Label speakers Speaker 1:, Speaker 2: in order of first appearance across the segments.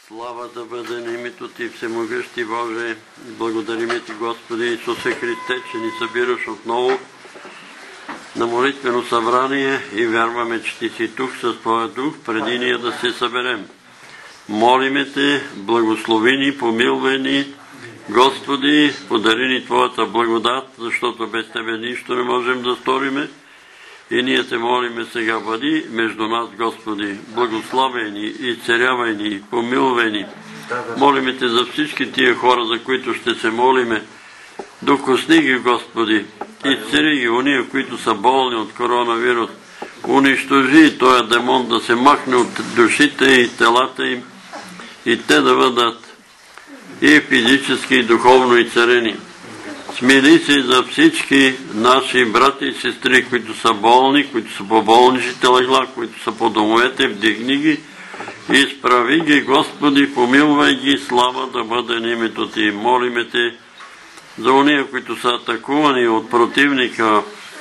Speaker 1: Слава да бъде на името Ти, Всемогъщи Боже. Благодарим Ти, Господи Исусе Христе, че ни събираш отново на молитвено събрание и вярваме, че Ти си тук със Твоя дух, преди ние да се съберем. Молиме Те, благослови ни, помилвай ни, Господи, подари ни Твоята благодат, защото без Тебе нищо не можем да сториме. И ние Те молиме сега, бъди между нас, Господи, благославяй ни, изцерявай ни, помилвай ни. Молиме Те за всички тия хора, за които ще се молиме. Докосни ги, Господи, изцери ги, уния, които са болни от коронавирус. Унищожи този демон да се махне от душите и телата им и те да бъдат и физически, и духовно изцерени. Смили се за всички наши брати и сестри, които са болни, които са по болничните легла, които са по домовете, вдигни ги, изправи ги, Господи, помилвай ги, слава да бъде на името Ти. Молиме Те за ония, които са атакувани от противника.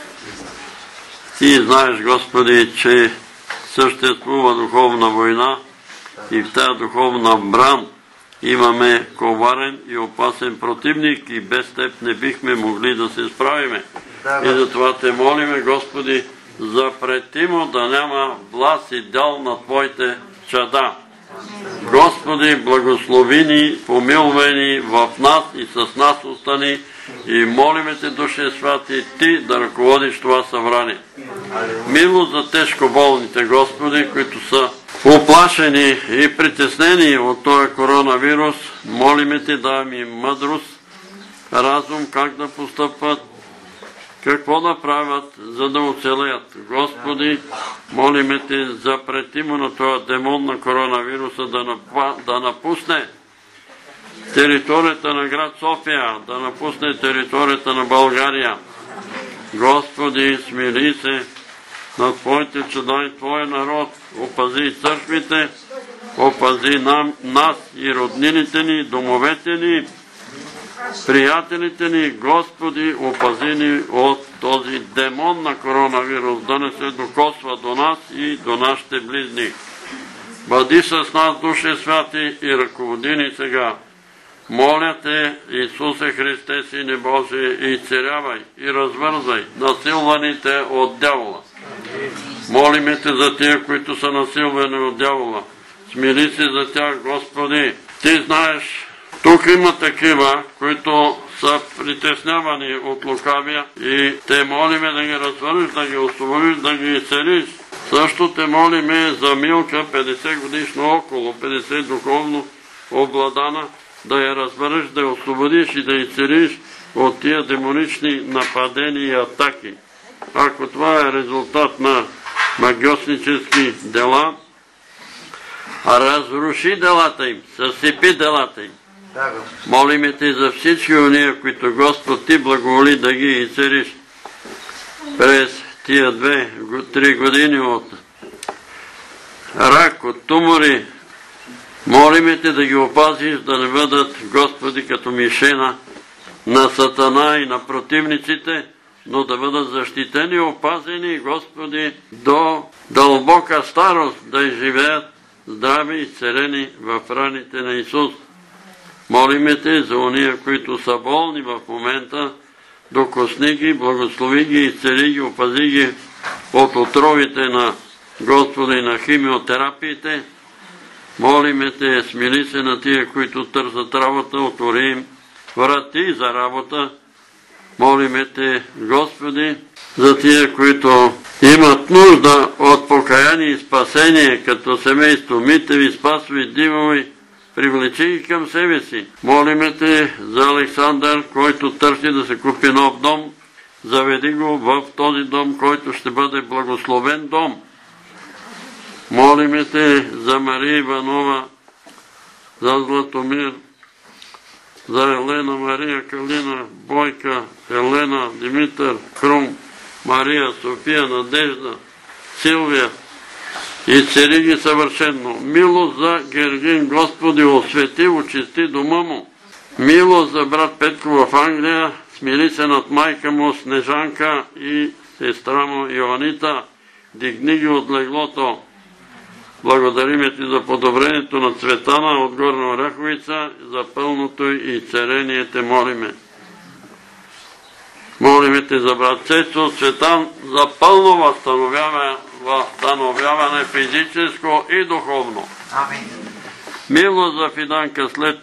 Speaker 1: Ти знаеш, Господи, че съществува духовна война и в тази духовна бран имаме коварен и опасен противник и без Теб не бихме могли да се справиме. И затова Те молиме, Господи, запрети му да няма власт и дял на Твоите чада. Господи, благослови ни, помилвай ни в нас и с нас остани и молиме Те, Душе Святи, Ти да ръководиш това събрание. Милост за тежко болните, Господи, които са уплашени и притеснени от този коронавирус, молиме Те, дай ми мъдрост, разум как да постъпват, какво да правят, за да оцелеят. Господи, молиме Те, запрети му на този демон на коронавируса да напусне територията на град София, да напусне територията на България. Господи, смили се на Твоите чуда и Твоя народ, опази църквите, опази нас и роднините ни, домовете ни, приятелите ни, Господи, опази ни от този демон на коронавирус, да не се докосва до нас и до нашите близни. Бъди с нас, Душе Святи, и ръководи ни сега. Моля Те, Исусе Христе, Сине Божий, изцерявай и развързвай насилваните от дявола. Молиме Те за тия, които са насилвани от дявола. Смили се за тях, Господи. Ти знаеш, тук има такива, които са притеснявани от лукавия и Те молиме да ги развърнеш, да ги освободиш, да ги изцелиш. Също Те молиме за Милка, 50 годишно около, 50 духовно обладана, да я разбереш, да я освободиш и да изцелиш от тия демонични нападения и атаки. Ако това е резултат на магиоснически дела, разруши делата им, съсипи делата им. Молиме Те за всички уния, които Господ Ти благоволи да ги изцелиш през тия 2-3 години от рак, от тумори. Молиме Те да ги опазиш, да не бъдат, Господи, като мишена на Сатана и на противниците, но да бъдат защитени и опазени, Господи, до дълбока старост, да изживеят здрави и целени в раните на Исус. Молиме Те за ония, които са болни в момента, докосни ги, благослови ги, изцели ги, опази ги от отровите на Господи на химиотерапиите. Молиме Те, смили се на тия, които търсят работа, отвори им врати за работа. Молиме Те, Господи, за тия, които имат нужда от покаяние и спасение, като семейство Митеви, Спасови, Димови, привлечи ги към себе си. Молиме Те за Александър, който търси да се купи нов дом. Заведи го в този дом, който ще бъде благословен дом. Молиме Те за Мария Иванова, за Златомир, за Елена, Мария, Калина, Бойка, Елена, Димитър, Крум, Мария, София, Надежда, Силвия. Изцели ги съвършенно. Милост за Гергин, Господи, освети, очисти дома му. Милост за брат Петко в Англия, смили се над майка му Снежанка и сестра му Йоанита. Дигни ги от леглото. Благодариме Ти за подобрението на Цветана от Горна Оряховица, за пълното и царение Те молиме. Молиме Те за брат Цецо Цветан, за пълно възстановяване физическо и духовно. Милост за Фиданка след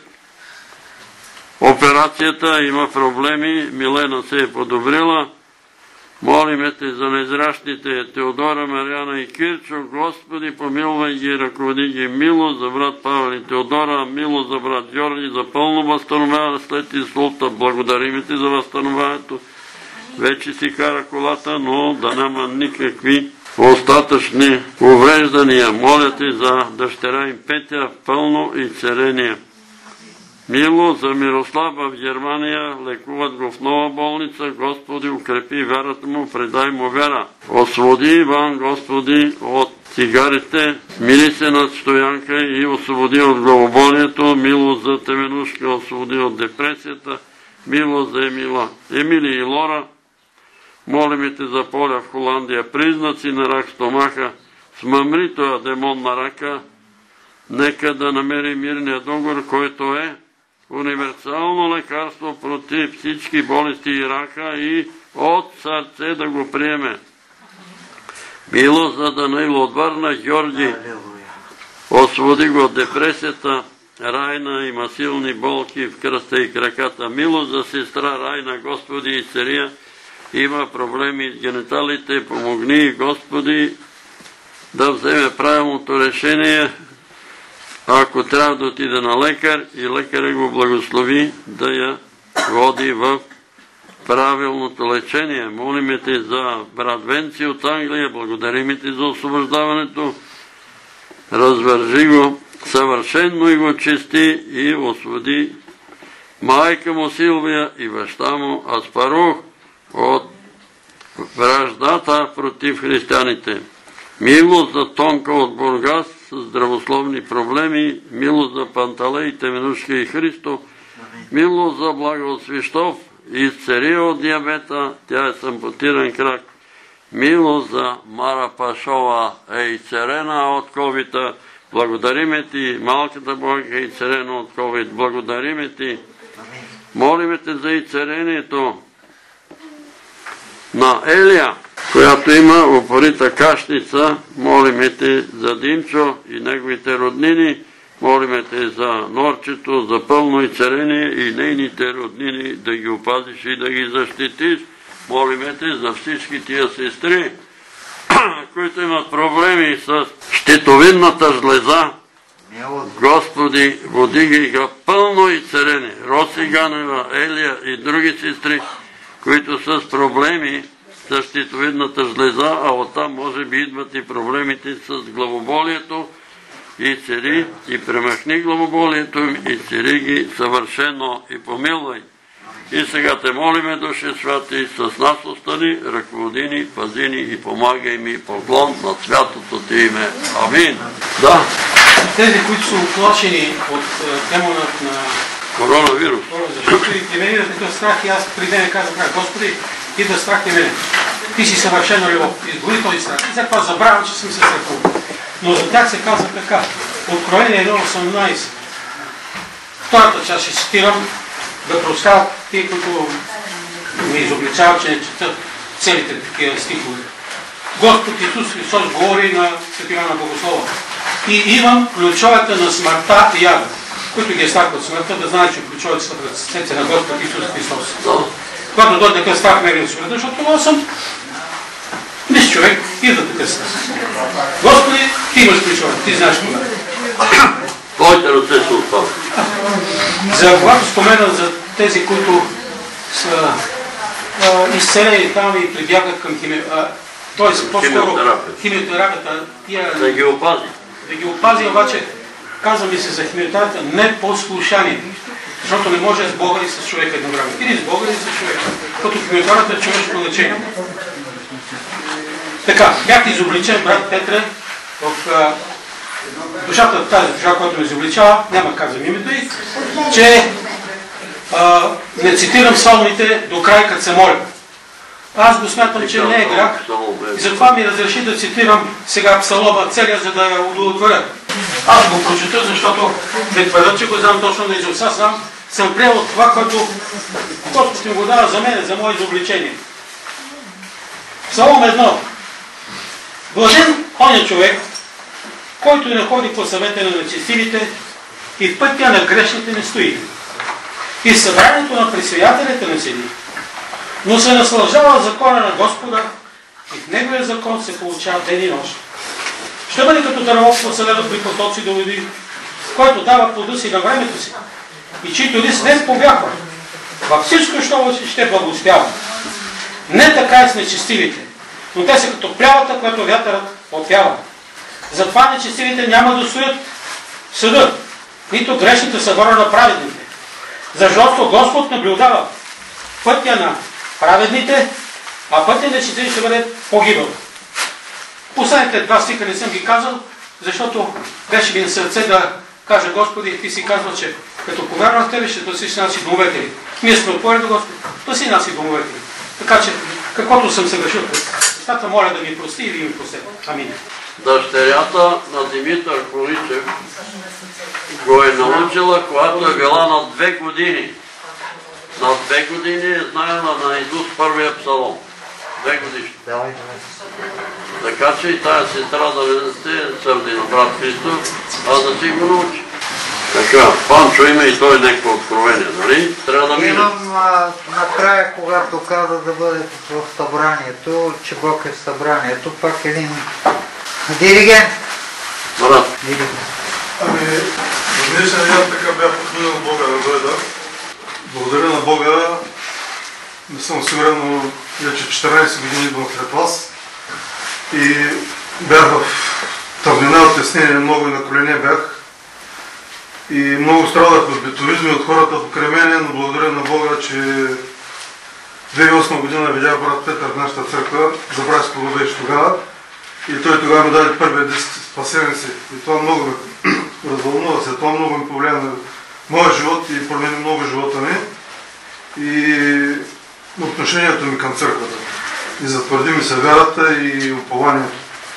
Speaker 1: операцията, има проблеми, Милена се е подобрила. Молиме Те за незрящите Теодора, Мариана и Кирчо. Господи, помилвай ги, ръководи ги. Милост за брат Павел и Теодора, милост за брат Георги, за пълно възстановяване след инсулта. Благодариме Ти за възстановяването. Вече си кара колата, но да няма никакви остатъчни увреждания. Моля Те за дъщеря им Петя, пълно и царение. Милост за Мирослав в Германия, лекуват го в нова болница. Господи, укрепи вярата му, предай му вяра. Освободи Иван, Господи, от цигарите, мили се над Стоянка и освободи от главоболието. Милост за Теменушка, освободи от депресията. Милост за Емили и Лора. Молиме Те за Поля в Холандия. Признаци на рак стомаха, смъмри тоя демон на рака. Нека да намери мирния договор, който е универсално лекарство против всички болести и рака, и от сърце да го приеме. Милост за Данаил от Варна, Георги, освободи го от депресията. Райна има силни болки в кръста и краката. Милост за сестра Райна, Господи, и Сирия, има проблеми с гениталите. Помогни, Господи, да вземе правилното решение. Ако трябва да отиде на лекар, и лекаря го благослови да я води в правилното лечение. Молиме Те за брат Венци от Англия, благодариме Ти за освобождаването. Развържи го съвършенно и го чисти, и освободи майка му Силвия и баща му Аспарух от враждата против християните. Милост за Тонка от Бургас с здравословни проблеми. Милост за Панталей, Теменушка и Христо. Милост за Благо от Свищов, изцери от диабета, тя е с ампутиран крак. Милост за Мара Пашова, е изцерена от ковида. Благодариме Ти, малката Богка е изцерена от ковид. Благодариме Ти. Молиме Те за изцерението на Елия, която има упорита кашница. Молиме Те за Димчо и неговите роднини. Молиме Те за Норчето, за пълно изцеление и нейните роднини, да ги опазиш и да ги защитиш. Молиме Те за всички тия сестри, които имат проблеми с щитовидната жлеза. Господи, води ги пълно изцеление. Роси Ганева, Елия и други сестри, които са с проблеми с щитовидната жлеза, а оттам може би идват и проблемите с главоболието. И цели, и премахни главоболието им, и цели ги съвършено и помилвай. И сега Те молиме, Душе Святи, с нас остани, ръководи ни, пази ни и помагай ми, поклон на святото Ти име. Амин. Да.
Speaker 2: Тези, които са оплашени от демонът на
Speaker 1: коронавирус.
Speaker 2: Защото и мен идва такъв страх, и аз преди ден казах: Господи, идва страх и мене. Ти си съвършено любов. Изгори този страх. И след това забравям, че съм се страхувал. Но за тях се казва така. Откровение 1.18. Втората част ще цитирам, да простяват тие, които ме изобличават, че не четат целите такива стихове. Господ Исус Христос говори на Свети Йоанна Богослова: и имам ключовете на смъртта и ада. Които ги е страх от смъртта, да знаят, че ключовете са в ръцете на Господ Исус Христос. Когато дойде такъв страх, не го смъртта, защото аз съм нис човек, идва такъв страх. Господи, Ти имаш ключовете, Ти знаеш кога.
Speaker 1: Твоите ръце са отпали.
Speaker 2: За когато спомена за тези, които са изцелени там и прибягат към т.е. по-скоро химиотерапията,
Speaker 1: да ги опази.
Speaker 2: Да ги опази, обаче казва ми се за химиотерапията не послушание, защото не може с Бога и с човека едновременно. Или с Бога, или с човека. Като химиотерапията е човешко лечение. Така, бях изобличен, брат Петре, в душата, тази душа, която ме изобличава, няма да казвам името й, че не цитирам псалмите до край, като се моля. Аз го смятам, че не е грях. И затова ми разреши да цитирам сега псалома целия, за да я удовлетворя. Аз го прочета, защото не твърда, че го знам точно на изуст. Аз съм приел това, което Господ ми го дава за мен, за мое изобличение. Псалом 1. Блажен оня човек, който не ходи по съвета на нечестивите и в пътя на грешните не стои. И събранието на присвоятелите не седи, но се наслаждава закона на Господа и в неговия закон се получава ден и нощ. Ще бъде като дърво посадено при потоци до води, който дава плода си на времето си и чийто лист не побягва. Във всичко, що ще благоуспява. Не така е с нечестивите, но те са като плявата, която вятърът отпява. Затова нечестивите няма да стоят в съда, нито грешните събора на праведните. Защото Господ наблюдава пътя на праведните, а пътя на нечестивите ще бъде погибъл. Последните два стиха не съм ги казал, защото беше ми на сърце да кажа: Господи, ти си казва, че като повярвам в Тебе, ще търсиш наши домовете. Ние сме отворени, Господи, търси наши домовете. Така че, каквото съм се грешил, нещата моля да ми прости и да ми прости. Амин.
Speaker 1: Дъщерята на Димитър Количев го е научила, когато е била на 2 години. На 2 години е знаела наизуст първия псалом. 2 годишни. Така че и тая сестра да не се сърди на брат Христов, а да си го научи. Така, Панчо има и той някакво откровение, нали? Трябва да мине.
Speaker 3: Имам накрая, когато каза да бъде в събранието, че Бог е в събранието, пак един диригент.
Speaker 1: Брат.
Speaker 4: Ами, в днешния ден така бях подходил на Бога да дойда. Благодаря на Бога, не съм сигурен, но вече 14 години идвам след вас. И бях в тъмнина, от теснение, много и на колене бях. И много страдах от битовизми от хората покрай мене, но благодаря на Бога, че 2008 година видях брат Петър в нашата църква, забравя с кого беше тогава. И той тогава ми даде първия диск "Спасени си". И това много ме развълнува се, това много ми повлия на моя живот и промени много живота ми и отношението ми към църквата. И затвърди ми се вярата и упованието.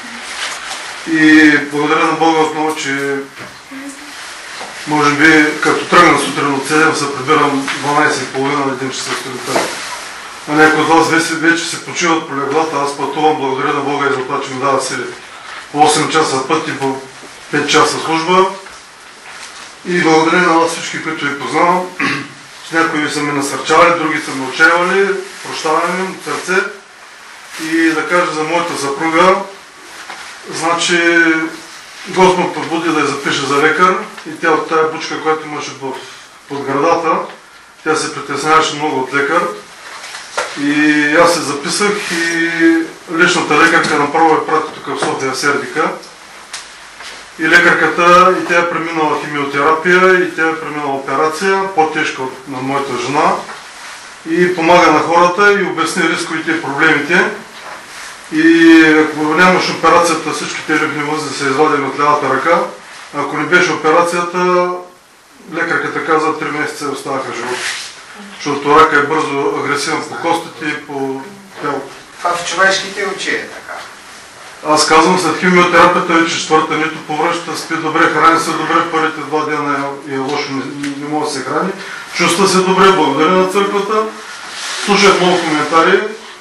Speaker 4: И благодаря на Бога отново, че може би като тръгна сутрин от 7 се прибирам 12:30 на 1 часа сутринта. А някои от вас вече се почиват по леглата, аз пътувам, благодаря на Бога и за това, че ми дава сили. По 8 часа път и по 5 часа служба. И благодаря на вас всички, които ви познавам. С някои са ме насърчавали, други са ме отчаивали, прощаваме им от сърце. И да кажа за моята съпруга, значи Господ подбуди да я запише за лекар и тя от тая бучка, която имаше под градата, тя се притесняваше много от лекар. И аз се записах и личната лекарка направо я прати тук в София, в Сердика. И лекарката, и тя е преминала химиотерапия, и тя е преминала операция, по-тежка от на моята жена. И помага на хората и обясни рисковите и проблемите. И ако нямаш операцията, всичките лимфни възли са извадени от лявата ръка. Ако не беше операцията, лекарката каза 3 месеца оставаха живота. Защото рака е бързо агресивен по костите и по тялото.
Speaker 5: Това в човешките очи е така.
Speaker 4: Аз казвам, след химиотерапията вече 4-та нито повръща, спи добре, храни се добре, първите 2 дена е лошо, не може да се храни. Чувства се добре, благодаря на църквата. Слушах много коментари.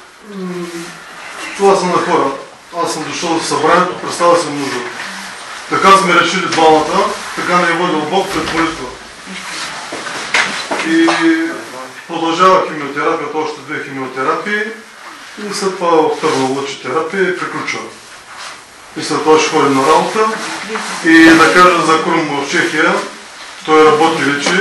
Speaker 4: Това са на хора. Аз съм дошъл в събранието, представя съм нужда. Така сме решили двамата, така не е водил Бог пред молитва. И продължава химиотерапията, още 2 химиотерапии и след това в Търново лъчетерапия и приключва. И след това ще ходим на работа. И да кажа за Крум в Чехия, той работи вече.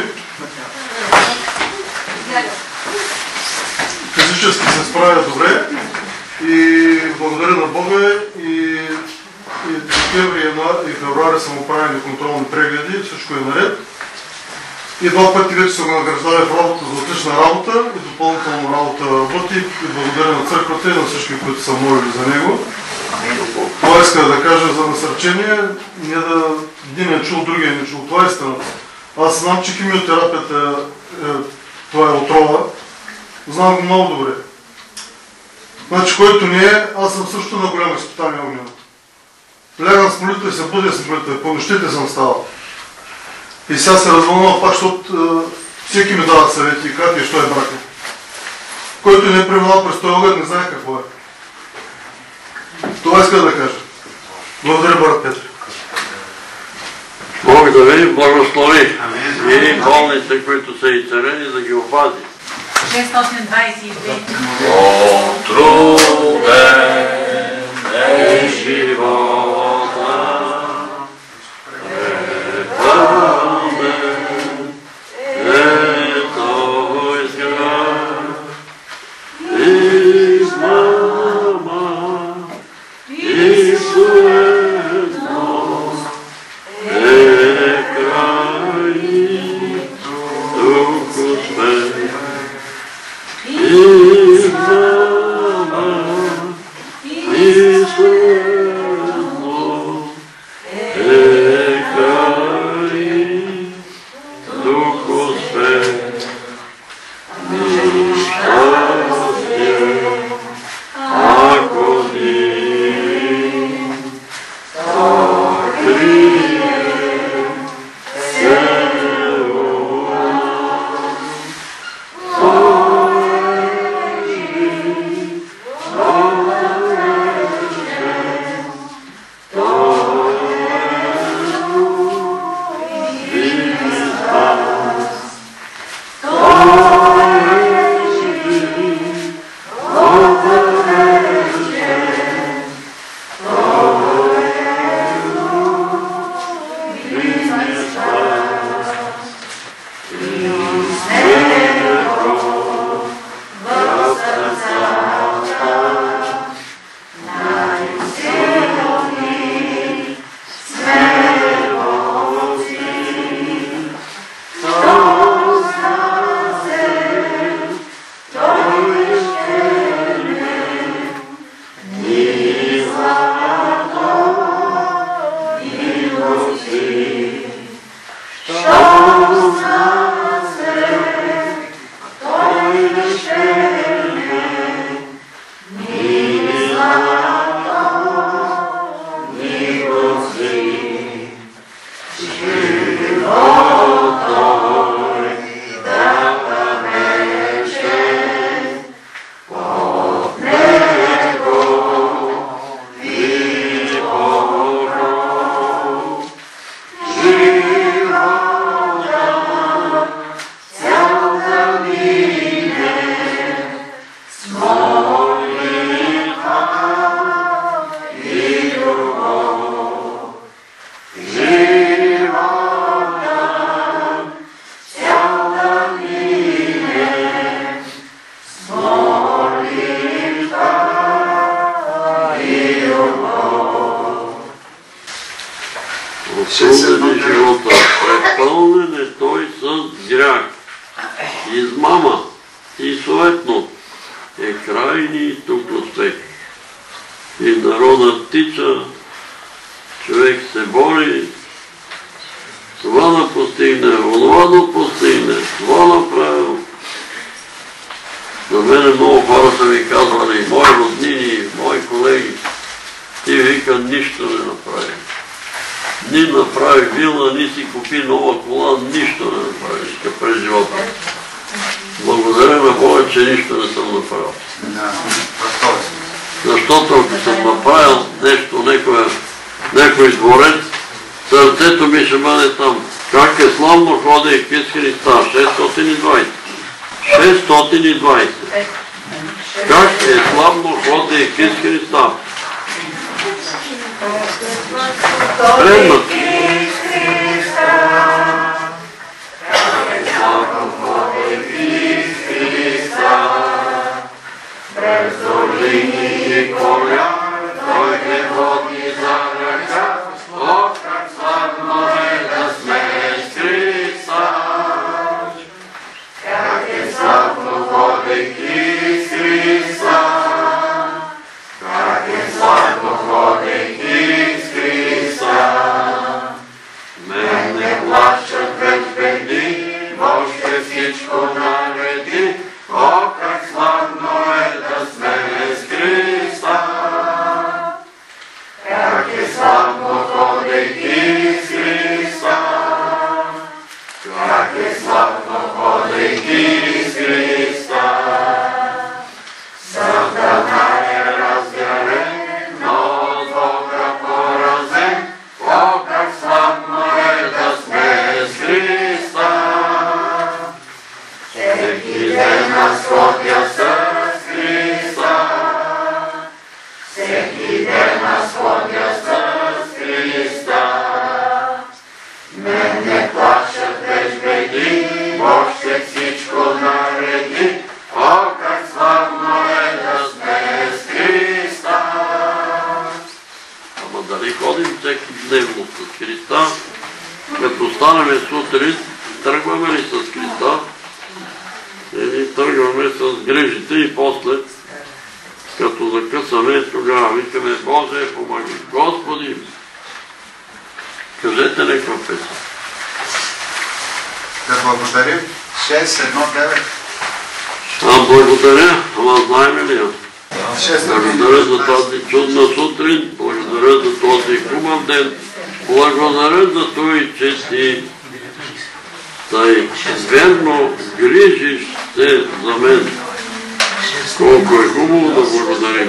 Speaker 4: Физически се справя добре и благодаря на Бога и декември и февруари са му правили контролни прегледи, всичко е наред. И 2 пъти вече са го награждали в работа за отлична работа и допълнително работа работи и благодаря на църквата и на всички, които са молили за него. Това иска да кажа за насърчение, не да един е чул, другия не чул. Това е истината. Аз знам, че химиотерапията това е отрова. Знам го много добре. Значи, който не е, аз съм също на голямо изпитание огненото. Лягам с молитва и се будя с молитва, по нощите съм ставал. И сега се развълнувам пак, защото всеки ми дават съвети и как и що е брака. Който не е преминал през този огън, не знае какво е. Това иска да кажа. Благодаря, брат Петър.
Speaker 1: Бог да ви благослови и болните, които са изцелени, да ги опази.
Speaker 6: 622.
Speaker 1: Отруден е живота, препълнен е Твой град, измама и суетност е край, Духу Свет. Измама и суетност е край, Духу Свет. Щастие, ако ни покрие Осудени живота, препълнен е той с грях, измама и суетност е крайни тук успех. И народът тича, човек се бори, това да постигне, онова да постигне, това направил. На мене много хора са ми казвали, мои роднини, мои колеги, ти вика нищо не направи. Ни направи вила, ни си купи нова кола, нищо не направи през живота. Благодаря на Бога, че нищо не съм направил. Защото ако съм направил нещо, някой дворец, сърцето ми ще бъде там. Как е славно ходи в Ис Христа, 620. 620. Как е славно ходи в Ис Христа. Предмат. През долини и поля, той не води за ръка. О, как славно е да сме с Христа. Как е славно ходейки с Христа. Как е славно ходейки с Христа. не плашат веч беди, Бог ще всичко нареди. О, как славно е да сме с Христа! Ама дали ходим всеки дневно с Христа? Като станем сутрин, тръгваме ли с Христа? Или тръгваме с грижите и после, като закъсаме, тогава викаме: Боже, помаги! Господи! Кажете някаква песен.
Speaker 5: Да благодарим. 6-1-9.
Speaker 1: Благодаря, ама знаем ли я?
Speaker 5: 6-1-9.
Speaker 1: Благодаря за тази чудна сутрин, благодаря за този хубав ден, благодаря за това, че си тъй верно грижиш се за мен. Колко е хубаво да благодарим.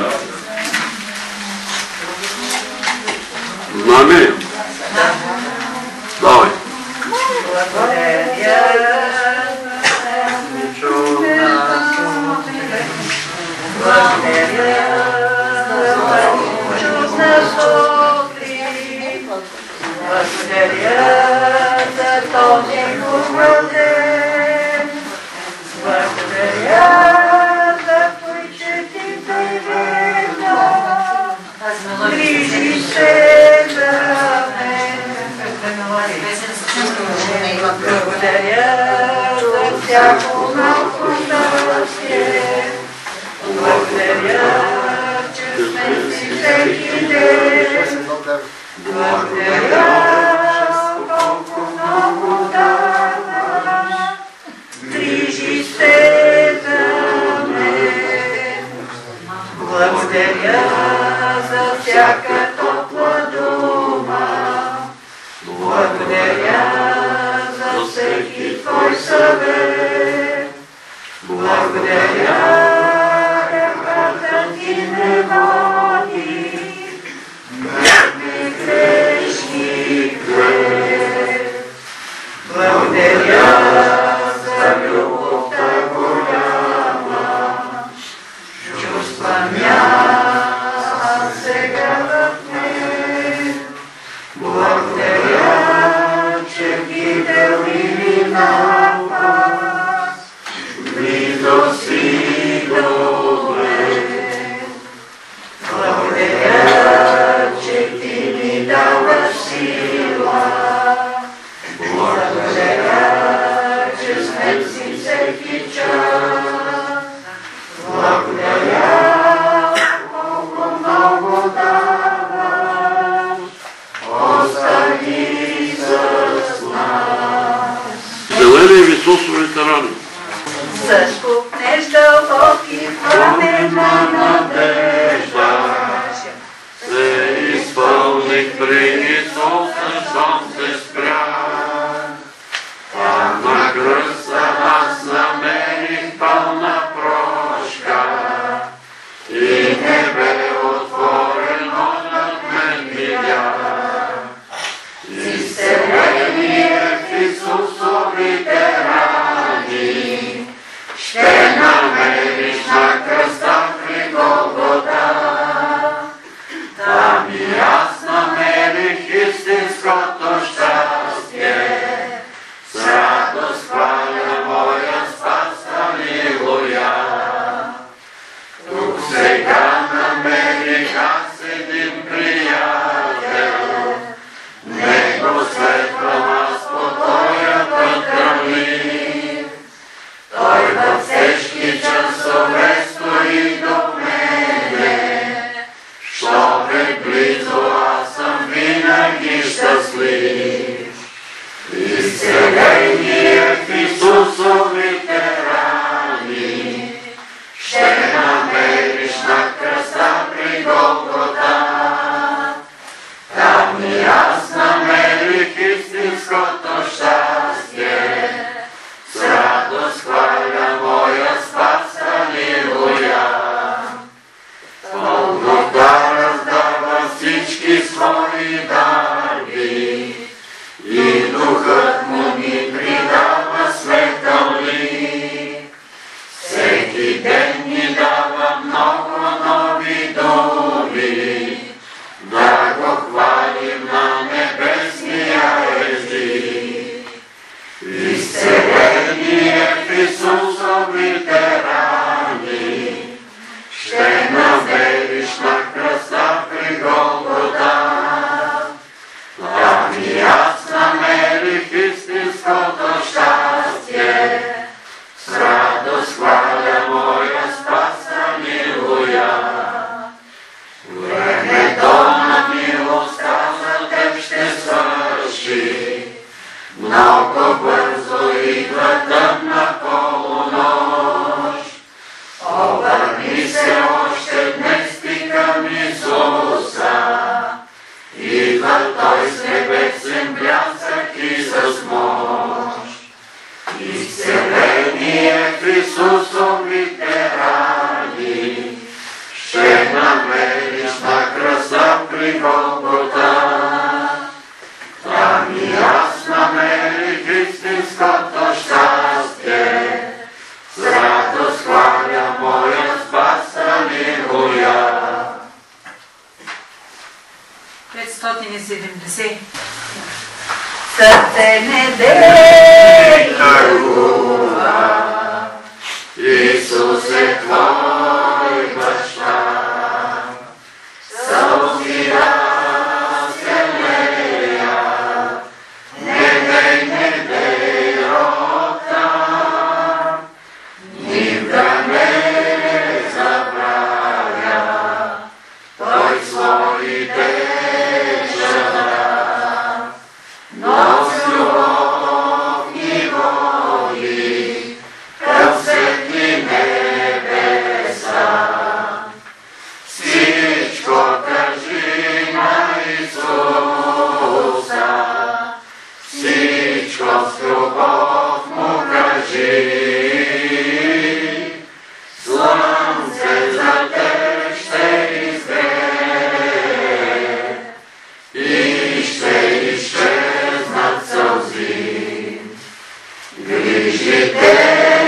Speaker 1: Знаме я? Давай.
Speaker 7: Благодаря за всяко малко щастие. Благодаря, че сме си всеки ден. Благодаря, колко много даваш. Грижи се за мен. Благодаря за всяка топла дума. Благодаря за всеки твой съвет. Благодаря, ръката ти не води, не грешни грех. Благодаря за любовта голяма, чувства няма сега в мен. Благодаря, че видел и напас, близо си добре. Благодаря, че ти ми даваш сила. Благодаря, че сме си всеки час. Благодаря, колко много даваш. Остани с нас.
Speaker 1: Зелени Исусовите рани.
Speaker 7: Заскупнеш дълбоки пламена надежда.
Speaker 1: Се изпълних при Исуса, щом се спря. Там на кръста аз намерих пълна прошка и небе отворено над мен видя. Изцеление в Исусовите рани ще намериш на кръста при Голгота. Там и аз намерих истинското щастие, с радост хваля моя спас, алилуя. Тук сега намерих аз един приятел, него следвам аз по тоя път тръмлив. Той във всички часове стои до мене, що е близо, аз съм винаги щастлив. Изцеление в Исусовите рани ще намериш на кръста при Голгота. Там и аз намерих истинското щастие, с радост хваля моя спас, алилуя. Голгота раздава всички свои дарби и духът му ни придава светъл лик.
Speaker 7: истинското щастие. С радост хваля моя спас, алилуя. Времето на милостта за теб ще свърши. Много бързо идва тъмна полунощ. Обърни се още днес ти към Исуса. Идва Той с небесен блясък и с мощ. Изцеление в Исусовите рани ще намериш на кръста при Голгота. Там и аз намерих истинското щастие. С радост хваля моя спас, алилуя.
Speaker 6: 570.
Speaker 7: Сърце не дей тъгува, Исус е твой баща. Сълзи разселея, не дей рота, никога не забравя Той своите жена. Но с любов ни води към светли небеса. Всичко кажи на Исуса, всичко с любов му кажи. Слънце за теб ще изгрее и ще изчезнат сълзи. Грижите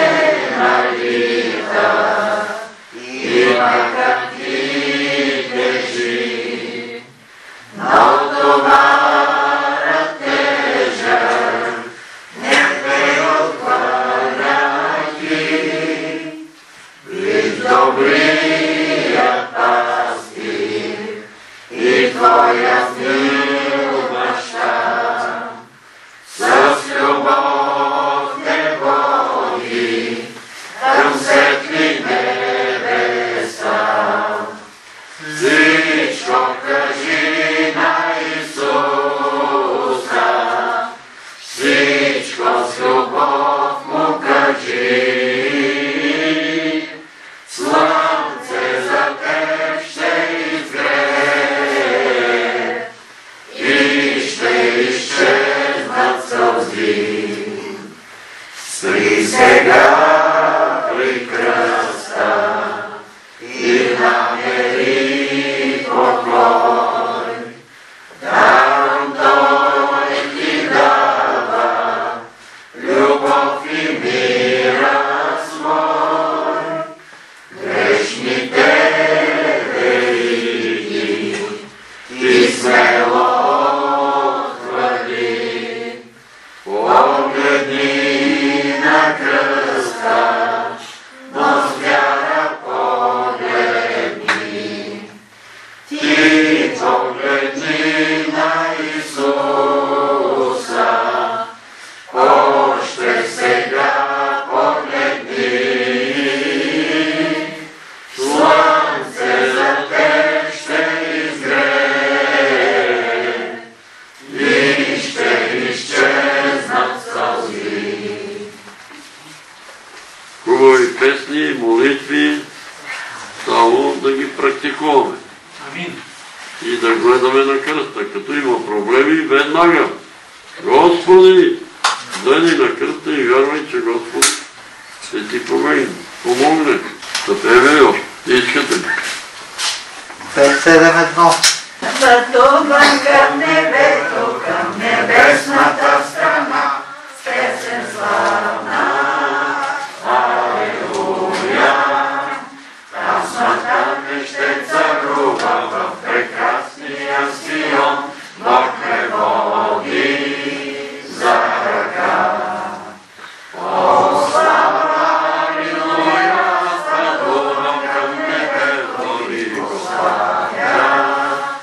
Speaker 7: налита и макар ти тежи, но товарът тежък не те отхвърля ти. Виж добрият пастир и твоя мил баща. С любов те води към светли небеса. Всичко кажи на Исуса, всичко с любов му кажи. Слънце за теб ще изгрее и ще изчезнат сълзи. Спри сега при кръста и намери покой. Даром Той ти дава любов и мира свой. Грешните вериги ти смело отхвърли. Погледни на кръста, но с вяра погледни. Ти погледни на Исуса, още сега погледни. Слънце за теб ще изгрее и ще изчезнат сълзи.
Speaker 1: Хубави песни и молитви, само да ги практикуваме.
Speaker 2: Амин.
Speaker 1: И да гледаме на кръста. Като има проблеми, веднага. Господи, дай ни на кръста и вярвай, че Господ ще ти помогне. Да пеме още. Искате ли?
Speaker 3: 571.
Speaker 7: Пътувам към небето, към небесната страна, с песен славна. Алилуя! Там смъртта не ще царува в прекрасния Сион. Бог ме води за ръка. О, слава, алилуя! Страдувам към небето и го славя.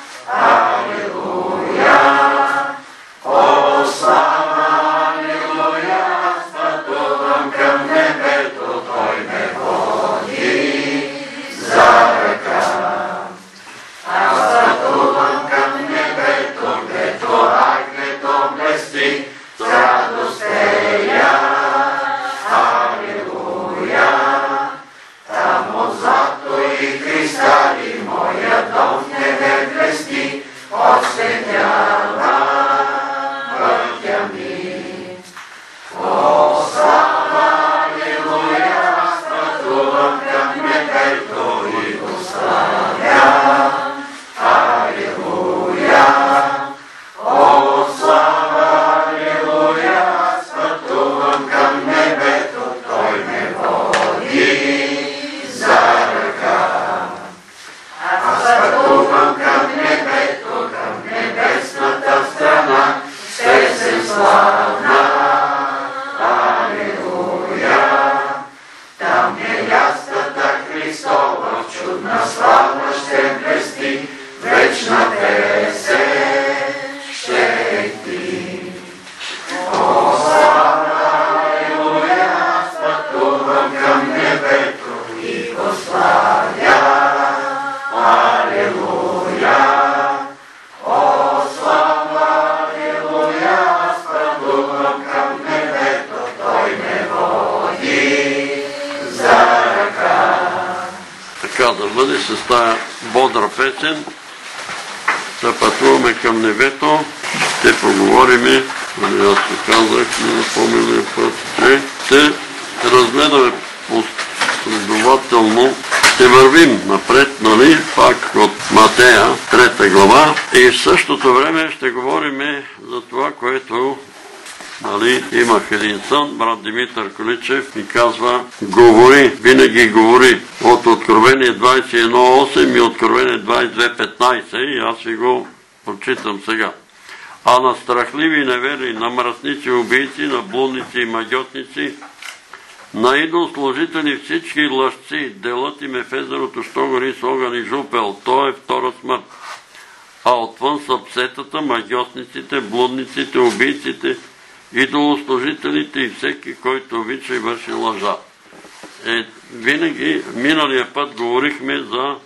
Speaker 1: бъде с тая бодра песен. Да пътуваме към небето. Ще поговориме, аз се казах на напомнения път, че ще разгледаме последователно, ще вървим напред, нали, пак от Матея, 3 глава, и в същото време ще говорим за това, което, нали, имах един сън, брат Димитър Количев ми казва, говори, винаги говори, от Откровение 21.8 и Откровение 22.15, и аз ви го прочитам сега. А на страхливи и неверни, на мръсници, убийци, на блудници и магьотници, на идолслужители всички лъжци, делът им е в езерото, що гори с огън и жупел, то е втора смърт. А отвън са псетата, магьосниците, блудниците, убийците, идолослужителите и всеки, който обича и върши лъжа. Винаги, миналия път говорихме за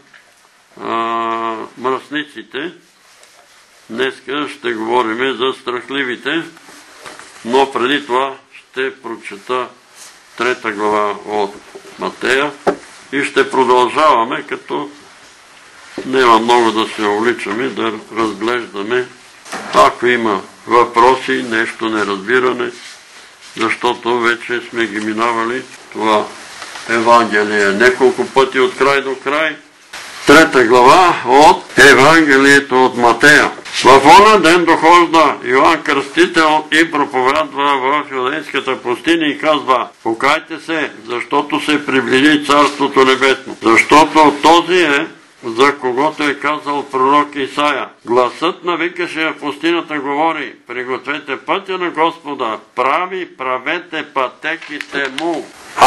Speaker 1: мръсниците, днеска ще говорим за страхливите, но преди това ще прочета 3 глава от Матея и ще продължаваме, като няма много да се увличаме, да разглеждаме, ако има въпроси, нещо неразбиране, защото вече сме ги минавали това Евангелие няколко пъти от край до край. 3 глава от Евангелието от Матея. В оня ден дохожда Йоан Кръстител и проповядва в Юдейската пустиня и казва: покайте се, защото се приближи Царството небесно. Защото този е, за когото е казал пророк Исаия. Гласът на викаше в пустинята говори: пригответе пътя на Господа, правете пътеките му.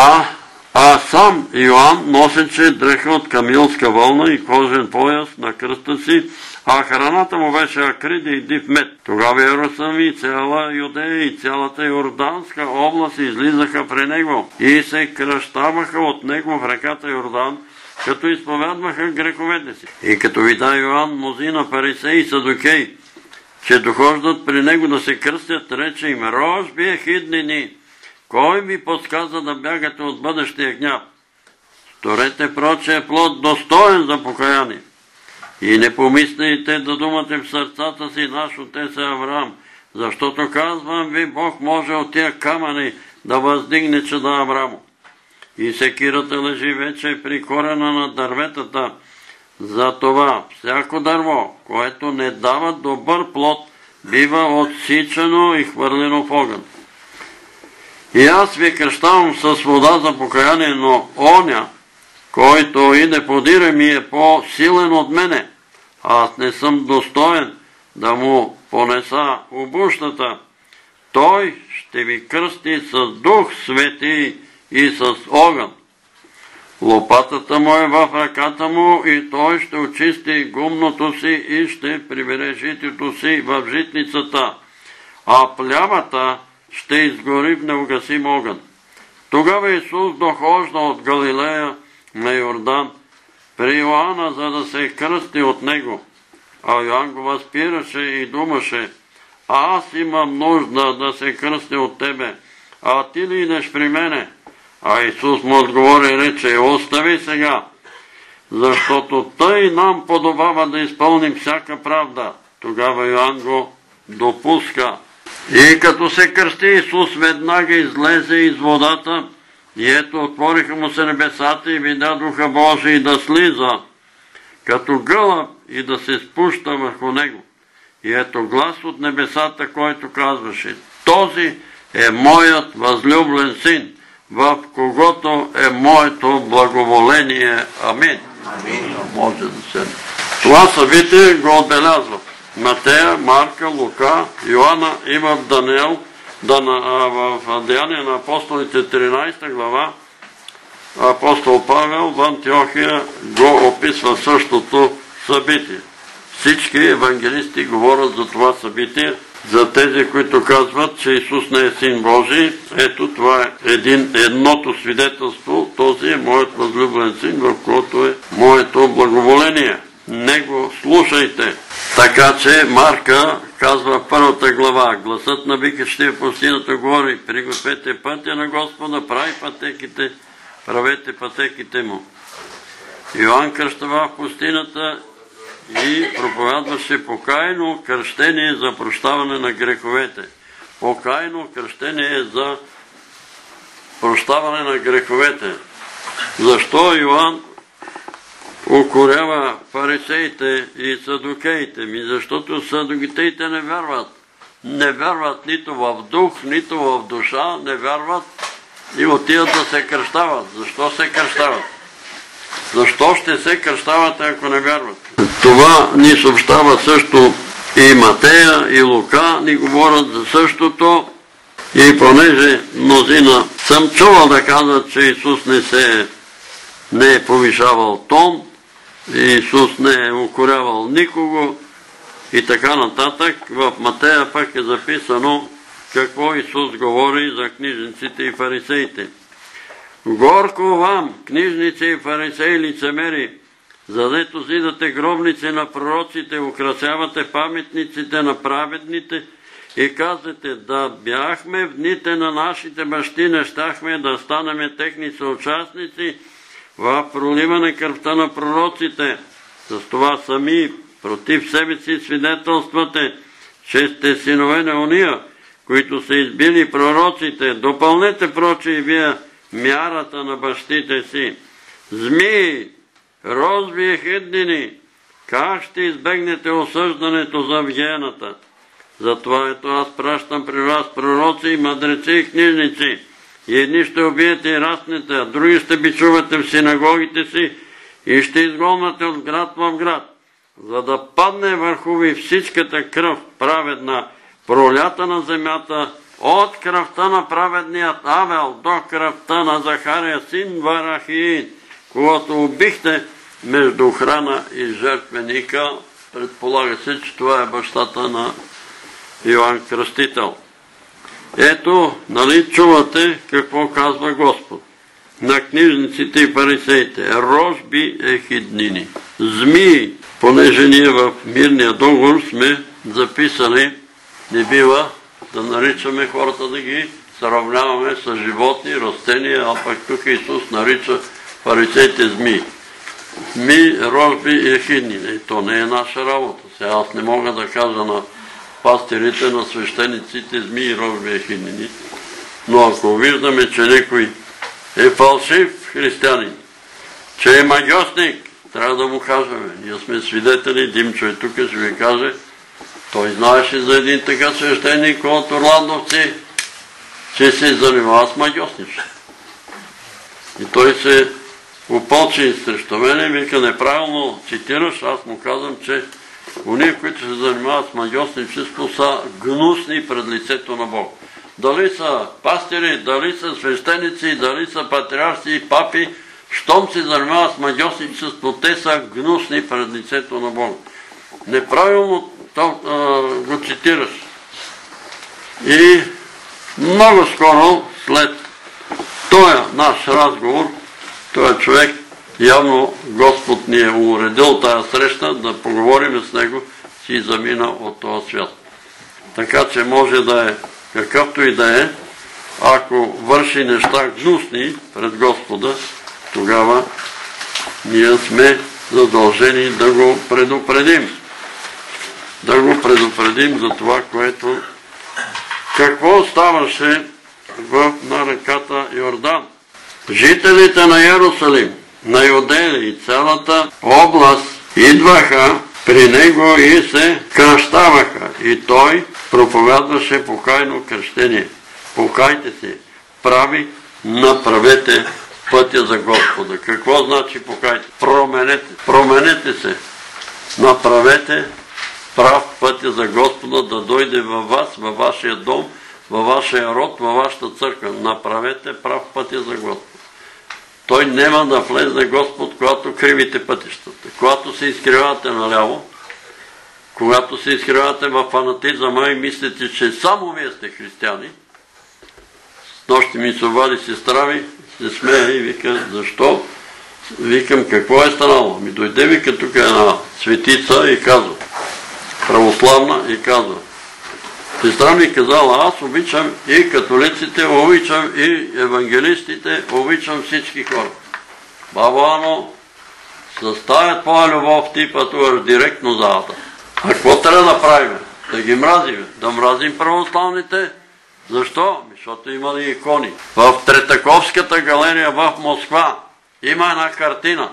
Speaker 1: А сам Йоан носеше дреха от камилска вълна и кожен пояс на кръста си, а храната му беше акриди и див мед. Тогава Иерусалим и цяла Юдея и цялата Йорданска област излизаха при него и се кръщаваха от него в реката Йордан, като изповядваха греховете си. И като видя Йоан мнозина фарисеи и садукеи, че дохождат при него да се кръстят, рече им: рожби ехиднини, кой ви подсказа да бягате от бъдещия гняв? Сторете прочее плод достоен за покаяние. И не помислите да думате в сърцата си: наш отец е Авраам, защото казвам ви, Бог може от тия камъни да въздигне чада Аврааму. И секирата лежи вече при корена на дърветата. Затова всяко дърво, което не дава добър плод, бива отсичано и хвърлено в огън. И аз ви кръщавам с вода за покаяние, но оня, който иде подире ми, е по-силен от мене. Аз не съм достоен да му понеса обущата. Той ще ви кръсти с Дух Свети и с огън. Лопатата му е в ръката му и той ще очисти гумното си и ще прибере житото си в житницата, а плямата ще изгори в неугасим огън. Тогава Исус дохожда от Галилея на Йордан при Йоанна, за да се кръсти от него. А Йоан го възпираше и думаше: аз имам нужда да се кръсти от тебе, а ти ли идеш при мене? А Исус му отговори и рече: остави сега, защото тъй нам подобава да изпълним всяка правда. Тогава Йоан го допуска. И като се кръсти, Исус веднага излезе из водата, и ето отвориха му се небесата и видя Духа Божий да слиза като гълъб и да се спуща върху него. И ето глас от небесата, който казваше: този е моят възлюблен син, в когото е моето благоволение. Амин. Може да се. Това събитие го отбелязва Матея, Марка, Лука, Йоанна и в Даниел, в Деяния на апостолите 13 глава, апостол Павел в Антиохия го описва същото събитие. Всички евангелисти говорят за това събитие. За тези, които казват, че Исус не е Син Божий, ето това е едното свидетелство: този е моят възлюблен син, в който е моето благоволение. Него слушайте. Така че Марка казва в 1 глава: гласът на викащия в пустинята говори: пригответе пътя на Господа, правете пътеките му. Йоан кръщава в пустинята и проповядваше покаяно кръщение за прощаване на греховете. Покаяно кръщение за прощаване на греховете. Защо Йоан укорява фарисеите и садукеите? Защото садукеите не вярват. Не вярват нито в дух, нито в душа, не вярват и отиват да се кръщават. Защо се кръщават? Защо ще се кръщават, ако не вярват? Това ни съобщава също и Матея, и Лука, ни говорят за същото. И понеже мнозина съм чувал да казват, че Исус не е повишавал тон, Исус не е укорявал никого и така нататък, в Матея пък е записано какво Исус говори за книжниците и фарисеите. Горко вам, книжници и фарисеи лицемери, задето зидате гробници на пророците, украсявате паметниците на праведните и казвате, да бяхме в дните на нашите бащи, не щяхме да станеме техни съучастници в проливане кръвта на пророците. С това сами против себе си свидетелствате, че сте синове на ония, които са избили пророците. Допълнете проче и вие мярата на бащите си. Змии, розби и хиднини, как ще избегнете осъждането за вгената? Затова ето аз пращам при вас пророци, мъдреци и книжници. И едни ще убиете и раснете, а други ще бичувате в синагогите си и ще изгонвате от град в град, за да падне върху ви всичката кръв праведна, пролята на земята, от кръвта на праведният Авел до кръвта на Захария, син Варахиин, когато убихте между храна и жертвеника. Предполага се, че това е бащата на Йоан Кръстител. Ето, нали чувате какво казва Господ на книжниците и фарисеите? Рожби ехиднини. Змии, понеже ние в мирния договор сме записали, не бива да наричаме хората, да ги сравняваме с животни, растения, а пък тук Исус нарича фарисеите змии. Змии, рожби и ехиднини. То не е наша работа. Сега аз не мога да кажа на пастирите, на свещениците, змии, рожби и ехиднини. Но ако виждаме, че някой е фалшив християнин, че е магьосник, трябва да му кажем. Ние сме свидетели, Димчо е тук, ще ви каже, той знаеше за един така свещеник от Орландовци, че се занимава с магьосничество. И той се опълчи срещу мене, вика, неправилно цитираш, аз му казвам, че уния, които се занимават с магьосничество, са гнусни пред лицето на Бог. Дали са пастири, дали са свещеници, дали са патриарси и папи, щом се занимават с магьосничество, те са гнусни пред лицето на Бог. Неправилно го цитираш. И много скоро, след този наш разговор, този човек, явно Господ ни е уредил тази среща, да поговорим с него, си замина от този свят. Така че може да е какъвто и да е, ако върши неща гнусни пред Господа, тогава ние сме задължени да го предупредим. Да го предупредим за това, което... Какво ставаше на реката Йордан? Жителите на Йерусалим, на Юдея и цялата област идваха при него и се кръщаваха. И той проповядваше покайно кръщение. Покайте се, направете пътя за Господа. Какво значи покайте? Променете се. Направете прав пътя за Господа да дойде във вас, във вашия дом, във вашия род, във вашата църква. Направете прав пътя за Господа. Той няма да влезе Господ, когато кривите пътищата. Когато се изкривате наляво, когато се изкривате в фанатизма и мислите, че само вие сте християни, с нощи ми се обади сестра ми, се смее и вика, защо? Викам, какво е станало? Ми дойде, вика, тук една светица и казва, православна, и казва, сестра ми казала, аз обичам и католиците, обичам и евангелистите, обичам всички хора. Баба Ано, С тая твоя любов ти пътуваш директно за ада. А какво трябва да правим? Да ги мразим. Да мразим православните. Защо? Защото имали икони. В Третаковската галерия в Москва има една картина,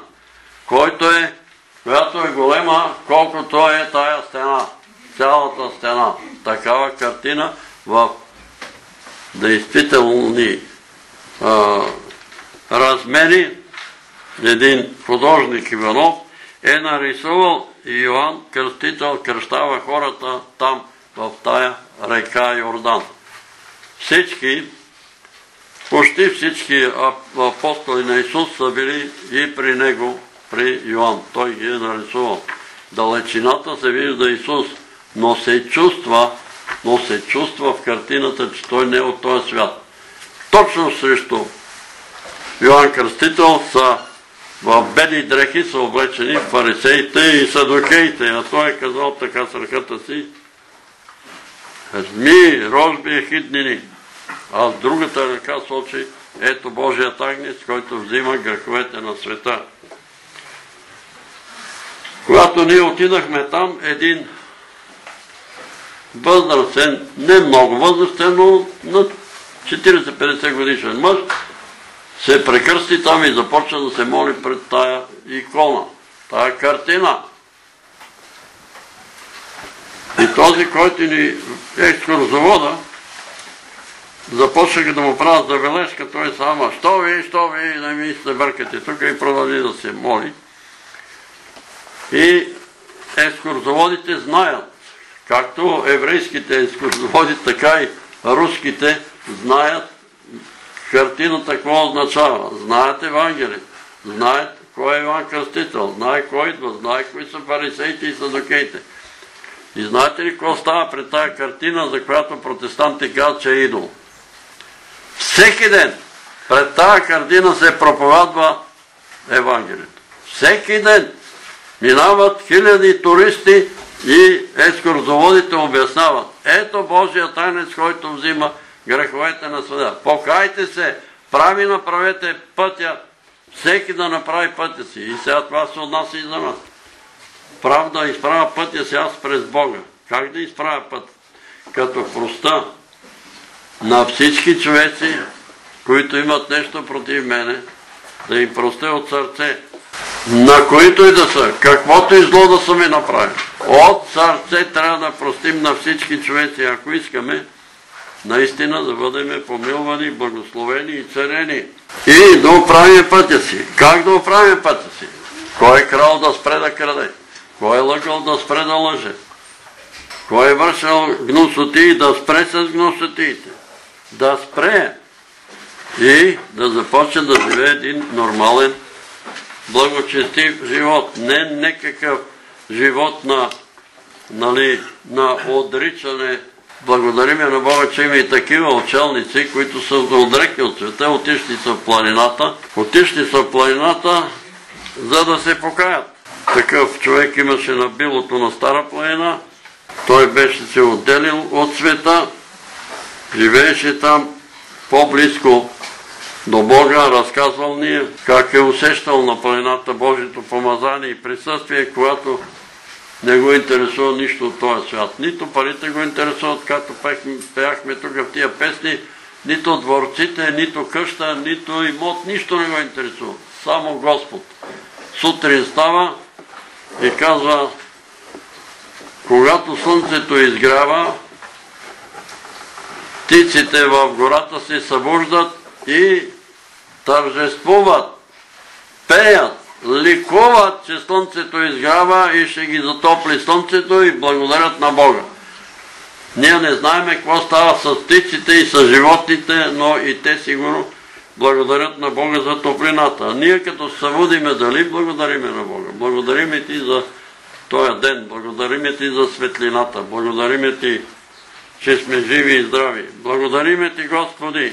Speaker 1: която е голема, колкото е тая стена. Цялата стена. Такава картина в действителни размери. Един художник Иванов е нарисувал и Йоан Кръстител кръщава хората там в тая река Йордан. Почти всички апостоли на Исус са били и при него, при Йоан. Той ги е нарисувал. Далечината се вижда Исус, но се чувства в картината, че той не е от този свят. Точно срещу Йоан Кръстител са в бели дрехи са облечени фарисеите и садукеите. А той е казал така с ръката си: змии, рожби, хитнини. А с другата ръка сочи: ето Божият агнец, който взима греховете на света. Когато ние отидахме там, един възрастен, не много възрастен, но на 40-50 годишен мъж, се прекръсти там и започна да се моли пред тая икона, тая картина. И този, който ни екскурзовода, започнаха да му правят забележка, той сама: що ви, не ми се бъркате тук, и продължи да се моли. И екскурзоводите знаят, както еврейските екскурзоводи, така и руските знаят картината какво означава. Знаят Евангелие, знаят кой е Йоан Кръстител, знае кой идва, знае кои са фарисеите и садукеите. И знаете ли какво става пред тая картина, за която протестантите казват, че е идол? Всеки ден пред тая картина се проповядва Евангелието. Всеки ден минават хиляди туристи и екскурзоводите обясняват: ето Божият агнец, който взима греховете на света. Покайте се, направете пътя, всеки да направи пътя си. И сега това се отнася и за нас. Правда, изправя пътя си аз през Бога. Как да изправя път? Като проста на всички човеци, които имат нещо против мене, да им простя от сърце, на които и да са, каквото и зло да са ми направили. От сърце трябва да простим на всички човеци, ако искаме наистина да бъдем помилвани, благословени и царени. И да оправим пътя си. Как да оправим пътя си? Кой е крал да спре да краде? Кой е лъгал да спре да лъже? Кой е вършил гнусотии да спре с гнусотиите? Да спре и да започне да живее един нормален, благочестив живот. Не некакъв живот на отричане. Благодариме на Бога, че има и такива учелници, които са отрекли от света, отишли са в планината. Отишли са в планината, за да се покаят. Такъв човек имаше на билото на Стара планина. Той беше се отделил от света, живееше там по-близко до Бога, разказвал ни как е усещал на планината Божието помазание и присъствие, когато не го интересува нищо от този свят. Нито парите го интересуват, както пеяхме тук в тия песни, нито дворците, нито къща, нито имот, нищо не го интересува. Само Господ. Сутрин става и казва: когато слънцето изгрява, птиците в гората се събуждат и тържествуват, пеят, ликуват, че слънцето изгрява и ще ги затопли слънцето, и благодарят на Бога. Ние не знаем какво става с птиците и с животните, но и те сигурно благодарят на Бога за топлината. Ние като се събудиме, дали благодариме на Бога? Благодариме ти за този ден, благодариме ти за светлината, благодариме ти, че сме живи и здрави. Благодариме ти, Господи.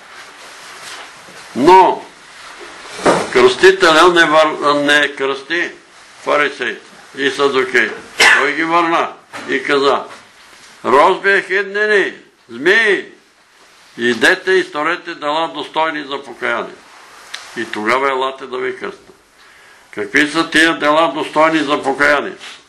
Speaker 1: Но кръстителя не кръсти фарисеите и садукеите. Той ги върна и каза: рожби, хиднини, змии, идете и сторете дела достойни за покаяние. И тогава елате да ви кръста. Какви са тия дела достойни за покаяние?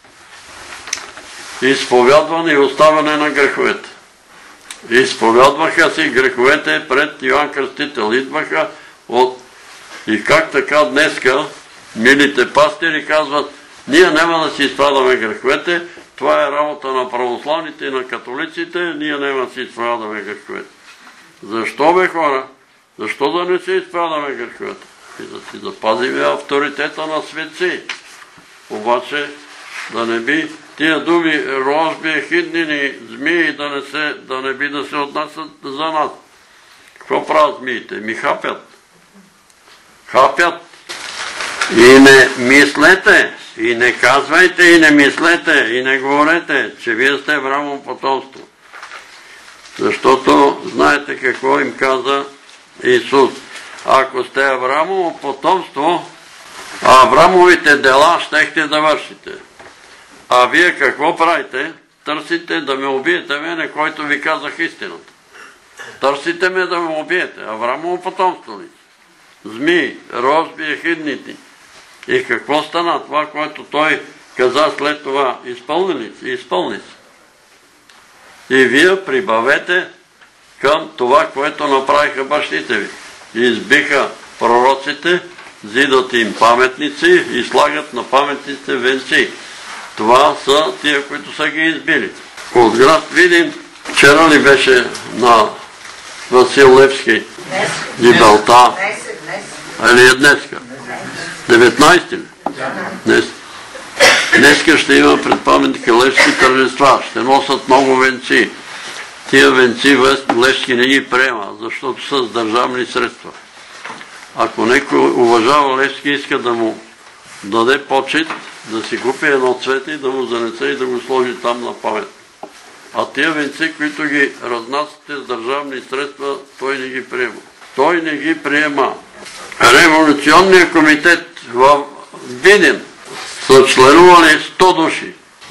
Speaker 1: Изповядване и оставяне на греховете. Изповядваха си греховете пред Йоан Кръстител. Идваха и как така днеска милите пастири казват: ние няма да си изповядваме греховете, това е работа на православните и на католиците, ние няма да си изповядваме греховете. Защо, бе, хора? Защо да не си изповядваме греховете? И да си запазим авторитета на светци. Обаче да не би тия думи рожби, ехиднини, змии да не би да се отнасят за нас. Какво правят змиите? Ми хапят. Хапят. И не мислете, и не казвайте, и не мислете, и не говорете, че вие сте Авраамово потомство. Защото знаете какво им каза Исус. Ако сте Авраамово потомство, Авраамовите дела щехте да вършите. А вие какво правите? Търсите да ме убиете мене, който ви казах истината. Търсите ме да ме убиете. Авраамово потомство ли? Змии, рожби, ехидните. И какво стана? Това, което той каза след това, изпълни се. И вие прибавете към това, което направиха бащите ви. Избиха пророците, зидат им паметници и слагат на паметниците венци. Това са тия, които са ги избили. От град Видин, вчера ли беше на Васил Левски гибелта? Или е днеска? 19 ли? Днеска ще има пред паметника Левски тържества. Ще носят много венци. Тия венци Левски не ги приема, защото са с държавни средства. Ако некой уважава Левски, иска да му даде почет, да си купи едно цвете и да му занесе и да го сложи там на памет. А тия венци, които ги разнасяте с държавни средства, той не ги приема. Той не ги приема. Революционният комитет в Видин са членували 100 души.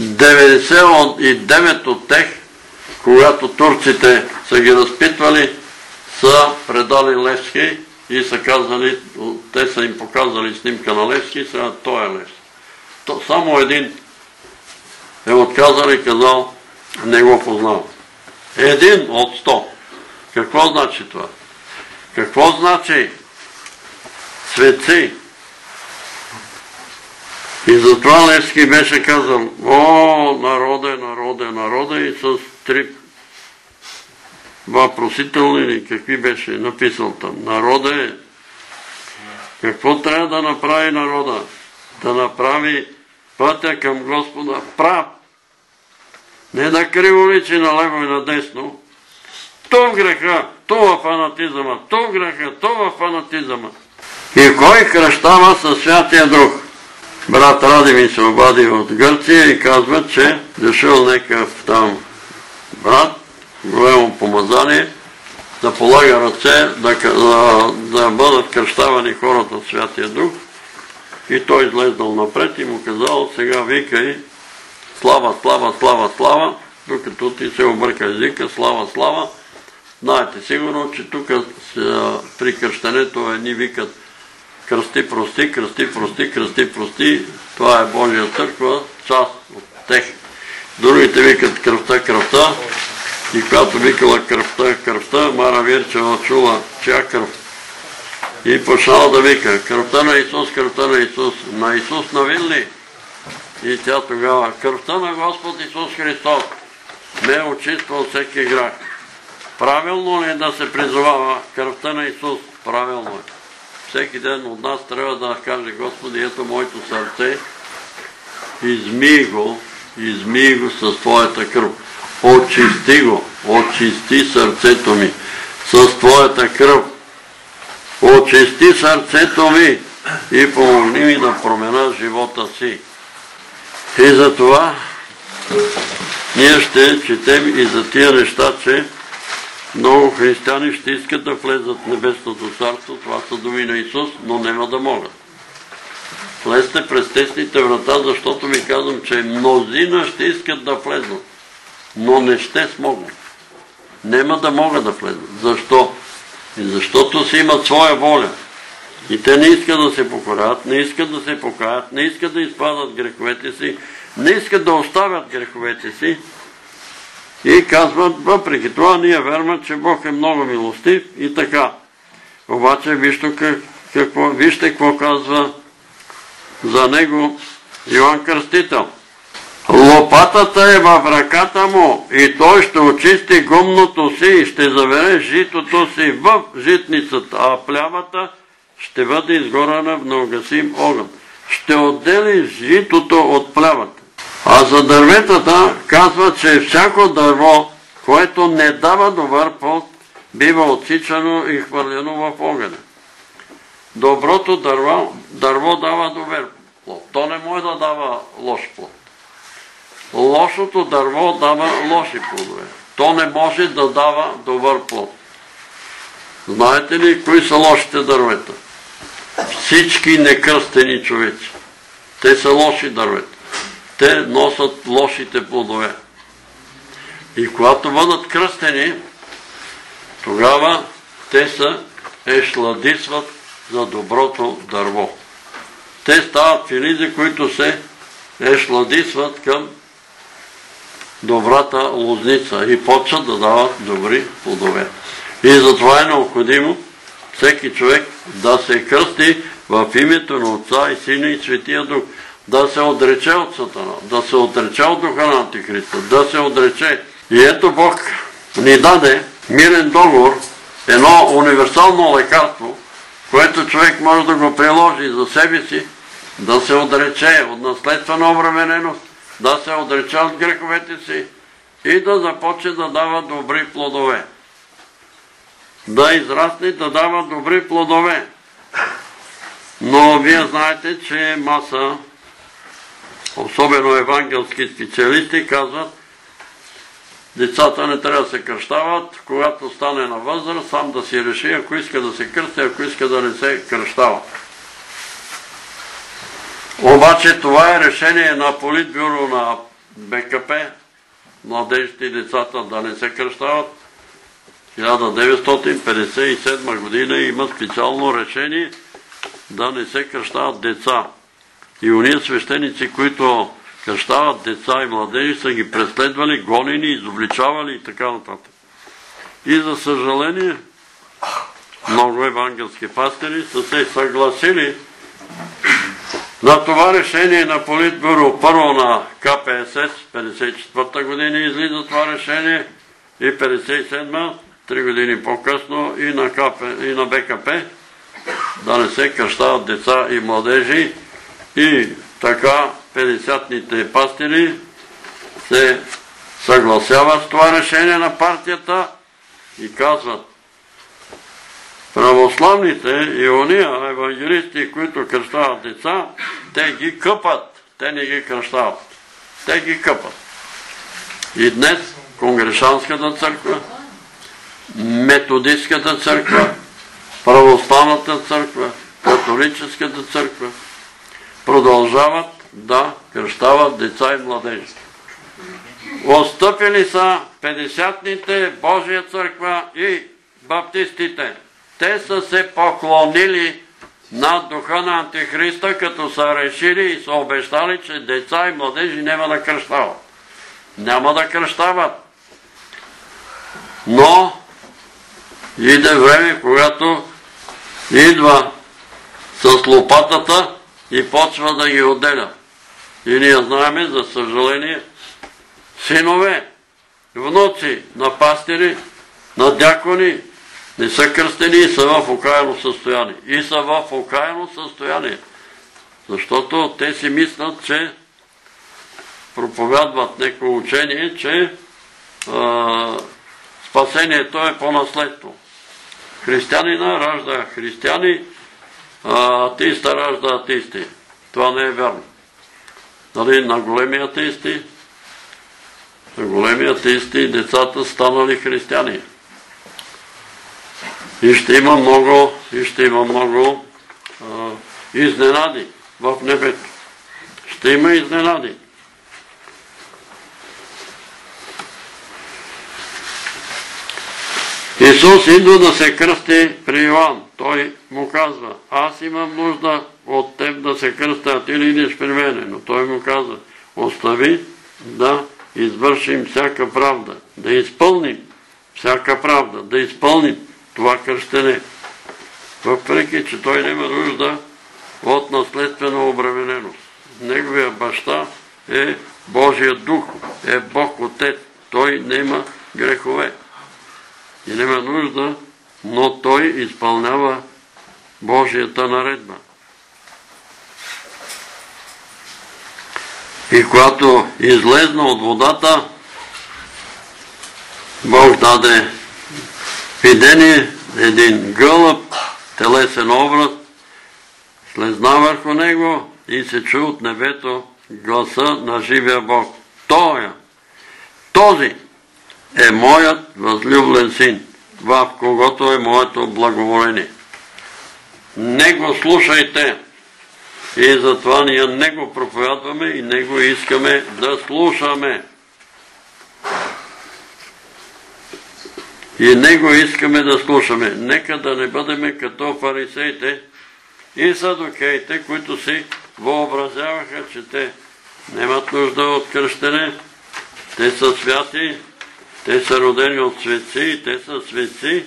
Speaker 1: 99 от тях, когато турците са ги разпитвали, са предали Левски и са казали, те са им показали снимка на Левски и сега той е Левски. Само един е отказал и казал, не го познава. Един от 100. Какво значи това? Какво значи светци? И затова Левски беше казал: о, народе, и с 3 въпросителни, какви беше написал там. Народе, какво трябва да направи народа? Да направи пътя към Господа прав. Не да криволичи наляво и надесно. То в греха, то в фанатизъма, то в греха, то в фанатизъма. И кой кръщава със Святия Дух? Брат Ради ми се обади от Гърция и казва, че дошъл некъв там брат, голямо помазание, да полага ръце, да бъдат кръщавани хората от Святия Дух. И той излезнал напред и му казал: сега викай слава, слава, слава, слава, докато ти се обърка езика, слава, слава. Знаете сигурно, че тук при кръщането едни викат кръсти, прости, кръсти, прости, кръсти, прости. Това е Божия църква, част от тех. Другите викат кръвта, кръвта. И когато викала кръвта, кръвта, Мара Вирчева чула чия кръв. И почнала да вика: кръвта на Исус, кръвта на Исус. На Исус навин ли? И тя тогава: кръвта на Господ Исус Христос ме очиства от всеки грях. Правилно ли е да се призовава кръвта на Исус? Правилно е. Всеки ден от нас трябва да каже: Господи, ето моето сърце, измий го със Твоята кръв. Очисти го, очисти сърцето ми с Твоята кръв. Очисти сърцето ми и помогни ми да променя живота си. И за това ние ще четем и за тия неща, че много християни ще искат да влезат в Небесното царство. Това са думи на Исус, но няма да могат. Влезте през тесните врата, защото ви казвам, че мнозина ще искат да влезнат, но не ще смогнат. Нема да могат да влезнат. Защо? И защото си имат своя воля. И те не искат да се покорят, не искат да се покаят, не искат да изпадат греховете си, не искат да оставят греховете си и казват, въпреки това ние вярваме, че Бог е много милостив и така. Обаче вижте какво казва за него Йоан Кръстител. Лопатата е в ръката му и той ще очисти гумното си и ще завере житото си в житницата, а плявата ще бъде изгорена в неугасим огън. Ще отдели житото от плявата. А за дърветата казва, че всяко дърво, което не дава добър плод, бива отсичано и хвърлено в огъня. Доброто дърво дава добър плод. То не може да дава лош плод. Лошото дърво дава лоши плодове. То не може да дава добър плод. Знаете ли кои са лошите дървета? Всички некръстени човеци. Те са лоши дървета. Те носят лошите плодове. И когато бъдат кръстени, тогава те се ешладисват за доброто дърво. Те стават филизи, които се ешладисват към добрата лозница и почват да дават добри плодове. И затова е необходимо всеки човек да се кръсти в името на Отца и Сина и Светия Дух, да се отрече от Сатана, да се отрече от духа на Антихриста, да се отрече. И ето Бог ни даде мирен договор, едно универсално лекарство, което човек може да го приложи за себе си, да се отрече от наследствена обремененост, да се отрече от греховете си и да започне да дава добри плодове. Да израсне, да дава добри плодове. Но вие знаете, че маса, особено евангелски специалисти, казват, децата не трябва да се кръщават, когато стане на възраст, сам да си реши, ако иска да се кръсти, ако иска да не се кръщава. Обаче това е решение на политбюро на БКП, младежите и децата да не се кръщават. 1957 година има специално решение да не се кръщават деца. И уния свещеници, които кръщават деца и младежи, са ги преследвали, гонени, изобличавали и така нататък. И за съжаление, много евангелски пастири са се съгласили на това решение на политбюро. Първо на КПСС, 54-та година излиза това решение и 57-та, 3 години по-късно и на БКП, да не се кръщават деца и младежи. И така 50-ните пастири се съгласяват с това решение на партията и казват, православните и ония евангелисти, които кръщават деца, те ги къпат, те не ги кръщават. Те ги къпат. И днес Конгрешанската църква, Методистската църква, Православната църква, Католическата църква продължават да кръщават деца и младежи. Отстъпили са 50-ните, Божия църква и баптистите. Те са се поклонили на духа на Антихриста, като са решили и са обещали, че деца и младежи няма да кръщават. Няма да кръщават. Но иде време, когато идва с лопатата и почва да ги отделя. И ние знаем, за съжаление, синове, внуци на пастири, на дякони, не са кръстени и са в окаяно състояние. И са в окаяно състояние. Защото те си мислят, че проповядват неко учение, че спасението е по наследство. Християнина ражда християни, атеиста ражда атеисти. Това не е вярно. Нали, на големи атеисти децата станали християни. И ще има много изненади в небето. Ще има изненади. И Исус идва да се кръсти при Йоан. Той му казва, аз имам нужда от теб да се кръстя, а ти ли идеш при мене? Но той му казва, остави да извършим всяка правда, да изпълним всяка правда, да изпълним това кръщене. Въпреки, че той няма нужда от наследствена обремененост. Неговия баща е Божия дух, е Бог Отец. Той няма грехове и няма нужда, но той изпълнява Божията наредба. И когато излезна от водата, Бог даде видение, един гълъб, телесен образ, слезна върху него и се чу от небето гласа на живия Бог. Този е моят възлюблен син, в когото е моето благоволение. Него слушайте. И затова ние него проповядваме и него искаме да слушаме. И него искаме да слушаме. Нека да не бъдем като фарисеите и садукеите, които си въобразяваха, че те нямат нужда от кръщене. Те са святи, те са родени от светци, те са светци,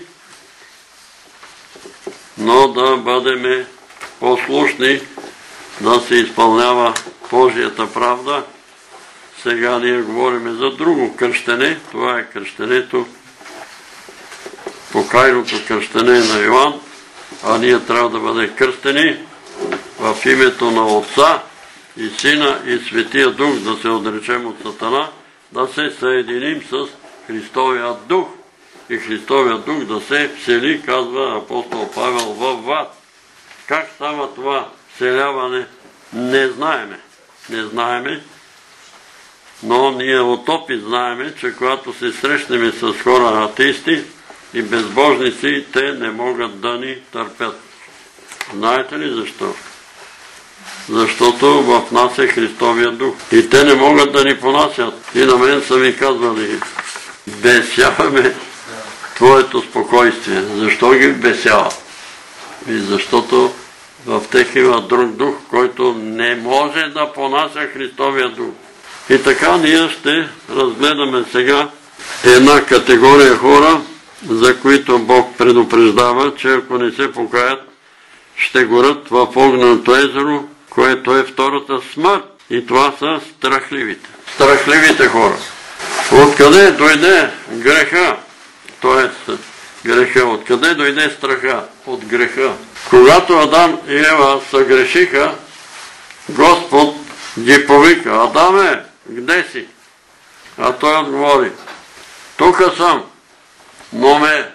Speaker 1: но да бъдем послушни, да се изпълнява Божията правда. Сега ние говорим за друго кръщене. Това е кръщенето, покайното кръщене на Йоан, а ние трябва да бъдем кръстени в името на Отца и Сина и Светия Дух, да се отречем от Сатана, да се съединим с Христовия Дух и Христовия Дух да се всели, казва апостол Павел, във вас. Как става това вселяване? Не знаеме, но ние от опит знаеме, че когато се срещнем с хора атеисти и безбожници, те не могат да ни търпят. Знаете ли защо? Защото в нас е Христовия Дух. И те не могат да ни понасят. И на мен са ми казвали, бесяваме твоето спокойствие. Защо ги бесява? И защото в тях има друг дух, който не може да понася Христовия Дух. И така ние ще разгледаме сега една категория хора, за които Бог предупреждава, че ако не се покаят, ще горят в огненото езеро, което е втората смърт. И това са страхливите. Страхливите хора. Откъде дойде греха? Тоест греха. Откъде дойде страха? От греха. Когато Адам и Ева съгрешиха, Господ ги повика. Адаме, где си? А той отговори, тук съм, но ме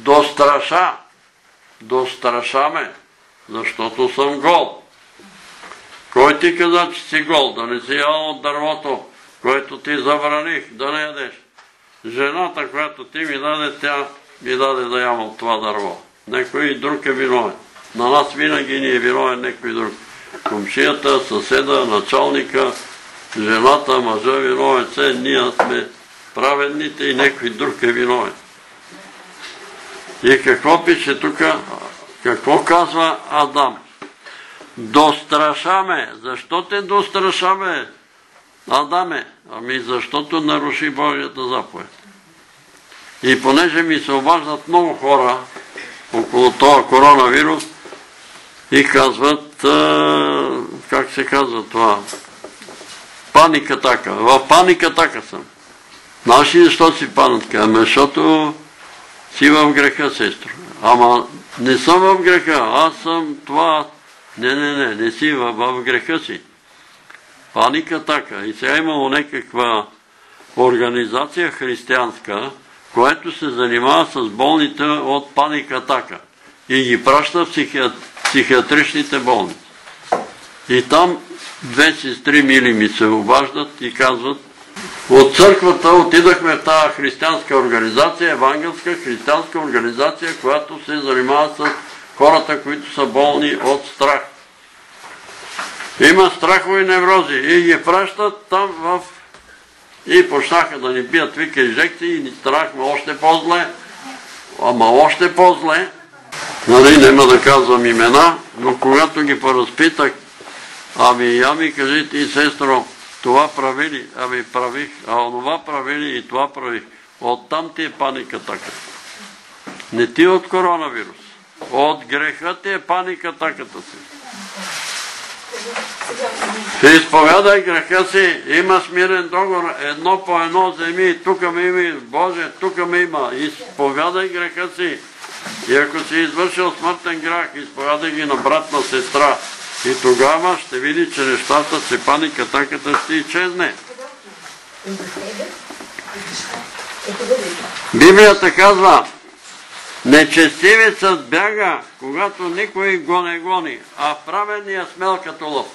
Speaker 1: достраша ме, защото съм гол. Кой ти каза, че си гол? Да не си ял от дървото, което ти забраних да не ядеш. Жената, която ти ми даде, тя ми даде да ям от това дърво. Некой друг е виновен. На нас винаги ни е виновен некой друг. Комшията, съседа, началника, жената, мъжа виновен. Ние сме праведните и некой друг е виновен. И какво пише тук? Какво казва Адам? Дострашаме. Защо те дострашаме, Адаме? Ами защото наруши Божията заповед. И понеже ми се обаждат много хора около този коронавирус и казват, как се казва това? Паникатака. В паникатака съм. Знаеш ли защо си паникатака? Ами защото си в греха, сестро. Ама не съм в греха, аз съм това. Не си в греха си. Паникатака. И сега имало някаква организация християнска, която се занимава с болните от паникатака и ги праща в психиатричните болници. И там две сестри мили ми се обаждат и казват, от църквата отидахме в тази християнска организация, евангелска християнска организация, която се занимава с хората, които са болни от страх. Има страхови неврози и ги пращат там и почнаха да ни бият вика инжекции и ни станахме още по-зле. ама още по-зле, нали, няма да казвам имена, но когато ги поразпитах, я ми кажете и сестро, това правили, правих, онова правили и това правих. Оттам ти е паниката. Не ти от коронавирус. От греха ти е паникатаката си. Изповядай греха си, има смирен договор, едно по едно вземи, тук ме има, Боже, тук ме има. Изповядай греха си. И ако си извършил смъртен грях, изповядай ги на брат, на сестра. И тогава ще види, че нещата си, паникатаката ще изчезне. Библията казва, нечестивецът бяга, когато никой го не гони, а праведният смел като лъв.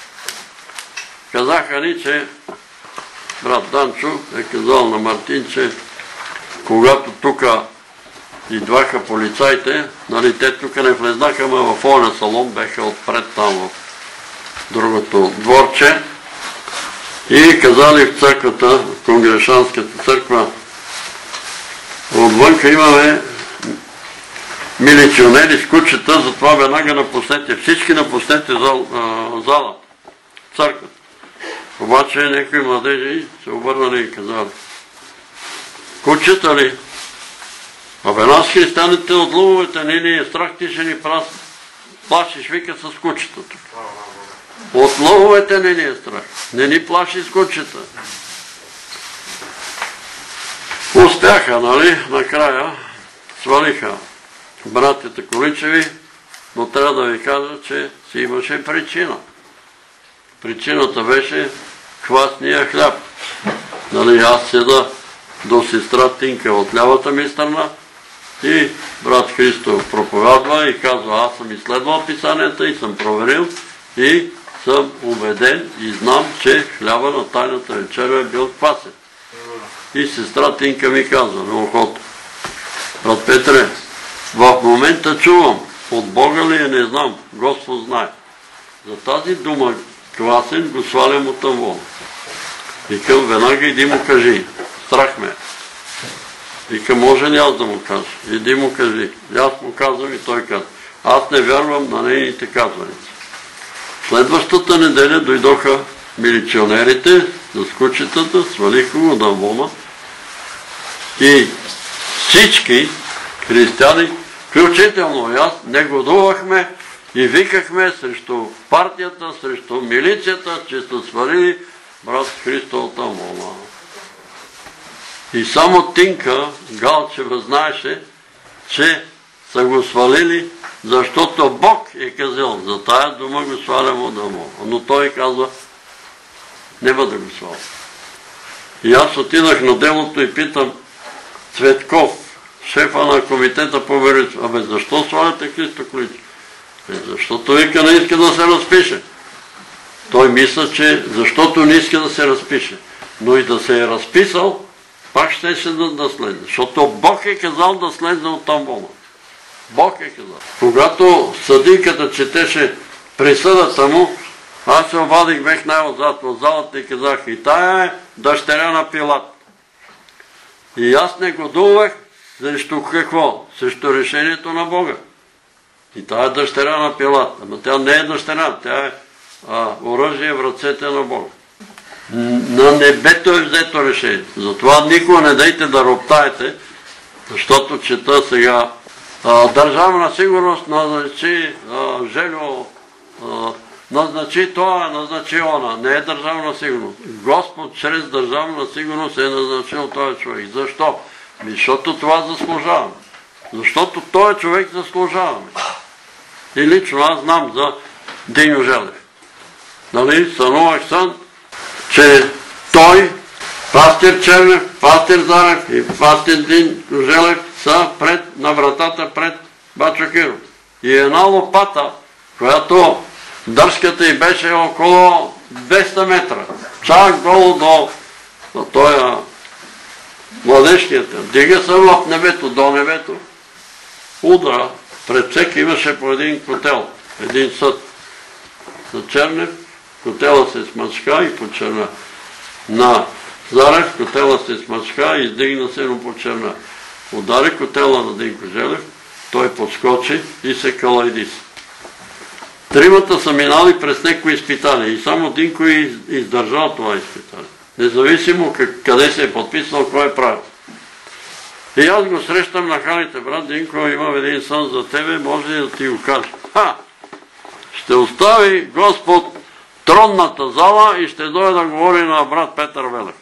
Speaker 1: Казаха ни, че брат Данчо е казал на Мартин, че когато тук идваха полицайите, нали, те тук не влезнаха, ама в оня салон беха отпред там в другото дворче и казали в църквата, в Конгрешанската църква, отвънка имаме милиционери с кучета, затова веднага напуснете, всички напуснете залата, църквата. Обаче някои младежи се обърнали и казали, кучета ли? Нас християните от лъвовете не ни е страх, ти ще ни плашиш, вика, с кучетата. От лъвовете не ни е страх, не ни плаши с кучета. Успяха, нали, накрая свалиха братята Количеви, но трябва да ви кажа, че си имаше причина. Причината беше хвастния хляб. Нали, аз седа до сестра Тинка от лявата ми страна и брат Христо проповядва и казва, аз съм изследвал писанията и съм проверил и съм убеден и знам, че хляба на тайната вечеря е бил квасен. И сестра Тинка ми казва на ухото, брат Петре, в момента чувам, от Бога ли е, не знам, Господ знае. За тази дума квасен го свалям от амвона. Викам, веднага иди му кажи, страх ме. Викам, може ли аз да му кажа? Иди му кажи. И аз му казвам и той казва. Аз не вярвам на нейните казваници. Следващата неделя дойдоха милиционерите с кучетата, свалиха го от амвона и всички християни, включително и аз, негодувахме и викахме срещу партията, срещу милицията, че са свалили брат Христо от амвона. И само Тинка Галчева знаеше, че са го свалили, защото Бог е казал, за тая дума го свалям от амвона. Но той казва, няма да го сваля. И аз отидах на делото и питам Цветков, шефа на комитета по вероизповедание, защо сваляте Христо Количев? Защото вика не иска да се разпише. Той мисля, че защото не иска да се разпише. Но и да се е разписал, пак ще да слезе. Защото Бог е казал да слезе от амвона. Бог е казал. Когато съдийката четеше присъдата му, аз се обадих, бех най-отзад в залата и казах, и тая е дъщеря на Пилат. И аз негодувах срещу какво? Срещу решението на Бога. И тая е дъщеря на Пилат. Ама тя не е дъщеря, тя е оръжие в ръцете на Бога. На небето е взето решение. Затова никога не дайте да роптаете, защото чета сега Държавна сигурност назначи Желю, назначи това, назначи она. Не е държавна сигурност. Господ чрез държавна сигурност е назначил този човек. Защо? Защото това заслужаваме. Защото този човек заслужаваме. И лично аз знам за Диньо Желев. Нали, сънувах сън, че той, пастир Чернев, пастир Зарев и пастир Диньо Желев са на вратата пред Бачо Киров. И една лопата, която дърската й беше около 200 метра. Чак долу до този младежкият. Дига се в небето, до небето. Удра, пред всеки имаше по един котел, един съд. За Чернев котела се смачка и почерна. На Зарев котела се смачка и издигна се, но почерна. удари котела на Динко Желев, той подскочи и се калайдиса. Тримата са минали през някои изпитания и само Динко издържал това изпитание. Независимо къде се е подписал, кой е правил. И аз го срещам на ханите, брат Динко, имам един сън за тебе, може ли да ти го кажа? Ще остави Господ тронната зала и ще дойде да говори на брат Петър Велев.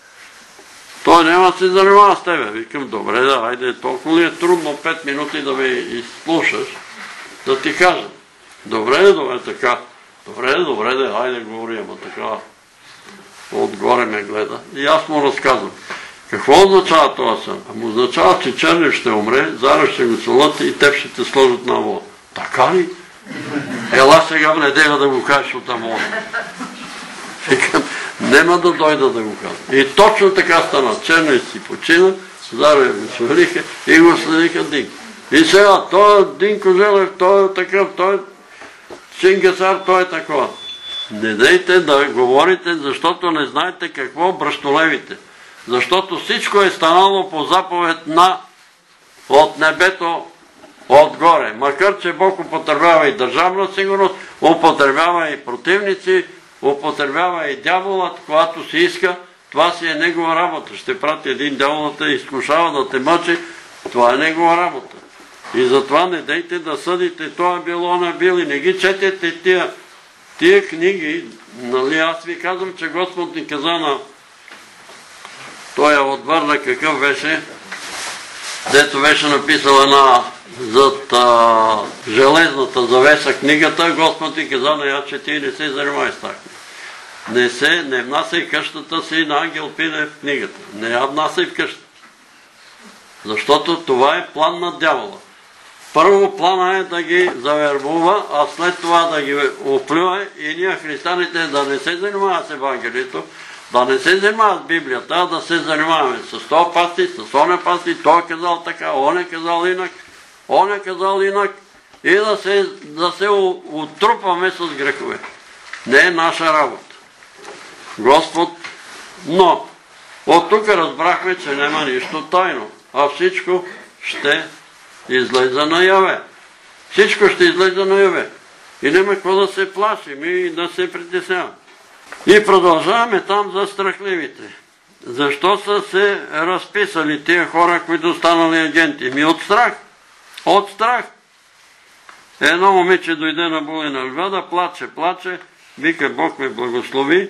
Speaker 1: Той няма да се занимава с тебе. Викам, добре, да, айде, толкова ли е трудно 5 минути да ме изслушаш, да ти кажа. Добре, така. Добре, айде говори, ама така. Отгоре ме гледа. И аз му разказвам. Какво означава това сън? Ама означава, че Чернев ще умре, заедно ще го свалят и теб ще те сложат на вода. Така ли? Ела сега в неделя да го кажеш от Амона. Викам, нема да дойда да го кажа. И точно така стана. Чернев си почина, заедно го свалиха и го следиха Динко. И сега, той е Динко Желев, той е такъв, той е Чингисар, той е такова. Не дайте да говорите, защото не знаете какво бръщолевите. Защото всичко е станало по заповед от небето отгоре. Макар че Бог употребява и държавна сигурност, употребява и противници, употребява и дяволът, когато си иска, това си е негова работа. Ще прати един дявол да те изкушава, да те мъчи, това е негова работа. И затова не дейте да съдите, това било на бил и не ги четете тия книги. Нали, аз ви казвам, че Господ ни каза на той е отвърна какъв беше, дето беше написал една зад железната завеса книгата, Господ ни каза на я, че ти не се занимай с тази. Не внасяй къщата си на Ангел Пине в книгата. Не я внасяй в къщата. Защото това е план на дявола. Първо плана е да ги завербува, а след това да ги оплюва и ние християните да не се занимават с Евангелието, да не се занимават с Библията, а да се занимаваме с този пасти, с оня пасти, той е казал така, он е казал инак, он е казал инак и да се отрупваме с грехове. Не е наша работа. Господ, но от тук разбрахме, че няма нищо тайно, а всичко ще излезе наяве. Всичко ще излезе наяве. И няма какво да се плашим и да се притесняваме. И продължаваме там за страхливите. Защо са се разписали тия хора, които станали агенти? От страх. От страх. Едно момиче дойде на Булина Львада, плаче, вика, Бог ме благослови,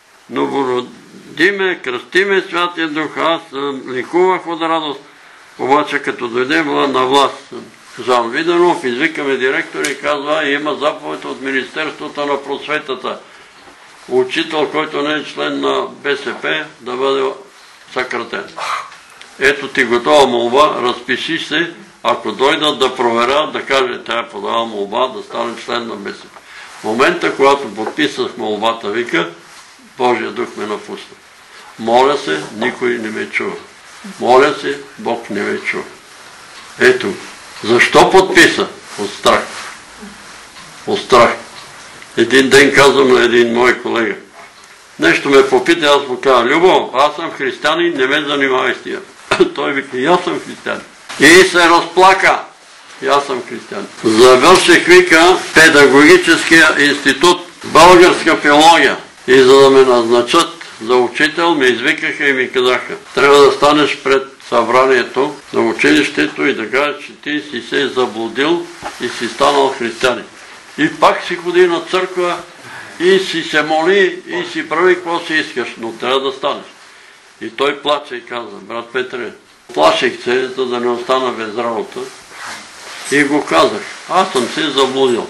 Speaker 1: новороди ме, кръсти ме Святия Дух, аз ликувах от радост. Обаче като дойде на власт Жан Виденов, извикаме директор и казва, има заповед от Министерството на просветата. Учител, който не е член на БСП, да бъде съкратен. Ето ти готова молба, разпиши се, ако дойдат да проверят, да каже, тя е подава молба да стане член на БСП. В момента, когато подписах молбата, вика, Божия Дух ме напусна. Моля се, никой не ме чува. Моля се, Бог не ме чува. Ето, защо подписа? От страх. От страх. Един ден казвам на един мой колега. Нещо ме попита, аз му казвам, Любо, аз съм християнин, не ме занимавай с тия. Той вика, и аз съм християнин. И се разплака. И аз съм християнин. Завърших, вика, педагогическия институт, българска филология. И за да ме назначат за учител, ме извикаха и ми казаха, трябва да станеш пред събранието на училището и да кажеш, че ти си се заблудил и си станал християнин. И пак си ходи на църква и си се моли и си прави какво си искаш, но трябва да станеш. И той плаче и каза, брат Петре, плаших се, за да не остана без работа. И го казах, аз съм се заблудил.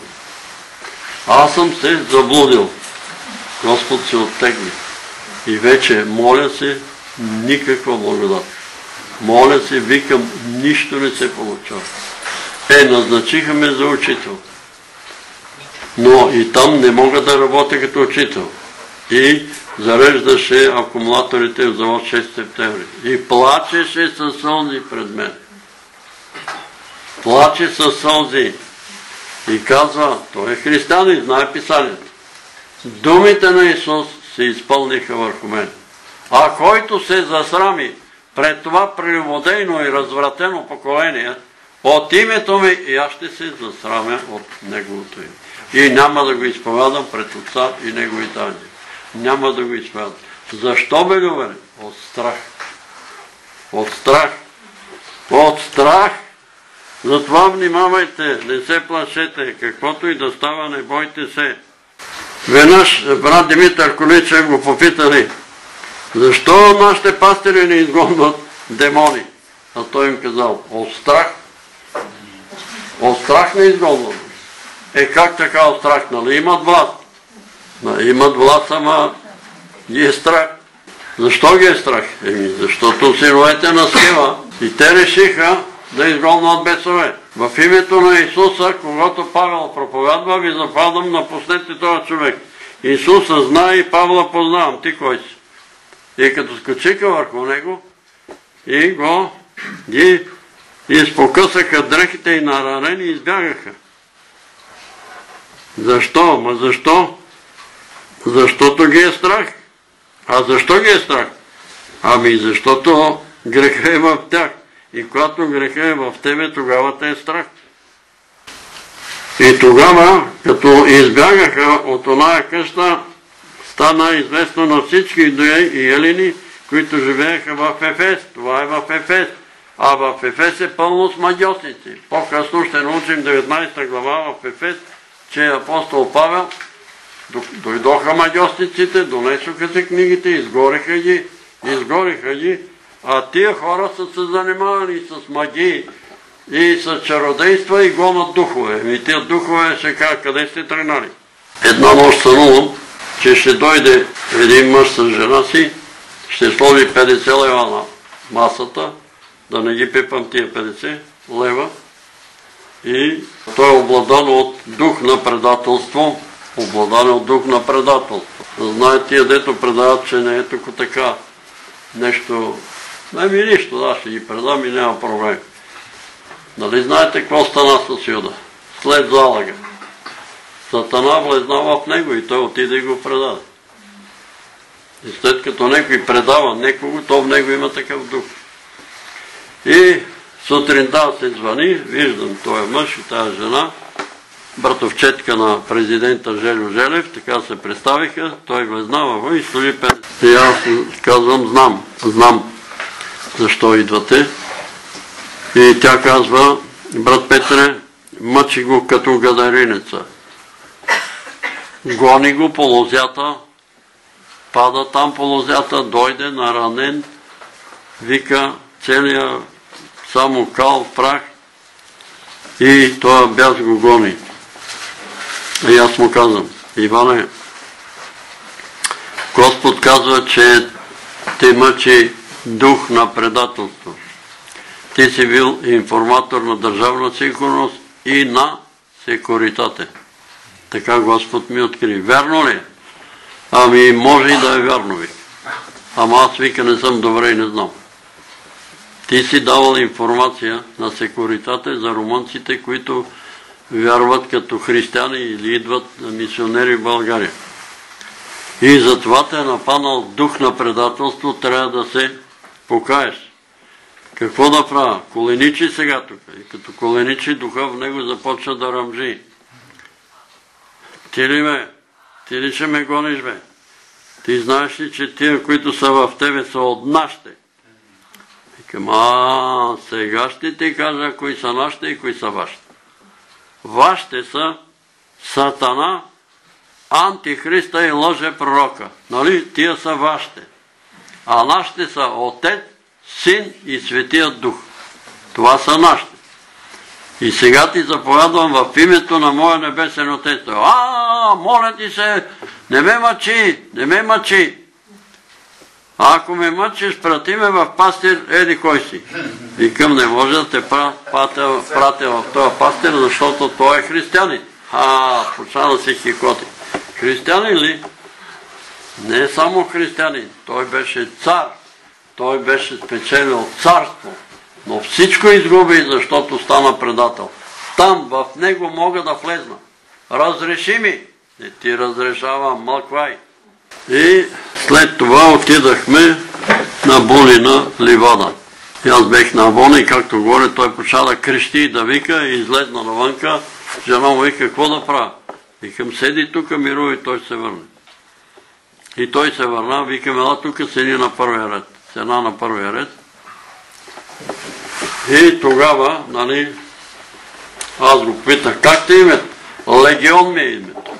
Speaker 1: Аз съм се заблудил. Господ се оттегли. И вече моля се, никаква благодат. Моля се, викам, нищо не се получава. Назначиха ме за учител. Но и там не мога да работя като учител. И зареждаше акумулаторите в завод 6 септември. И плачеше със сълзи пред мен. Плаче със сълзи. И казва, той е християнин, знае писанието. Думите на Исус се изпълниха върху мен. А който се засрами пред това прелюбодейно и развратено поколение, от името ми и аз ще се засрамя от неговото име. И няма да го изповядам пред Отца и неговите ангели. Няма да го изповядам. Защо, бе, любени? От страх. От страх. От страх. Затова внимавайте, не се плашете, каквото и да става, не бойте се. Веднъж брат Димитър Количев го попитали, защо нашите пастири не изгонват демони? А той им казал, от страх. От страх не изгонват. Как така от страх? Нали имат власт? Имат власт, ама ги е страх. Защо ги е страх? Защото синовете на Скева и те решиха да изгонват бесове. В името на Исуса, когато Павел проповядва, ви западам, напуснете този човек. Исуса знае и Павла познавам. Ти кой си? И като скочиха върху него и ги изпокъсаха дрехите и наранени и избягаха. Защо? Защо? Защото ги е страх. А защо ги е страх? Защото греха е в тях. И когато греха е в тебе, тогава те е страх. И тогава, като избягаха от оная къща, стана известно на всички юдеи и елини, които живееха в Ефес. Това е в Ефес. А в Ефес е пълно с магьосници. По-късно ще научим 19 глава в Ефес, че апостол Павел дойдоха магьосниците, донесоха се книгите, изгориха ги, а тия хора са се занимавали с магии и с чародейства и гонят духове. И тия духове ще кажат, къде сте тръгнали? Една нощ сънувам, че ще дойде един мъж с жена си, ще сложи 50 лева на масата, да не ги пипам тия 50 лева, и той е обладан от дух на предателство, Знаете тия, дето предават, че не е тук така нещо, нищо, ще ги предам и няма проблем. Нали знаете какво стана с Юда? След залага. Сатана влезна в него и той отиде и го предаде. И след като някой предава некого, то в него има такъв дух. И сутринта се звъни, виждам този мъж и тази жена, братовчетка на президента Желю Желев, така се представиха, той влезнава и стои 5. И аз казвам, знам защо идвате. И тя казва, брат Петре, мъчи го като гадаринеца. Гони го по лозята, пада там по лозята, дойде наранен, вика целия само кал, прах и това бяс го гони. И аз му казвам, Иване, Господ казва, че те мъчи дух на предателство. Ти си бил информатор на държавна сигурност и на секуритате. Така Господ ми откри. Верно ли? Може и да е вярно, вика. Ама аз, вика, не съм добре и не знам. Ти си давал информация на секуритате за румънците, които вярват като християни или идват мисионери в България. И затова те е нападнал дух на предателство, трябва да се покаеш. Какво да правя? Коленичи сега тук. И като коленичи, духа в него започва да ръмжи. Ти ли ще ме гониш, бе? Ти знаеш ли, че тия, които са в тебе, са от нашите? Викам, сега ще ти кажа кои са нашите и кои са вашите. Вашите са Сатана, Антихриста и лъже пророка. Нали? Тия са вашите. А нашите са Отец, Син и Светия Дух. Това са нашите. И сега ти заповядвам в името на моя небесен Отец. Моля ти се, не ме мъчи. А ако ме мъчиш, прати ме в пастир, еди кой си. Викам, не може да те пратя в този пастир, защото той е християнин. Почна да си хикоти. Християнин ли? Не е само християнин. Той беше цар. Той беше спечелил царство. Но всичко изгуби, защото стана предател. Там, в него мога да влезна. Разреши ми. Не ти разрешавам, мълквай. И след това отидахме на Бунина ливада. И аз бех на Бона и както горе, той почна да крещи и да вика и излезна навънка. Жена му вика, какво да правя? Викам, седи тук, мирува и той се върне. И той се върна, викам, ела тук, седи на първия ред. Седна на първия ред. И тогава, нали, аз го питах, как те името? Легион ми е името.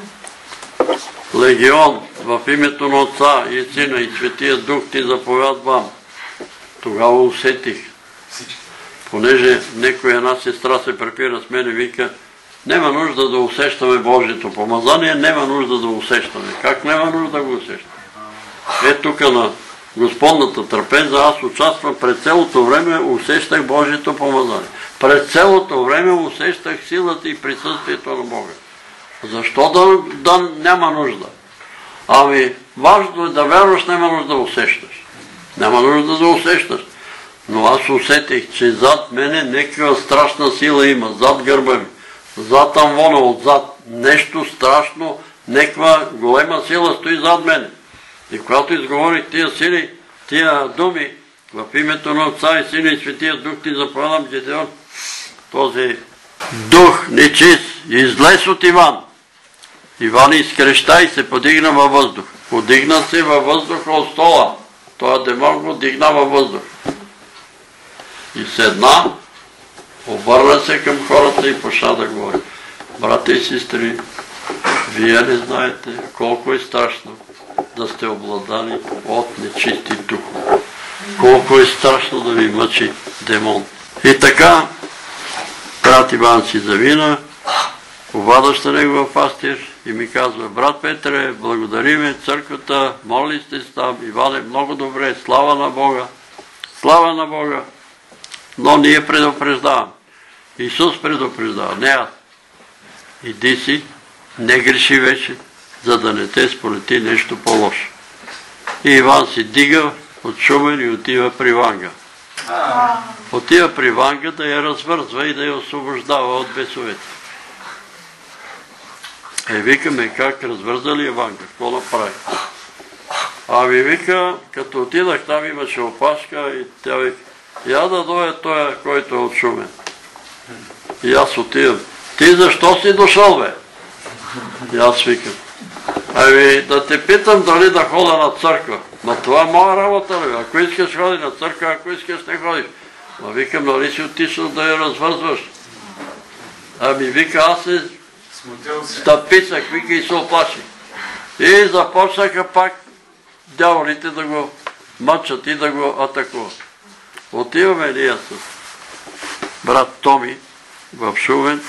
Speaker 1: Легион, в името на Отца и Сина и Светия Дух ти заповядвам. Тогава усетих, понеже една сестра се препира с мен и вика, няма нужда да усещаме Божието помазание, няма нужда да усещаме. Как няма нужда да го усещаме? Тук на Господната трапеза аз участвам, през цялото време усещах Божието помазание. През цялото време усещах силата и присъствието на Бога. Защо да няма нужда? Ами, важно е да вярваш, няма нужда да усещаш. Няма нужда да усещаш. Но аз усетих, че зад мене някаква страшна сила има, зад гърба ми. Зад амвона, отзад. Нещо страшно, някаква голема сила стои зад мене. И когато изговорих тия сили, тия думи, в името на Отца и Сина и Светия Дух ти заповядам, Гедеон, този дух нечист излез от Иван. Иван изкреща и се подигна във въздух. Подигна се във въздуха от стола. Той демон го дигна във въздух. И седна, обърна се към хората и почна да говори. Брата и сестри, вие не знаете колко е страшно да сте обладани от нечисти духове. Колко е страшно да ви мъчи демон. И така, брат Иван си завина, повадаща негова пастир и ми казва, брат Петре, благодариме църквата, моли сте се там, Иван е много добре, слава на Бога, слава на Бога. Но ние предупреждавам. Исус предупреждава, не аз. Иди си, не греши вече, за да не те сполети нещо по-лошо. И Иван си дига от Шумен и отива при Ванга. Отива при Ванга да я развързва и да я освобождава от бесовете. Викаме как развързали Ванга, какво направи? Ами вика, като отидах там имаше опашка и тя вика, я да дойде той, който е от Шумен. И аз отивам. Ти защо си дошъл, бе? И аз викам. Ами да те питам дали да хода на църква. Ма това е моя работа, бе. Ако искаш ходи на църква, ако искаш не ходиш. Ма викам, нали си отишъл да я развързваш? Ами вика, аз се стъписах, вика и се оплаших. И започнаха пак дяволите да го мъчат и да го атакуват. Отиваме ние с брат Томи в Шумен.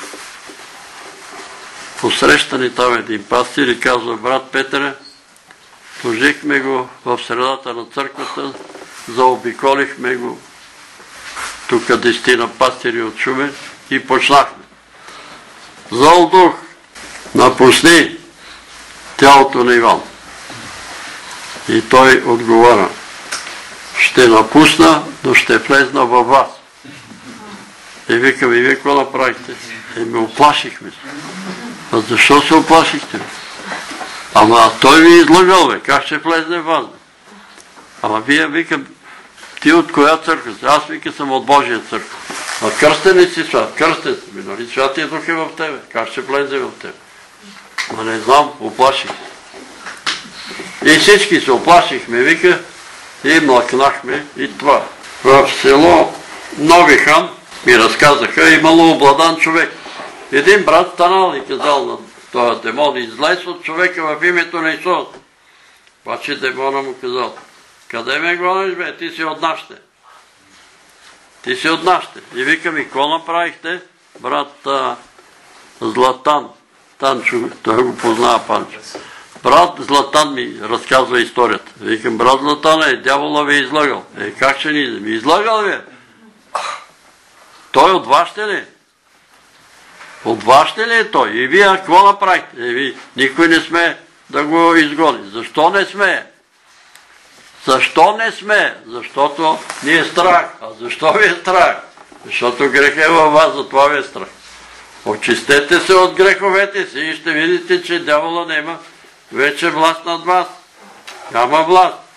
Speaker 1: Посрещани там един пастир и казва, брат Петре, сложихме го в средата на църквата, заобиколихме го тук 10 пастири от Шумен и почнахме. Зол дух, напусни тялото на Иван. И той отговаря, ще напусна, но ще влезна във вас. И викам, и вие какво направихте? Ме оплашихме се. А защо се оплашихте? Ама той ви излъгал, бе. Как ще влезне в вас? Ама вие, викам, ти от коя църква си? Аз, вика, съм от Божия църква. А кръстен ли си свят? Кръстен си. Нали Святия Дух е в тебе? Как ще влезе в тебе? Ама не знам, оплаших се. И всички се оплашихме, вика, и млъкнахме и това. В село Нови хан ми разказаха, имало обладан човек. Един брат станал и казал на този демон, излез от човека в името на Исус. Обаче демона му казал, къде ме гониш, бе? Ти си от нашите. Ти си от нашите. И вика ми, какво направихте? Брат Златан, Танчо, той го познава Панчо. Брат Златан ми разказва историята. Викам, брат Златан, дявола ви е излагал. Как ще ни ми излагал, бе? Той от вашите ли? От вашите ли е той? И вие какво направихте? Никой не сме да го изгони. Защо не сме? Защо не сме? Защото ни е страх. А защо ви е страх? Защото грех е във вас, затова ви е страх. Очистете се от греховете си и ще видите, че дявола няма вече власт над вас. Няма власт.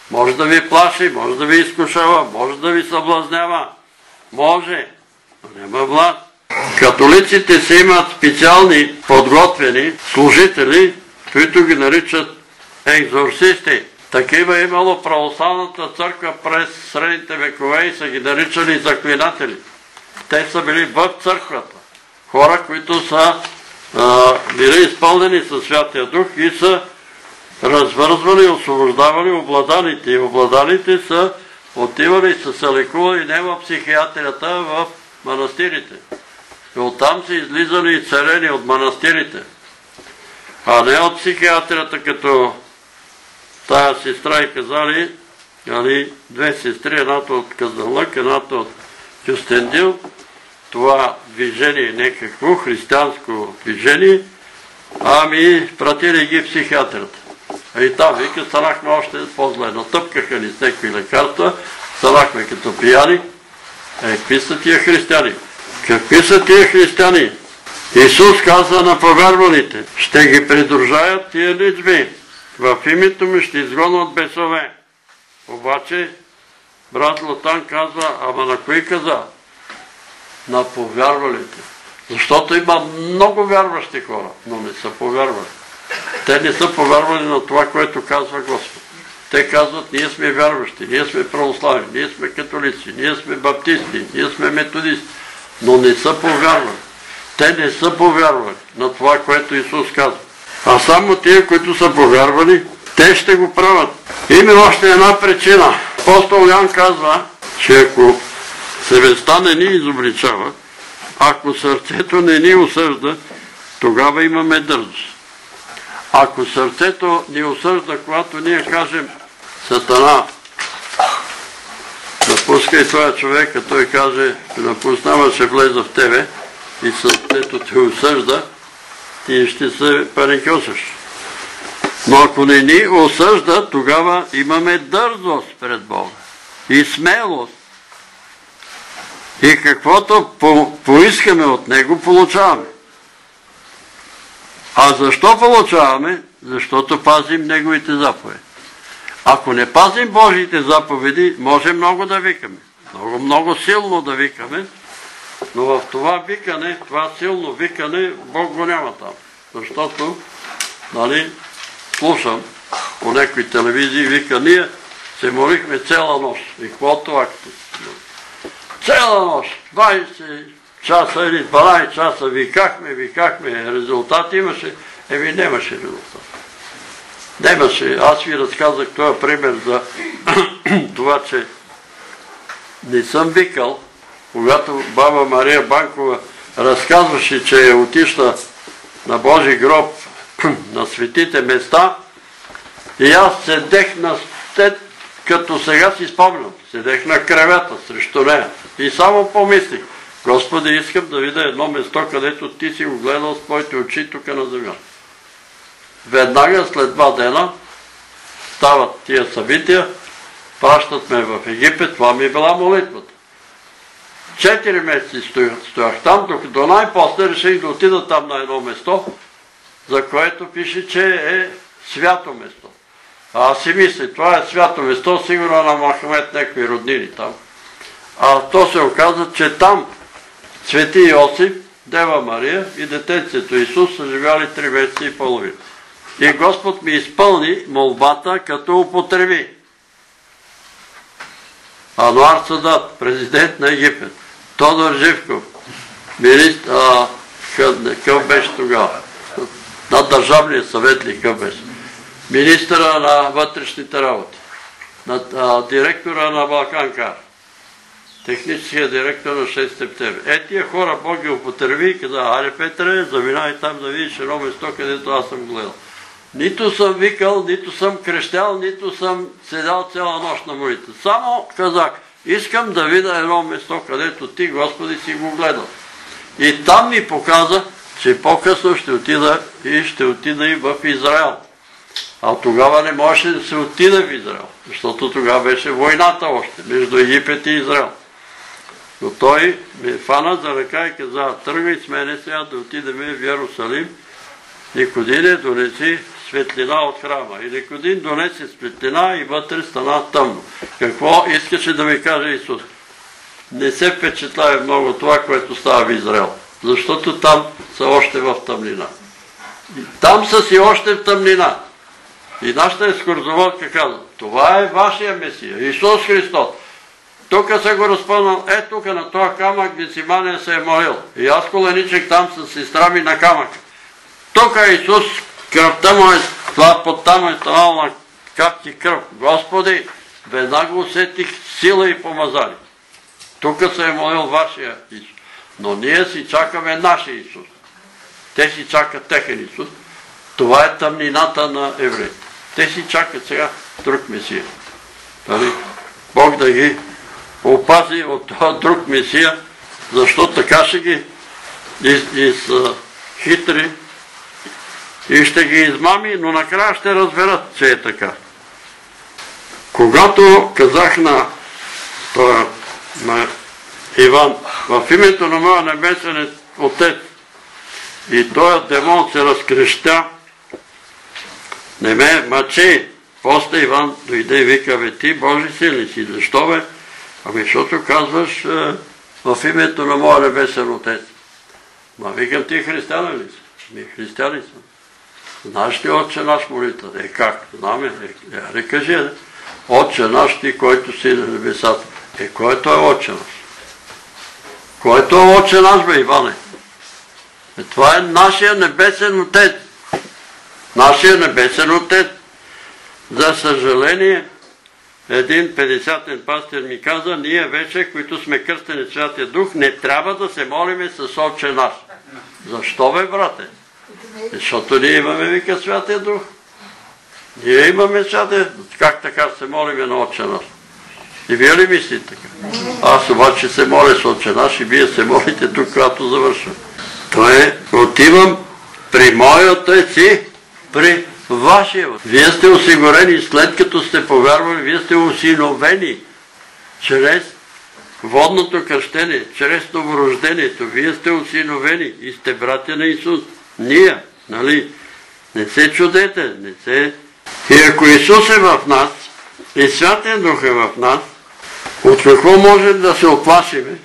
Speaker 1: Може да ви плаши, може да ви изкушава, може да ви съблазнява. Може, но няма власт. Католиците си имат специални подготвени служители, които ги наричат екзорсисти. Такива е имало православната църква през средните векове и са ги наричали заклинатели. Те са били в църквата. Хора, които са били изпълнени със Святия Дух и са развързвали и освобождавали обладаните. И обладаните са отивали и са се лекували не в психиатрията, а в манастирите. И оттам са излизали и царени от манастирите, а не от психиатрията, като тая сестра и казали, две сестри, едната от Казанлък, едната от Кюстендил, това движение, някакво християнско движение, ами пратили ги в психиатрията. И там, вика, станахме още по-зле. Натъпкаха ни с някакви лекарства, станахме като пияни. Какви са тия християни? Какви са тия християни? Исус каза на повярваните, ще ги придружаят тия личби. В името ми ще изгонят бесове. Обаче, брат Латан казва, ама на кои каза? На повярвалите. Защото има много вярващи хора, но не са повярвали. Те не са повярвали на това, което казва Господ. Те казват, ние сме вярващи, ние сме православни, ние сме католици, ние сме баптисти, ние сме методисти, но не са повярвали. Те не са повярвали на това, което Исус казва. А само тия, които са повярвали, те ще го правят. Има още една причина. Апостол Ян казва, че ако съвестта не ни изобличава, ако сърцето не ни осъжда, тогава имаме дързост. Ако сърцето ни осъжда, когато ние кажем, Сатана, напускай това човек, а той каже, ще напуснава, ще влеза в тебе и сърцето те осъжда, ти ще се паникьосаш. Но ако не ни осъжда, тогава имаме дързост пред Бога и смелост. И каквото поискаме от Него, получаваме. А защо получаваме? Защото пазим Неговите заповеди. Ако не пазим Божиите заповеди, може много да викаме. Много силно да викаме, но в това викане, това силно викане, Бог го няма там. Защото, слушам по някои телевизии, вика, ние се молихме цяла нощ. И какво това? Цяла нощ, 20 часа или 12 часа викахме, резултати имаше, нямаше резултат. Нямаше. Аз ви разказах този пример за това, че не съм викал, когато баба Мария Банкова разказваше, че е отишла на Божи гроб на светите места и аз седех като сега си спомням, седех на кревета срещу нея и само помислих, Господи, искам да видя едно место, където ти си го гледал с твоите очи тук на земята. Веднага след 2 дена стават тия събития, пращат ме в Египет, това ми е била молитвата. 4 месеца стоях там, докато най-после реших да отида там на едно место, за което пише, че е свято место. Аз си мисля, това е свято место, сигурно на Мохамед някакви роднини там. А то се оказа, че там Свети Йосиф, Дева Мария и детенцето Исус са живяли 3 месеца и половина. И Господ ми изпълни молбата, като употреби Ануар Садат, президент на Египет, Тодор Живков, какъв беше тогава? На Държавния съвет ли какъв беше? Министъра на вътрешните работи, директора на Балканкар, техническия директор на 6 септември. Тия хора Бог ги употреби и каза, аре Петре, заминай там да видиш едно место, където аз съм гледал. Нито съм викал, нито съм крещял, нито съм седял цяла нощ на молитва. Само казах, искам да видя едно место, където ти, Господи, си го гледал. И там ми показа, че по-късно ще отида и в Израел. А тогава не можеше да се отида в Израел, защото тогава беше войната още между Египет и Израел. Но той ме фана за ръка и каза, тръгвай с мене сега да отидем в Йерусалим. Никодине, донеси светлина от храма. И Никодим донесе светлина и вътре стана тъмно. Какво искаше да ми каже Исус? Не се впечатлявай много това, което става в Израел. Защото там са още в тъмнина. Там са си още в тъмнина. И нашата екскурзоводка казва, това е вашия Месия, Исус Христос. Тук се го разпънал, тук на този камък Гециманен се е молил. И аз коленичех там с сестра ми на камъка. Тук Исус, кръвта му е, това подтам е станал на капки кръв. Господи, веднага усетих сила и помазание. Тук се е молил вашия Исус. Но ние си чакаме нашия Исус. Те си чакат техен Исус. Това е тъмнината на евреите. Те си чакат сега друг Месия. Бог да ги опази от този друг Месия, защото така ще ги хитри и ще ги измами, но накрая ще разберат, че е така. Когато казах на Иван, в името на моя небесен Отец, и този демон се разкрещя, не ме мъчи. После Иван дойде и вика, бе ти Божи син ли си? Защо бе? Ами защото казваш в името на моя небесен Отец. Ма викам, ти християнин ли си? Ми християнин съм. Знаеш ли Отче наш молитва? Как? Знаме. Кажи, Отче наш ти, който си на небесата. Кой е той Отче наш? Кой е той Отче наш, бе, Иване? Това е нашия небесен Отец. Нашия небесен Отец. За съжаление, един 50-тен пастир ми каза, ние вече, които сме кръстени Святия Дух, не трябва да се молиме с Отче наш. Защо бе, брате? Защото ние имаме, вика, Святия Дух. Ние имаме Святия Дух. Как така се молиме на Отче наш? И вие ли мислите така? Аз обаче се моля с Отче наш и вие се молите тук, когато завършвам. Отивам при моя Отец и при вашия. Вие сте осигурени, след като сте повярвали, вие сте усиновени чрез водното кръщение, чрез новорождението. Вие сте усиновени и сте братя на Исус. Ние, нали? Не се чудете, не се... И ако Исус е в нас, и Святия Дух е в нас, от какво можем да се оплашим?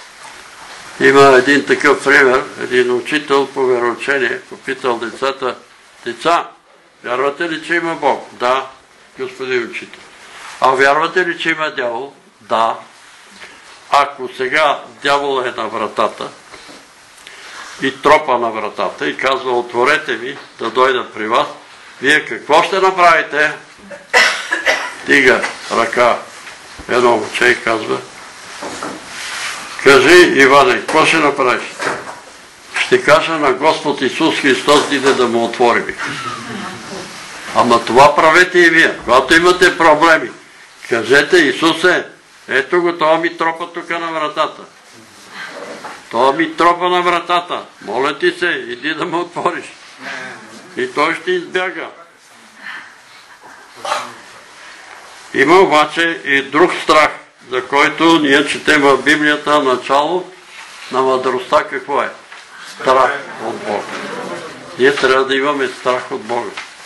Speaker 1: Има един такъв пример, един учител по вероучение, попитал децата, деца, вярвате ли, че има Бог? Да, господин учител. А вярвате ли, че има дявол? Да. Ако сега дявол е на вратата и тропа на вратата и казва, отворете ми да дойда при вас, вие какво ще направите? Дига ръка едно момче и казва, кажи, Иване, какво ще направиш? Ще кажа на Господ Исус Христос иде да му отвори. Ама това правете и вие. Когато имате проблеми, кажете, Исусе, ето го, това ми тропа тук на вратата. Това ми тропа на вратата. Моля ти се, иди да му отвориш. И той ще избяга. Има обаче и друг страх, за който ние четем в Библията начало на мъдростта какво е? Страх от Бога. Ние трябва да имаме страх от Бога.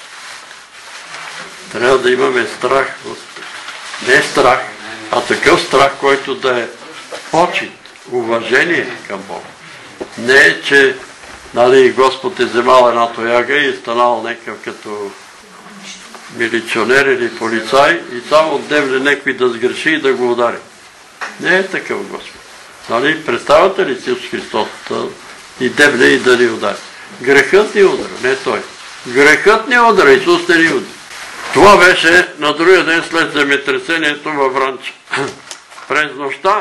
Speaker 1: Трябва да имаме страх от... Не страх, а такъв страх, който да е почит, уважение към Бога. Не е, че Господ е вземал една тояга и е станал някакъв като милиционер или полицай и само дневне някой да сгреши и да го удари. Не е такъв Господ. Представяте ли си Исус Христос и дебне и да ни удари? Грехът ни удара, не Той. Грехът ни удара, Исус не ни удара. Това беше на другия ден след земетресението във Вранча. През нощта,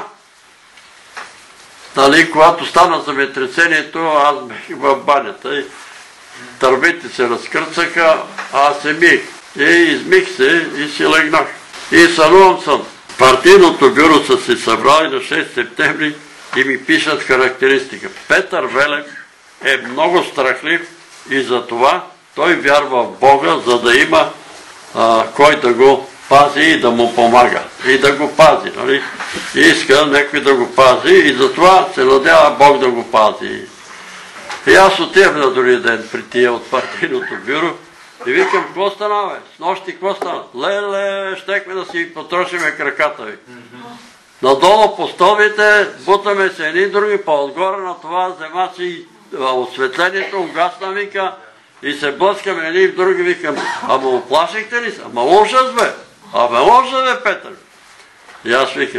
Speaker 1: когато стана земетресението, аз бях в банята и търбите се разкърцаха, аз се мих. И измих се и си легнах. И сънувам сън. Партийното бюро са се събрали на 6 септември и ми пишат характеристика. Петър Велев е много страхлив и за това той вярва в Бога, за да има кой да го пази и да му помага. И да го пази. Нали? И иска някой да го пази и затова се надява Бог да го пази. И аз отивам на другия ден при тия от партийното бюро И викам, какво стана, бе? С нощи какво стана? Леле, щехме да си потрошиме краката ви. Надолу по стълбите, бутаме се едни други, по-отгоре на това взема си осветлението, угасна, вика, и се блъскаме едни в други, викам, ама оплашихте ли се? Ама ужас, бе! Абе ужас, бе, Петър! И аз викам,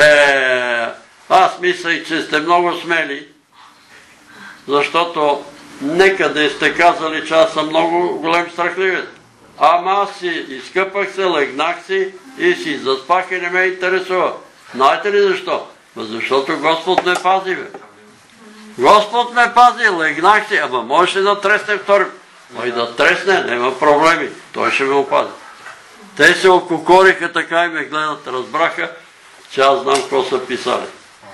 Speaker 1: аз мислех, че сте много смели, защото некъде сте казали, че аз съм много голем страхливец. Ама аз си изкъпах се, легнах си и си заспах и не ме интересува. Знаете ли защо? Защото Господ ме пази, бе. Господ ме пази, легнах си, ама можеш ли да тресне втори? Ой да тресне, няма проблеми, той ще ме опази. Те се окукориха така и ме гледат, разбраха, че аз знам какво са писали.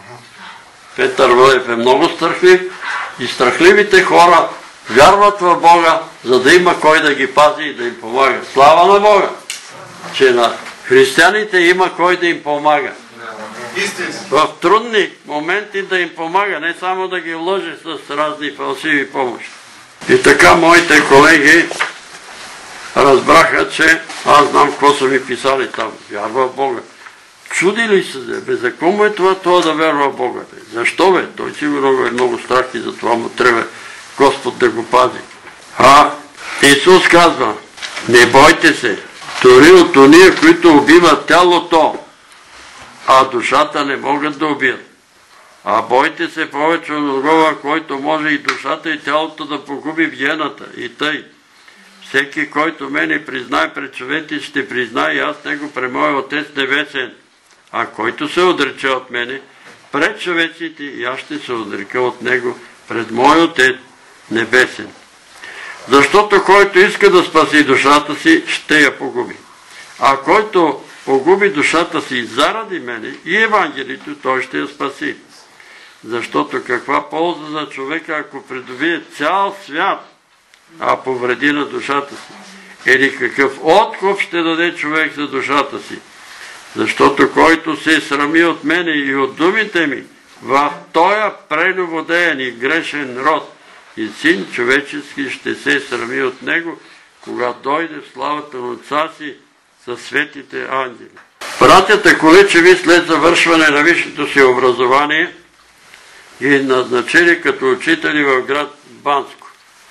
Speaker 1: Петър Вълев е много страхлив и страхливите хора вярват в Бога, за да има кой да ги пази и да им помага. Слава на Бога, че на християните има кой да им помага. В трудни моменти да им помага, не само да ги лъже с разни фалшиви помощи. И така моите колеги разбраха, че аз знам какво са ми писали там. Вярва в Бога. Чудили се, бе, за какво му е това да вярва в Бога? Бе? Защо, бе? Той сигурно е много страх и за това му трябва Господ да го пази. Исус казва, не бойте се, дори от ония, които убиват тялото, а душата не могат да убият. А бойте се повече от другого, който може и душата и тялото да погуби в гената. И тъй. Всеки, който мене признае пред човеците, ще признае и аз него пред моя Отец Небесен. А който се отрече от мене пред човеците, и аз ще се отрека от него пред моя Отец Небесен. Защото който иска да спаси душата си, ще я погуби. А който погуби душата си заради мене и Евангелието, той ще я спаси. Защото каква полза за човека, ако придобие цял свят, а повреди на душата си? Или какъв откуп ще даде човек за душата си? Защото който се срами от мене и от думите ми, в тоя прелюбодеян и грешен род, и Син човечески ще се срами от него, когато дойде в славата на Отца си със светите ангели. Братята Колечеви след завършване на висшето си образование ги назначили като учители в град Банско.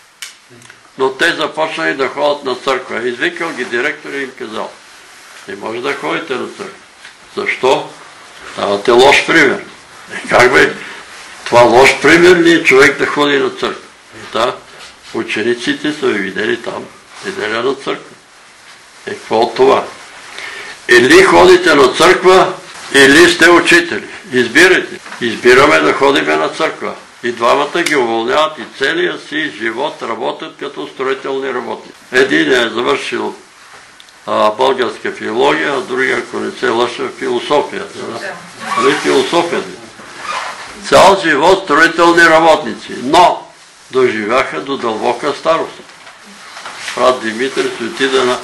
Speaker 1: Но те започнали да ходят на църква. Извикал ги директор и им казал, не може да ходите на църква. Защо? Давате лош пример. Как бе? Това лош пример ли е човек да ходи на църква? Да, учениците са ви видели там, неделя на църква. Какво от това? Или ходите на църква, или сте учители. Избирайте. Избираме да ходиме на църква. И двамата ги уволняват и целия си живот работят като строителни работници. Един е завършил българска филология, а другия, ако не се лъша, философия. Нали философията? Цял живот строителни работници, но доживяха до дълбока старост. Брат Димитър се отида на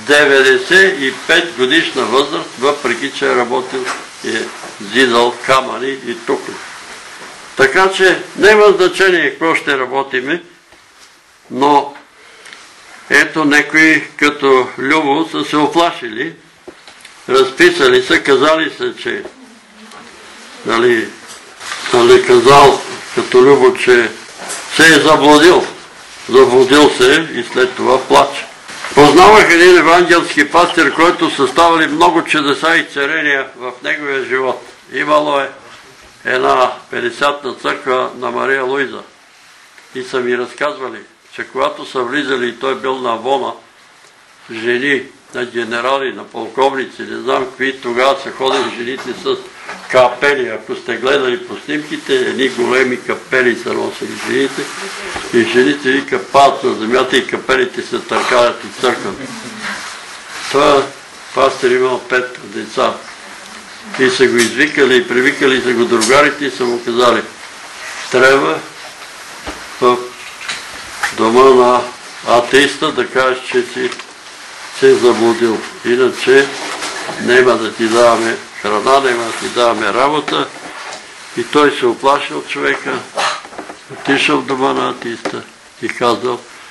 Speaker 1: 95 годишна възраст, въпреки че е работил и е зидал камъни и тухли. Така че няма значение какво ще работиме, но ето некои като Любо са се оплашили, разписали са, казали са, че казал като Любо, че се е заблудил. Заблудил се и след това плаче. Познавах един евангелски пастир, който са ставали много чудеса и царения в неговия живот. Имало е една 50-та църква на Мария Луиза. И са ми разказвали, че когато са влизали и той бил на Вона, жени на генерали, на полковници, не знам какви, тогава са ходили жените с капели. Ако сте гледали по снимките, едни големи капели са носили жените и жените вика падат на земята и капелите се търкалят и църкват. Това пастир имал 5 деца и са го извикали и привикали са го другарите и са му казали, трябва в дома на атеиста да кажеш, че си се е заблудил. Иначе няма да ти даваме храна, няма да ти даваме работа. И той се оплашил човека, отишъл в дома на атеиста и казал,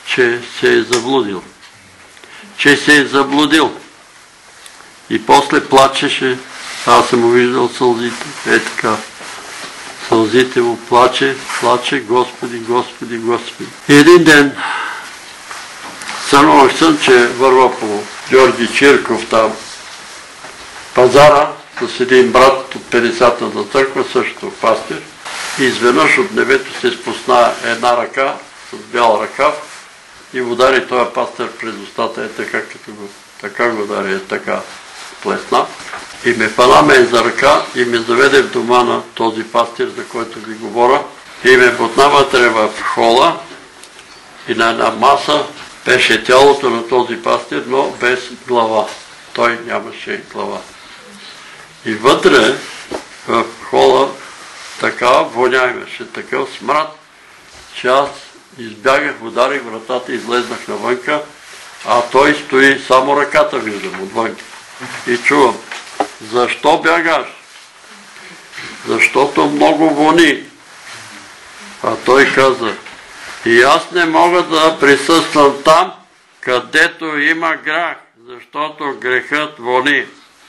Speaker 1: че се е заблудил. Че се е заблудил. И после плачеше. Аз съм му виждал сълзите. Така. Сълзите му плаче, Господи, Господи, Господи. И един ден сънувах сън, че върва по Георги Чирков там пазара с един брат от 50-та църква, също пастир. И изведнъж от небето се спусна една ръка с бял ръкав и удари този пастир през устата, така го удари, така плесна. И ме фана мен за ръка и ме заведе в дома на този пастир, за който ви говоря. И ме потна вътре в хола и на една маса беше тялото на този пастир, но без глава. Той нямаше глава. И вътре в хола така воня имаше, такъв смрад, че аз избягах, ударих вратата, излезнах навънка, а той стои, само ръката виждам отвънка. И чувам: защо бягаш? Защото много вони. А той каза: и аз не мога да присъствам там, където има грях, защото грехът вони.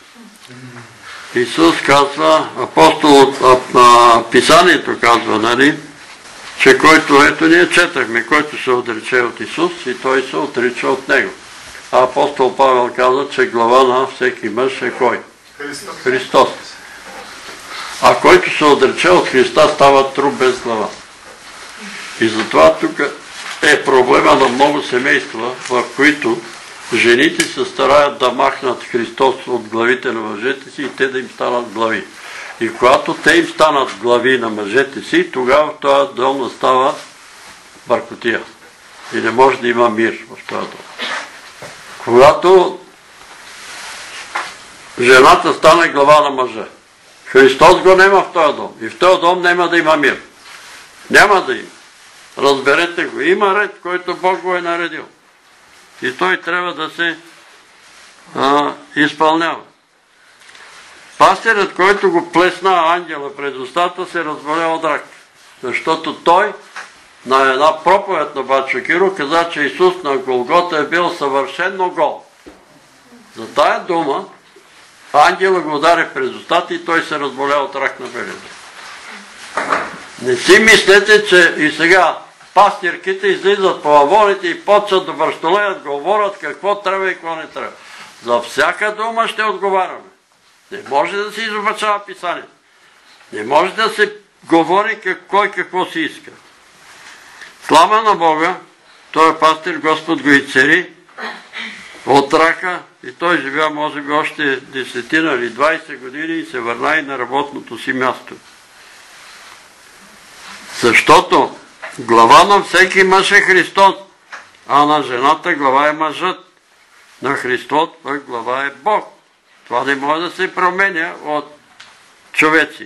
Speaker 1: Исус казва, апостол от Писанието казва, нали, че който, ето ние четахме, който се отрече от Исус и той се отрича от Него. А апостол Павел каза, че глава на всеки мъж е кой? Христос. А който се отрече от Христа става труп без глава. И затова тук е проблема на много семейства, в които жените се стараят да махнат Христос от главите на мъжете си и те да им станат глави. И когато те им станат глави на мъжете си, тогава в този дом настава бъркотия. И не може да има мир в този дом. Когато жената стане глава на мъжа, Христос го няма в този дом. И в този дом няма да има мир. Няма да има. Разберете го. Има ред, който Бог го е наредил. И той трябва да се изпълнява. Пастирът, който го плесна ангела пред устата, се разболя от рак. Защото той на една проповед на Бачо Киро каза, че Исус на Голгота е бил съвършено гол. За тая дума ангела го удари през устата и той се разболя от рак на белето. Не си мислете, че и сега пастирките излизат по авоните и почват да върстолеят, говорят какво трябва и какво не трябва. За всяка дума ще отговаряме. Не може да се изобачава Писанието. Не може да се говори кой какво си иска. Слава на Бога, той пастир, Господ го и цари от рака и той живя може би още 10 или 20 години и се върна и на работното си място. Защото глава на всеки мъж е Христос, а на жената глава е мъжът. На Христос пък глава е Бог. Това не може да се променя от човеци.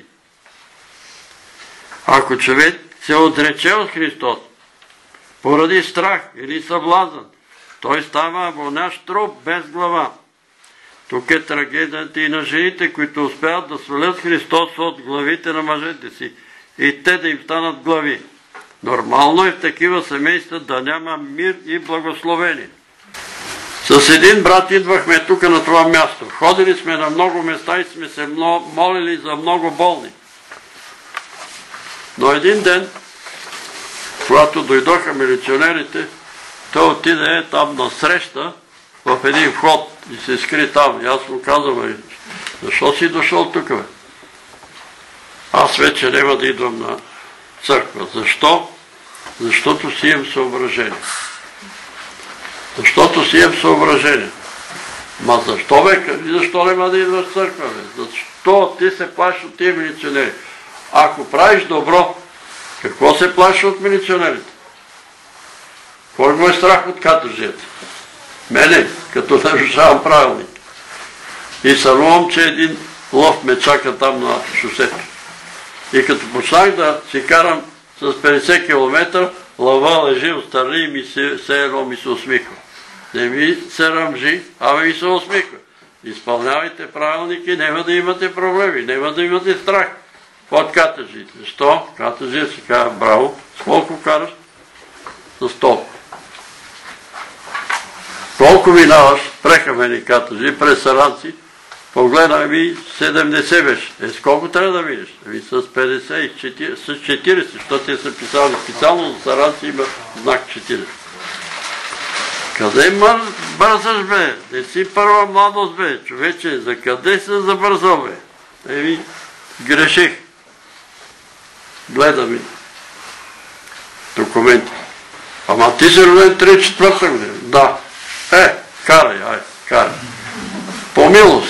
Speaker 1: Ако човек се отрече от Христос поради страх или съблазън, той става вонящ труп без глава. Тук е трагедията и на жените, които успяват да свалят Христос от главите на мъжете си и те да им станат глави. Нормално е в такива семейства да няма мир и благословение. С един брат идвахме тук на това място. Ходили сме на много места и сме се молили за много болни. Но един ден, когато дойдоха милиционерите, той отиде там на среща в един вход и се скри там. И аз му казвам: защо си дошъл тук, бе? Аз вече няма да идвам на църква. Защо? Защото си имам съображение. Защото си имам съображение. Ма защо, бе? Защо няма да идваш в църква, бе? Защо ти се плашиш от тия милиционери? Ако правиш добро, какво се плашиш от милиционерите? Кой го е страх от каторжията? Мене, като нарушавам правилник. И сънувам, че един лов ме чака там на шосето. И като почнах да си карам с 50 км, лъва лежи отстрани и ми се усмихва. Не ми се ръмжи, ами ми се усмихва. Изпълнявайте правилники, няма да имате проблеми, няма да имате страх от каторжите. Защо? Каторжите си казва: браво, с колко караш? С толкова. колко минаваш, прехаме катажи, през Саранци, погледнах ми 70 беше. С колко трябва да минеш? С 50, с 40, защото те са писали специално за Саранци има знак 40. Къде бързаш, бе? Не си първа младост, бе, човече, за къде се забързал, бе? Греших. Гледам документи. Ама ти си роден 34-та година. Да. Карай. По милост.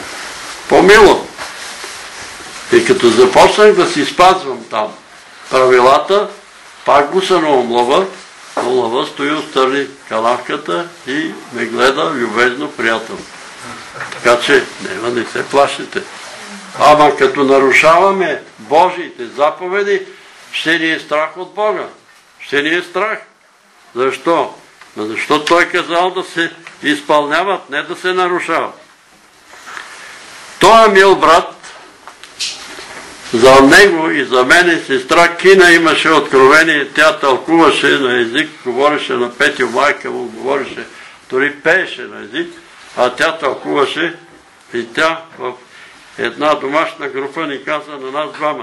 Speaker 1: И като започнах да си спазвам там правилата, пак го са на омлава, омлава стои отстрани канавката и ме гледа любезно приятел. Така че, не се плашите. Ама като нарушаваме Божиите заповеди, ще ни е страх от Бога. Ще ни е страх. Защо? Защото Той казал да се изпълняват, не да се нарушават. Той мил брат, за него и за мене сестра Кина имаше откровение, тя тълкуваше на език, говореше на Петю, майка му говореше, дори пееше на език, а тя тълкуваше и тя в една домашна група ни каза на нас двамата.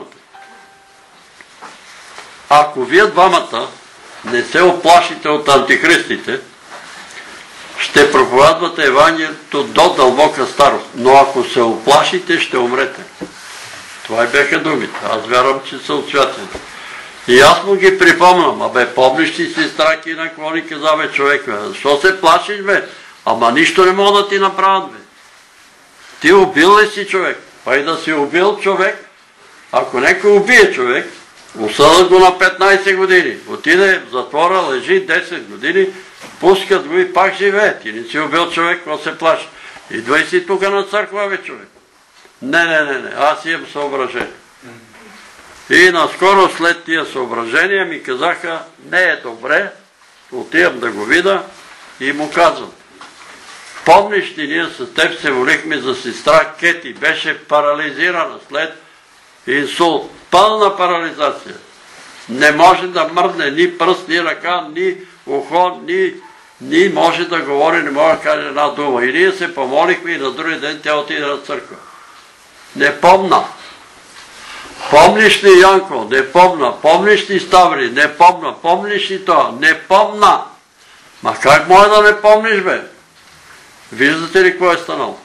Speaker 1: Ако вие двамата не се оплашите от антихристите, ще проповядвате Евангелието до дълбока старост, но ако се оплашите, ще умрете. Това и бяха думите. Аз вярвам, че са от святите. И аз му ги припомням. Помниш ли си страки на какво ни каза, бе, човек, бе? Защо се плашиш, бе? Ама нищо не мога да ти направят, бе. Ти убил ли си човек? Па и да си убил човек, ако някой убие човек, осъдат го на 15 години. Отиде в затвора, лежи 10 години, пускат го и пак живее. Ти не си убил човек, какво се плаши? Идвай си тук на църква, бе, човек. Не, аз имам съображение. И наскоро след тия съображения ми казаха, не е добре, отивам да го видя и му казвам. Помниш ли, ние с теб се молихме за сестра Кети, беше парализирана след инсулт, пълна парализация. Не може да мръдне ни пръст, ни ръка, ни ухо, ни може да говори, не може да каже една дума. И ние се помолихме и на други ден тя отиде на църква. Не помна. Помниш ли, Янко? Не помна. Помниш ли, Ставри? Не помна. Помниш ли това? Не помна. Ма как може да не помниш, бе? Виждате ли какво е станало?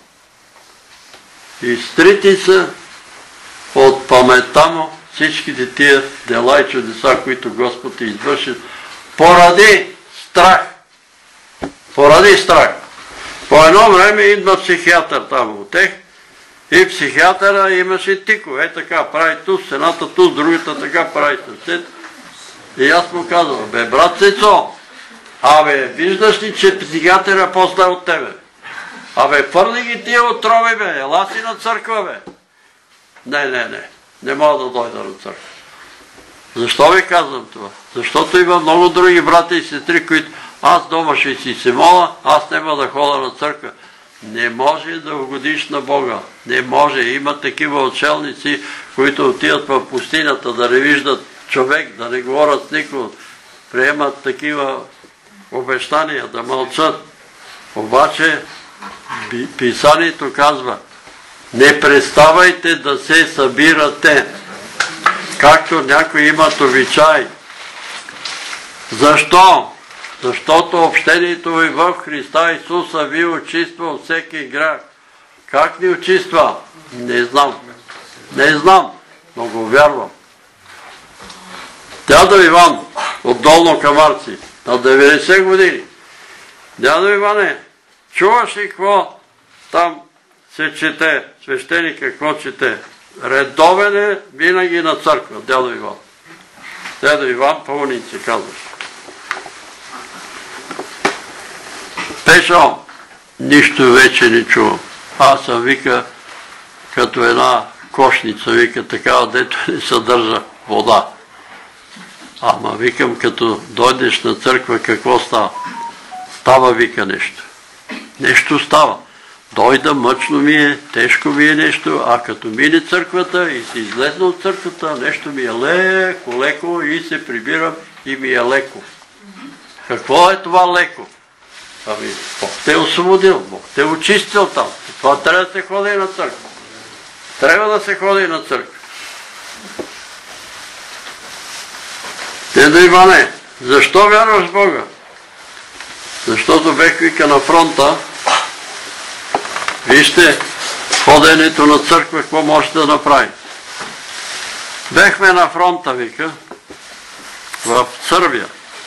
Speaker 1: Изтрити са от паметта му всичките тия дела и чудеса, които Господ е извършил, поради страх. Поради страх. По едно време идва психиатър там отех и психиатъра имаше тико. Така, прави туз, едната туз, другата така прави съвсет. И аз му казвам, бе, брат Цецо, виждаш ли, че психиатъра е по-зле от тебе? Фърли ги тия отрови, бе, ела си на църква, бе. Не мога да дойда на църква. Защо ви казвам това? Защото има много други брата и сестри, които аз дома ще си се моля, аз няма да ходя на църква. Не може да угодиш на Бога. Не може. Има такива отшелници, които отиват в пустинята да не виждат човек, да не говорят с никого. Приемат такива обещания, да мълчат. Обаче Писанието казва, не преставайте да се събирате, както някои имат обичай. Защо? Защото общението ви в Христа Исуса ви очиства от всеки грях. Как ни очиства? Не знам. Не знам, но го вярвам. Дядо Иван от Долно Камарци на 90 години. Дядо Иване, чуваш ли какво там се чете, свещеник какво чете? Редовен е винаги на църква, дядо Иван. Дядо Иван Пълнин се казваш. Пешо, нищо вече не чувам. Аз съм, вика, като една кошница, вика, такава, дето не съдържа вода. Ама викам, като дойдеш на църква, какво става? Става, вика, нещо. Нещо става. Дойда, мъчно ми е, тежко ми е нещо, а като мине църквата и се излезна от църквата, нещо ми е леко и се прибирам и ми е леко. Какво е това леко? Ами, Бог те е освободил, Бог те е очистил там. Това трябва да се ходи на църква. Трябва да се ходи на църква. Дедо Иване, защо вярваш в Бога? Защото бех вика на фронта. Вижте, ходенето на църква, какво може да направи. Бехме на фронта, вика, в Сърбия.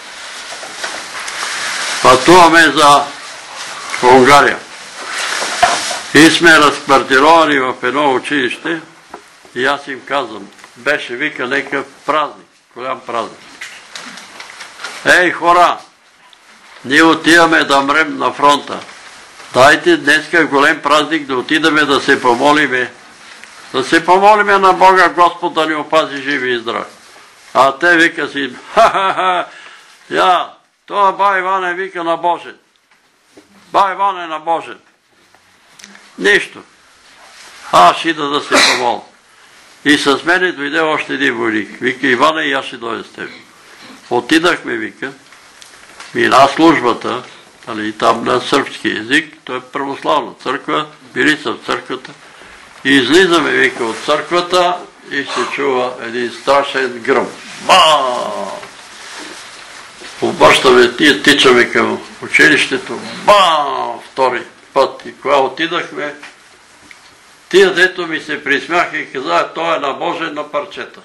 Speaker 1: Пътуваме за Унгария. И сме разквартировани в едно училище и аз им казвам, беше вика някакъв празник, голям празник. Ей, хора, ние отиваме да мрем на фронта. Дайте днеска голем празник да отидаме да се помолиме. Да се помолиме на Бога, Господ да ни опази живи и здрави. А те вика си, ха-ха-ха, я, това бай Иван е вика на Божен. Бай Иван е на Божен. Нищо. Аз ще да се помоля. И с мене дойде още един войник. Вика, Иване, и аз ще дойда с теб. Отидахме, вика, мина службата, там на сръбски език, той е православна църква, били са в църквата. И излизаме, вика, от църквата и се чува един страшен гръм. Баа! Обръщаме, ние тичаме към училището. Баа! Втори път. И кога отидахме, тия дето ми се присмяха и каза, той е набожен на парчета.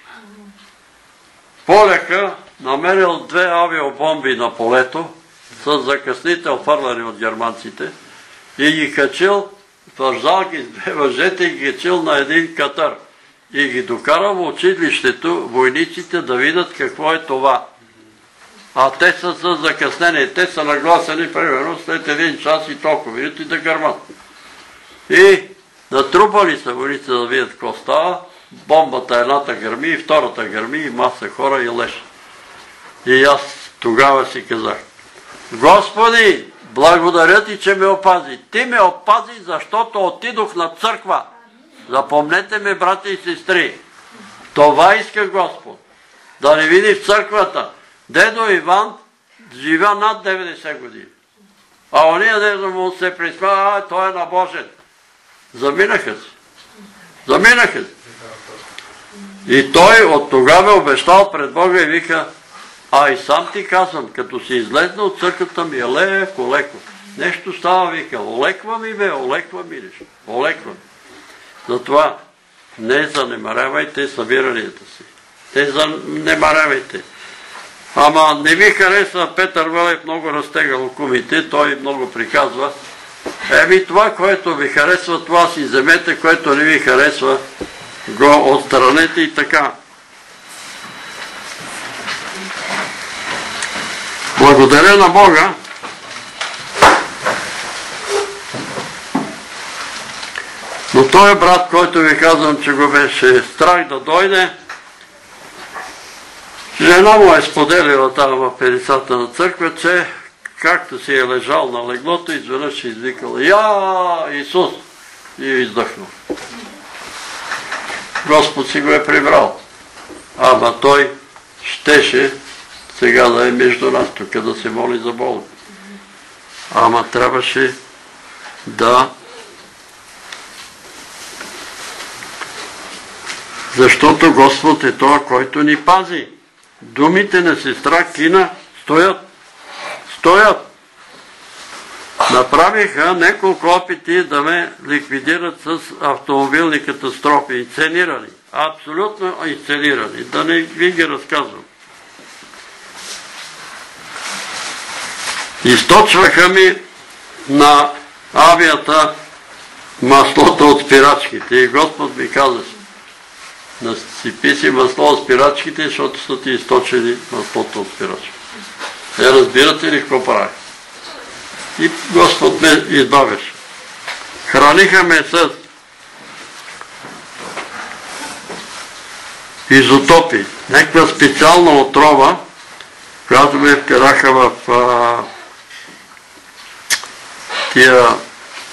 Speaker 1: Поляка намерил 2 авиобомби на полето, с закъснител фърлани от германците, и ги качил, вържал ги с 2 въжета и ги качил на един катър. И ги докарал в училището войниците да видят какво е това. А те са с закъснение. Те са нагласени, примерно, след 1 час и толкова минути да гърмат. И натрупали са войниците да видят какво става. Бомбата едната гърми и втората гърми и маса хора и леш. И аз тогава си казах, Господи, благодаря ти, че ме опази. Ти ме опази, защото отидох на църква. Запомнете ме, брати и сестри. Това иска Господ. Да не види в църквата. Дедо Иван живя над 90 години. А ония дедо му се присмява, той е набожен. Заминаха си. Заминаха си. И той от тогава обещал пред Бога и вика, а и сам ти казвам, като си излезна от църквата ми е леко, леко. Нещо става, вика, олеква ми бе, олеква ми нещо. Олеква ми. Затова не занемарявайте събиранията си. Не занемарявайте. Ама не ми харесва, Петър Вълев много разтега лукумите, той много приказва. Еми това, което ви харесва, това си вземете, което не ви харесва, го отстранете и така. Благодаря на Бога, но той брат, който ви казвам, че го беше страх да дойде, жена му е споделила там в перицата на църква, че както си е лежал на леглото, изведнъж извикал Я, Исус! И издъхнал. Господ си го е прибрал. Ама той щеше сега да е между нас, тук да се моли за болни. Ама трябваше да... Защото Господ е това, който ни пази. Думите на сестра Кина стоят. Стоят. Направиха няколко опити да ме ликвидират с автомобилни катастрофи. Инсценирани. Абсолютно инсценирани. Да не ви ги разказвам. Източваха ми на авията маслото от спирачките. И Господ ми каза, насипи си масло от спирачките, защото са ти източили маслото от спирачките. Разбирате ли какво прави? И Господ ме избавяше. Храниха ме с изотопи. Някаква специална отрова, която ме вкараха в тия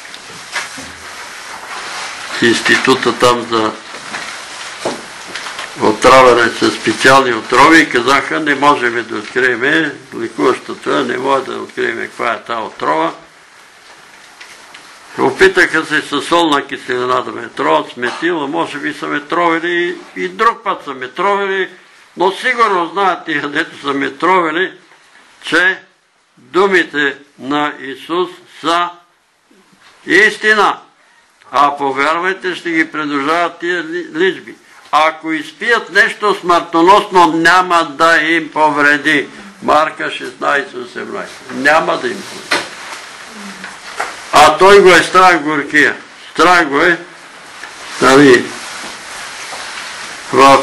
Speaker 1: института там за отравяне с специални отрови и казаха, не можем да открием лекуващата, не може да открием каква е тази отрова. Опитаха се със солна киселина да ме троват с метила, може би са ме тровили и друг път са ме тровили, но сигурно знаят тия, дето са ме тровили, че думите на Исус са истина. А повярвайте, ще ги придружават тия личби. Ако изпият нещо смъртоносно, няма да им повреди. Марка 16:18. Няма да им повреди. А той го е страх горкия. Страх го е, в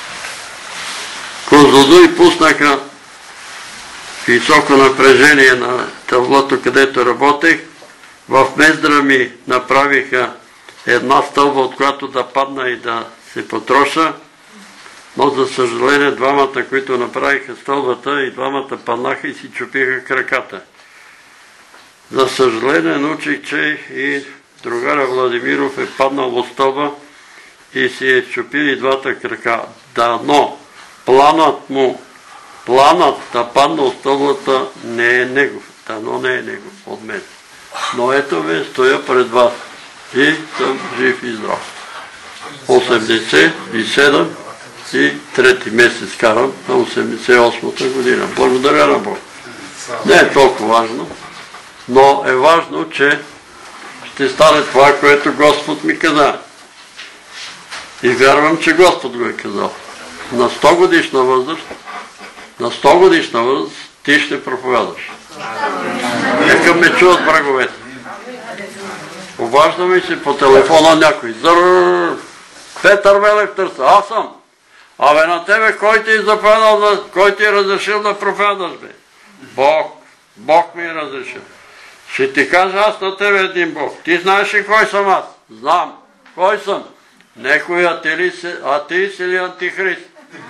Speaker 1: Козлодуй пуснаха високо напрежение на таблото, където работех. В Мездра ми направиха една стълба, от която да падна и да се потроша, но за съжаление двамата, които направиха стълбата, и двамата паднаха и си чупиха краката. За съжаление научих, че и другаря Владимиров е паднал от стълба и си е чупили двата крака. Дано планът да падна от стълбата не е негов. Дано не е негов от мен. Но ето ме, стоя пред вас и съм жив и здрав. 87 и трети месец карам на 88-та година. Благодаря на Бог. Не е толкова важно, но е важно, че ще стане това, което Господ ми каза. И вярвам, че Господ го е казал. На 100 годишна възраст ти ще проповядаш. Нека ме чуват враговете. Обажда ми се по телефона някой. Петър Велев търса. Аз съм. Абе на тебе кой ти е заповядал, кой ти е разрешил да проповядаш, бе? Бог. Бог ми е разрешил. Ще ти кажа аз на тебе един Бог. Ти знаеш ли кой съм аз? Знам. Кой съм? Некой атеист или антихрист.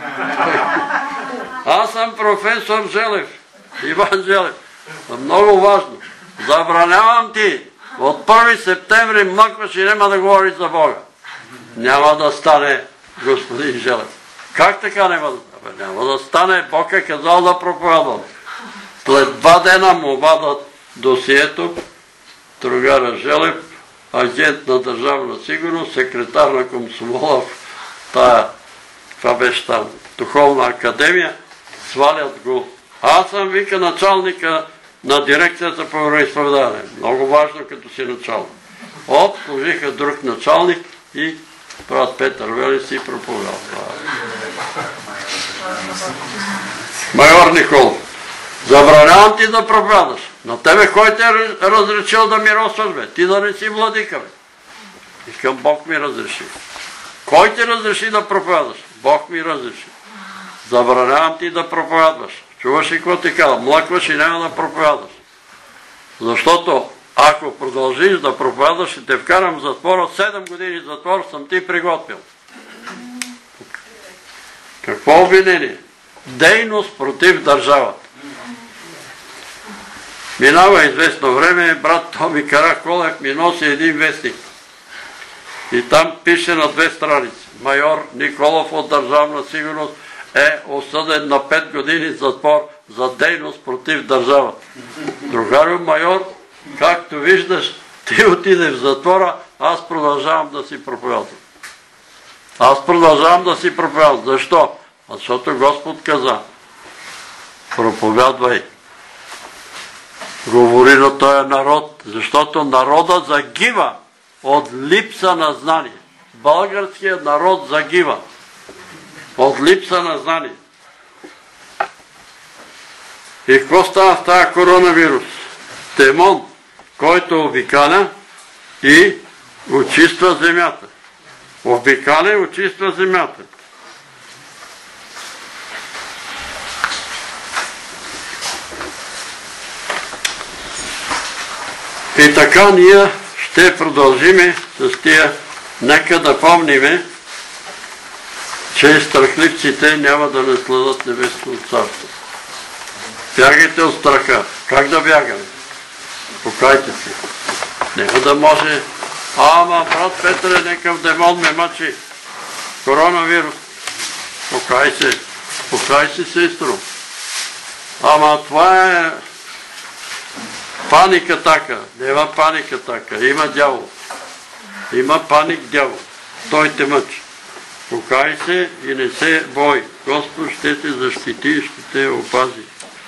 Speaker 1: Аз съм професор Желев. Иван Желев. Много важно. Забранявам ти. От 1 септември млъкваш и няма да говориш за Бога. Няма да стане, господин Желев. Как така няма да стане? Няма да стане. Бог е казал да проповядвам. След 2 дена му вадат досието. Другара Желев, агент на Държавна сигурност, секретар на Комсомола в това беше там, Духовна академия, свалят го. Аз съм, вика, началника на дирекцията по вероизповедание. Много важно, като си началник. Сложиха друг началник и брат Петър Велев си проповядва. Майор Николов, забранявам ти да проповядаш. На тебе кой те е разрешил да миросваш, бе? Ти да не си владика, бе. Искам, Бог ми разреши. Кой ти разреши да проповядаш? Бог ми разреши. Забранявам ти да проповядваш. Чуваш ли какво ти казва? Млъкваш и няма да проповядаш. Защото ако продължиш да проповядаш, ще те вкарам в затвора. 7 години затвор съм ти приготвил. Какво обвинение? Дейност против държавата. Минава известно време, брат Томи Караколев ми носи един вестник. И там пише на 2 страници. Майор Николов от Държавна сигурност е осъден на 5 години затвор за дейност против държавата. Другарю майор, както виждаш, ти отиде в затвора, аз продължавам да си проповядвам. Аз продължавам да си проповядвам. Защо? Защото Господ каза, проповядвай. Говори на този народ, защото народът загива от липса на знание. Българският народ загива от липса на знание. И какво става в тази коронавирус? Демон, който обикаля и очиства земята. Обикаля и очиства земята. И така ние ще продължиме с тия. Нека да помниме, че страхливците няма да наследят небесното царство. Бягайте от страха. Как да бягаме? Покайте се. Няма да може. Ама, брат Петре, некъв демон ме мъчи. Коронавирус. Покай се, сестро. Ама това е паника така. Нема паника така. Има дявол. Има паник дявол. Той те мъчи. Покай се и не се бой. Господ ще те защити и ще те опази.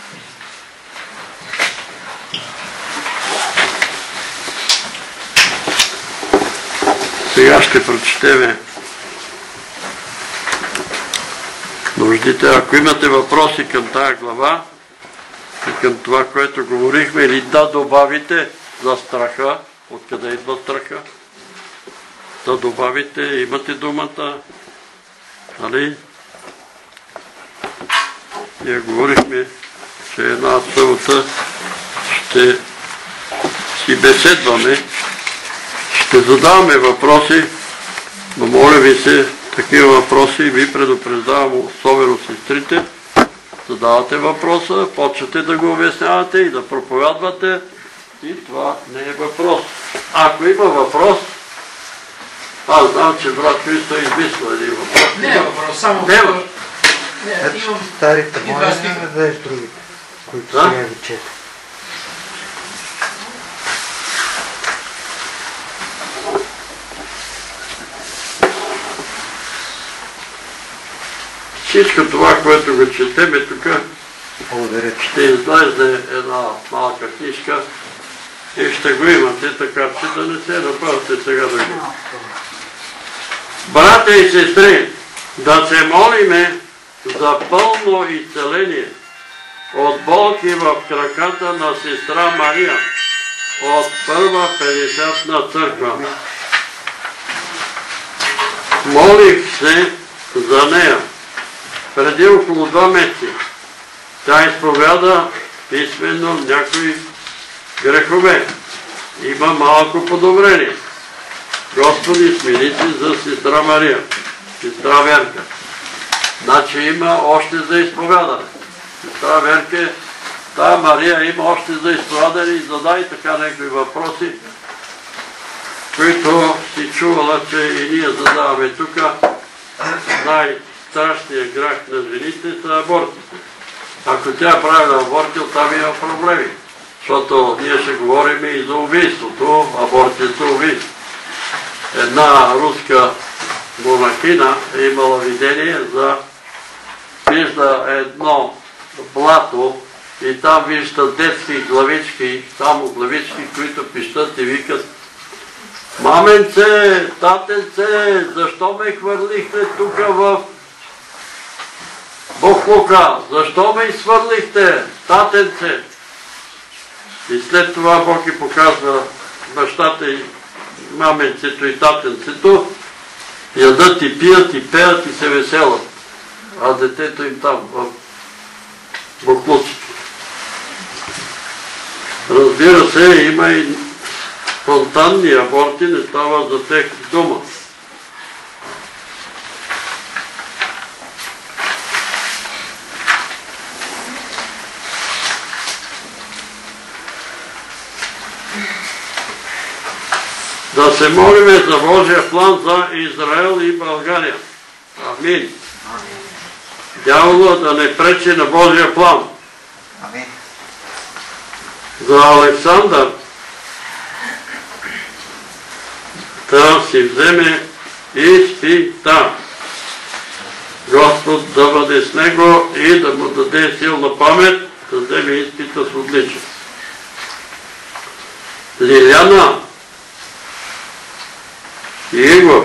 Speaker 1: Сега ще прочетеме нуждите. Ако имате въпроси към тая глава и към това, което говорихме, или да добавите за страха, откъде идва страха, да добавите, имате думата, нали? Ние говорихме, че една събота ще си беседваме, ще задаваме въпроси, но моля ви се, такива въпроси ви предупреждавам, особено сестрите, задавате въпроса, почвате да го обяснявате и да проповядвате и това не е въпрос. Ако има въпрос, аз знам, че брат Христо измисля един въпрос.
Speaker 2: Не е въпрос, само...
Speaker 1: Нема.
Speaker 3: Старите моля не дадеш другите, които сега ви чета.
Speaker 1: Всичко това, което го четеме тук, ще излезе една малка книжка и ще го имате, така че да не се напълните сега да го. Братя и сестри, да се молиме за пълно изцеление от болки в краката на сестра Мария от първа 50-на църква. Молих се за нея преди около 2 месеца. Тя изповяда писменно някои грехове. Има малко подобрение. Господи, смири се за сестра Мария, сестра Верка. Значи има още за изповядане. Сестра Верка, тая Мария има още за изповядане и задай така някакви въпроси, които си чувала, че и ние задаваме тук. Най-страшният грях на жените са абортите. Ако тя прави аборти, там има проблеми. Защото ние ще говорим и за убийството, абортите убийство. Една руска монахиня е имала видение вижда едно блато и там вижда детски главички, само главички, които пищат и викат: маменце, татенце, защо ме хвърлихте тук в буклука? Защо ме изхвърлихте, татенце? И след това Бог и показва бащата и маменцето и татенцето, ядат и пият и пеят и се веселят, а детето им там в буклуците. Разбира се, има и спонтанни аборти, не става за тех дума. Да се молиме за Божия план за Израел и България. Амин. Дявола да не пречи на Божия план.
Speaker 3: Амин.
Speaker 1: За Александър да си вземе изпита. Господ да бъде с него и да му даде силна памет, да вземе изпита с отличие. Лиляна Игор,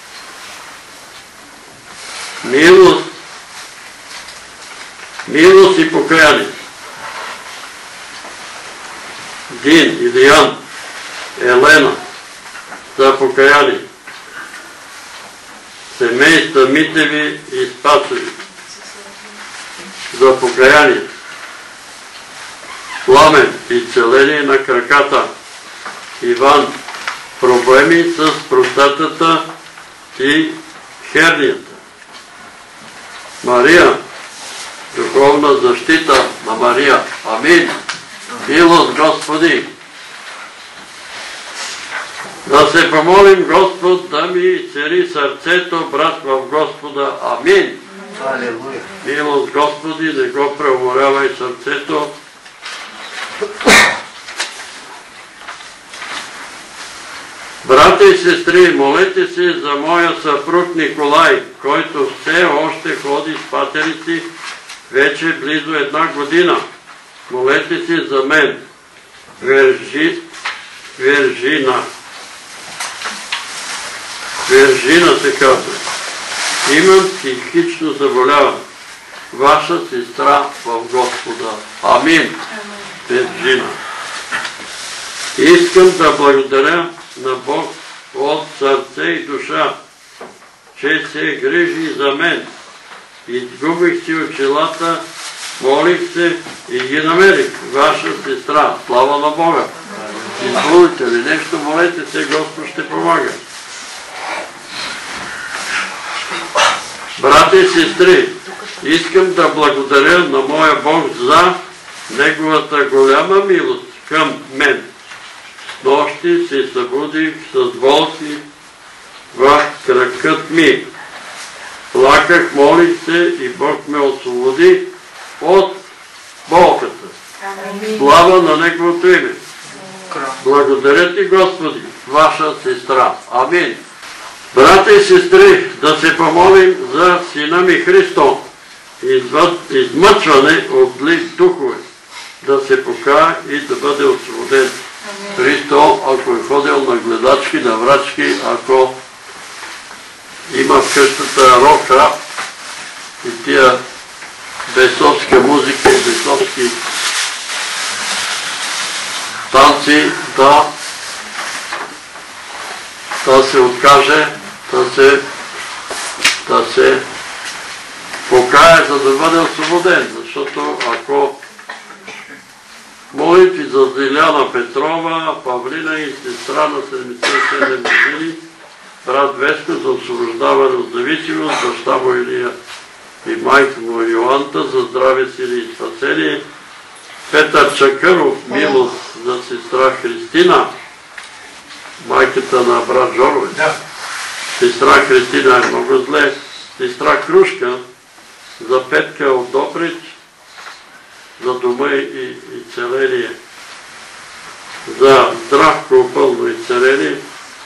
Speaker 1: милост и покаяние. Дин, Илиян, Елена за покаяние. Семейства Митеви и Спасови за покаяние. Пламен, изцеление на краката. Иван, проблеми с простатата и хернията. Мария, духовна защита на Мария. Амин. Милост Господи. Да се помолим Господ да ми цари сърцето, брат в Господа. Амин.
Speaker 3: Алелуя.
Speaker 1: Милост, Господи, не го преуморявай сърцето. Брати и сестри, молете се за моя съпруг Николай, който все още ходи с патерици вече близо 1 година. Молете се за мен. Вержина се казва. Имам психично заболяване. Ваша сестра в Господа. Амин. Вержина. Искам да благодаря на Бог от сърце и душа, че се грижи за мен. Изгубих си очилата, молих се и ги намерих. Ваша сестра. Слава на Бога. Измолите ли нещо, молете се, Господ ще помага. Брати и сестри, искам да благодаря на моя Бог за Неговата голяма милост към мен. Нощи се събудих с болки в кракът ми. Плаках, молих се и Бог ме освободи от болката. Слава на Неговото име. Благодаря ти, Господи, ваша сестра. Амин. Брата и сестри, да се помолим за сина ми Христо, измъчване от зли духове, да се покая и да бъде освободен. Христо, ако е ходил на гледачки, на врачки, ако има в къщата рока и тия бесовска музика и бесовски танци, да се откаже, да се покая, за да бъде освободен. Защото ако молитви за Зиляна Петрова, Павлина и сестра на 77 години, брат Веско за освобождаване от зависимост, баща му Илия и майка му Йоанта за здраве, сили и спасение, Петър Чакъров, милост за сестра Христина, майката на брат Жорове. Сестра Христина е много зле. Сестра Крушка за Петка от Добрич, за дома и целение. За Здравко пълно изцеление.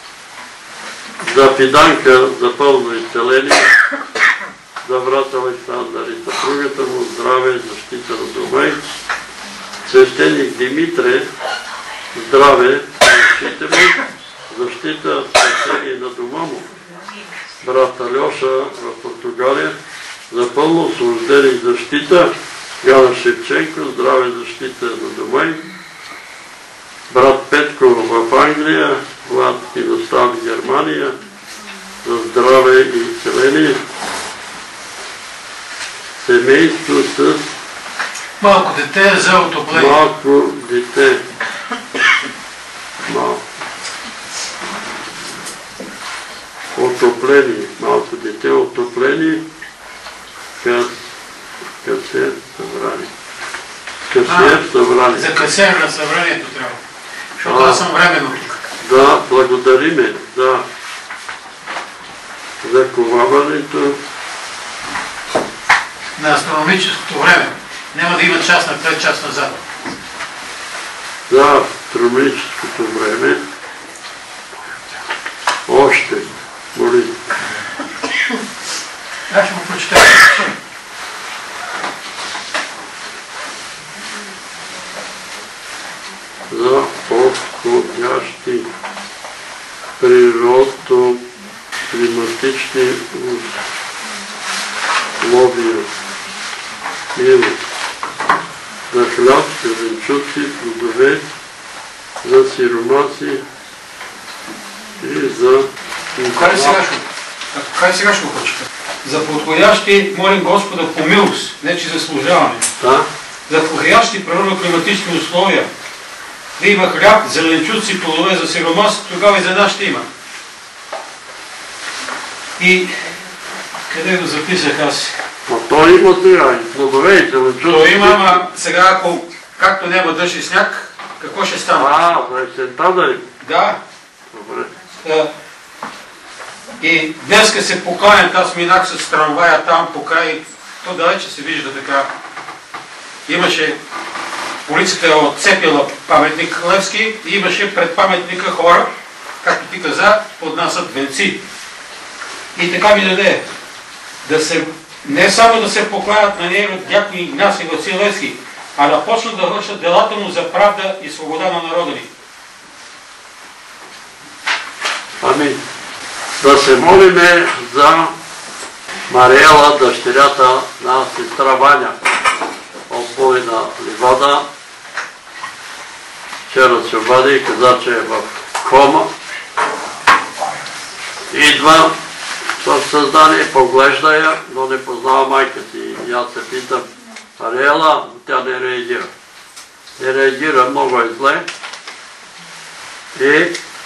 Speaker 1: За Фиданка за пълно изцеление. За брат Александър и съпругата му здраве и защита на дома и. Свещеник Димитре здраве и защита му. Защита спасение на дома му. Брат Алеша в Португалия за пълно освобождение и защита. Яна Шевченко здраве и защита на дома им. Брат Петко в Англия, Влад Киностав в Германия за здраве и изцеление. Семейство с
Speaker 2: малко дете за отопление.
Speaker 1: Малко дете. Отопление. Малко дете отопление. Касер събрание. Касер събрание.
Speaker 2: За касер на събранието трябва. Защото аз съм временно тук.
Speaker 1: Да, благодариме за коваването.
Speaker 2: На астрономическото време. Няма да има час напред, час назад.
Speaker 1: За астрономическото време. Още. Моли.
Speaker 2: Аз ще го прочета.
Speaker 1: За подходящи природно-климатични условия. Милост. За хляб, зеленчуци, плодове, за сиромаси и за...
Speaker 2: Кай сега ще го прочета? За подходящи молим Господа по милост, не че заслужаваме.
Speaker 1: Да.
Speaker 2: За подходящи природно-климатични условия. Да има хляб, зеленчуци, плодове за сиромас, тогава и за нас ще има. И къде го записах аз?
Speaker 1: То има сега и плодове и зеленчуци.
Speaker 2: То има, ама сега ако както няма дъжд и сняг, какво ще стане?
Speaker 1: За есента да е.
Speaker 2: Да.
Speaker 1: Добре.
Speaker 2: И днеска се поканят, аз минах с трамвая там покрай, то далече се вижда така. Имаше, полицията е отцепила паметник Левски и имаше пред паметника хора, както ти каза, поднасят венци. И така ми даде, не само да се покланят на него дякон Игнасий Васил Левски, а да почнат да вършат делата му за правда и свобода на народа ни.
Speaker 1: Амин. Да се молиме за Мариела, дъщерята на сестра Ваня от Полина Ливада. Вчера се обади и каза, че е в кома. Идва в съзнание, поглежда я, но не познава майка си. И аз се питам, Мариела, тя не реагира. Не реагира, много е зле. И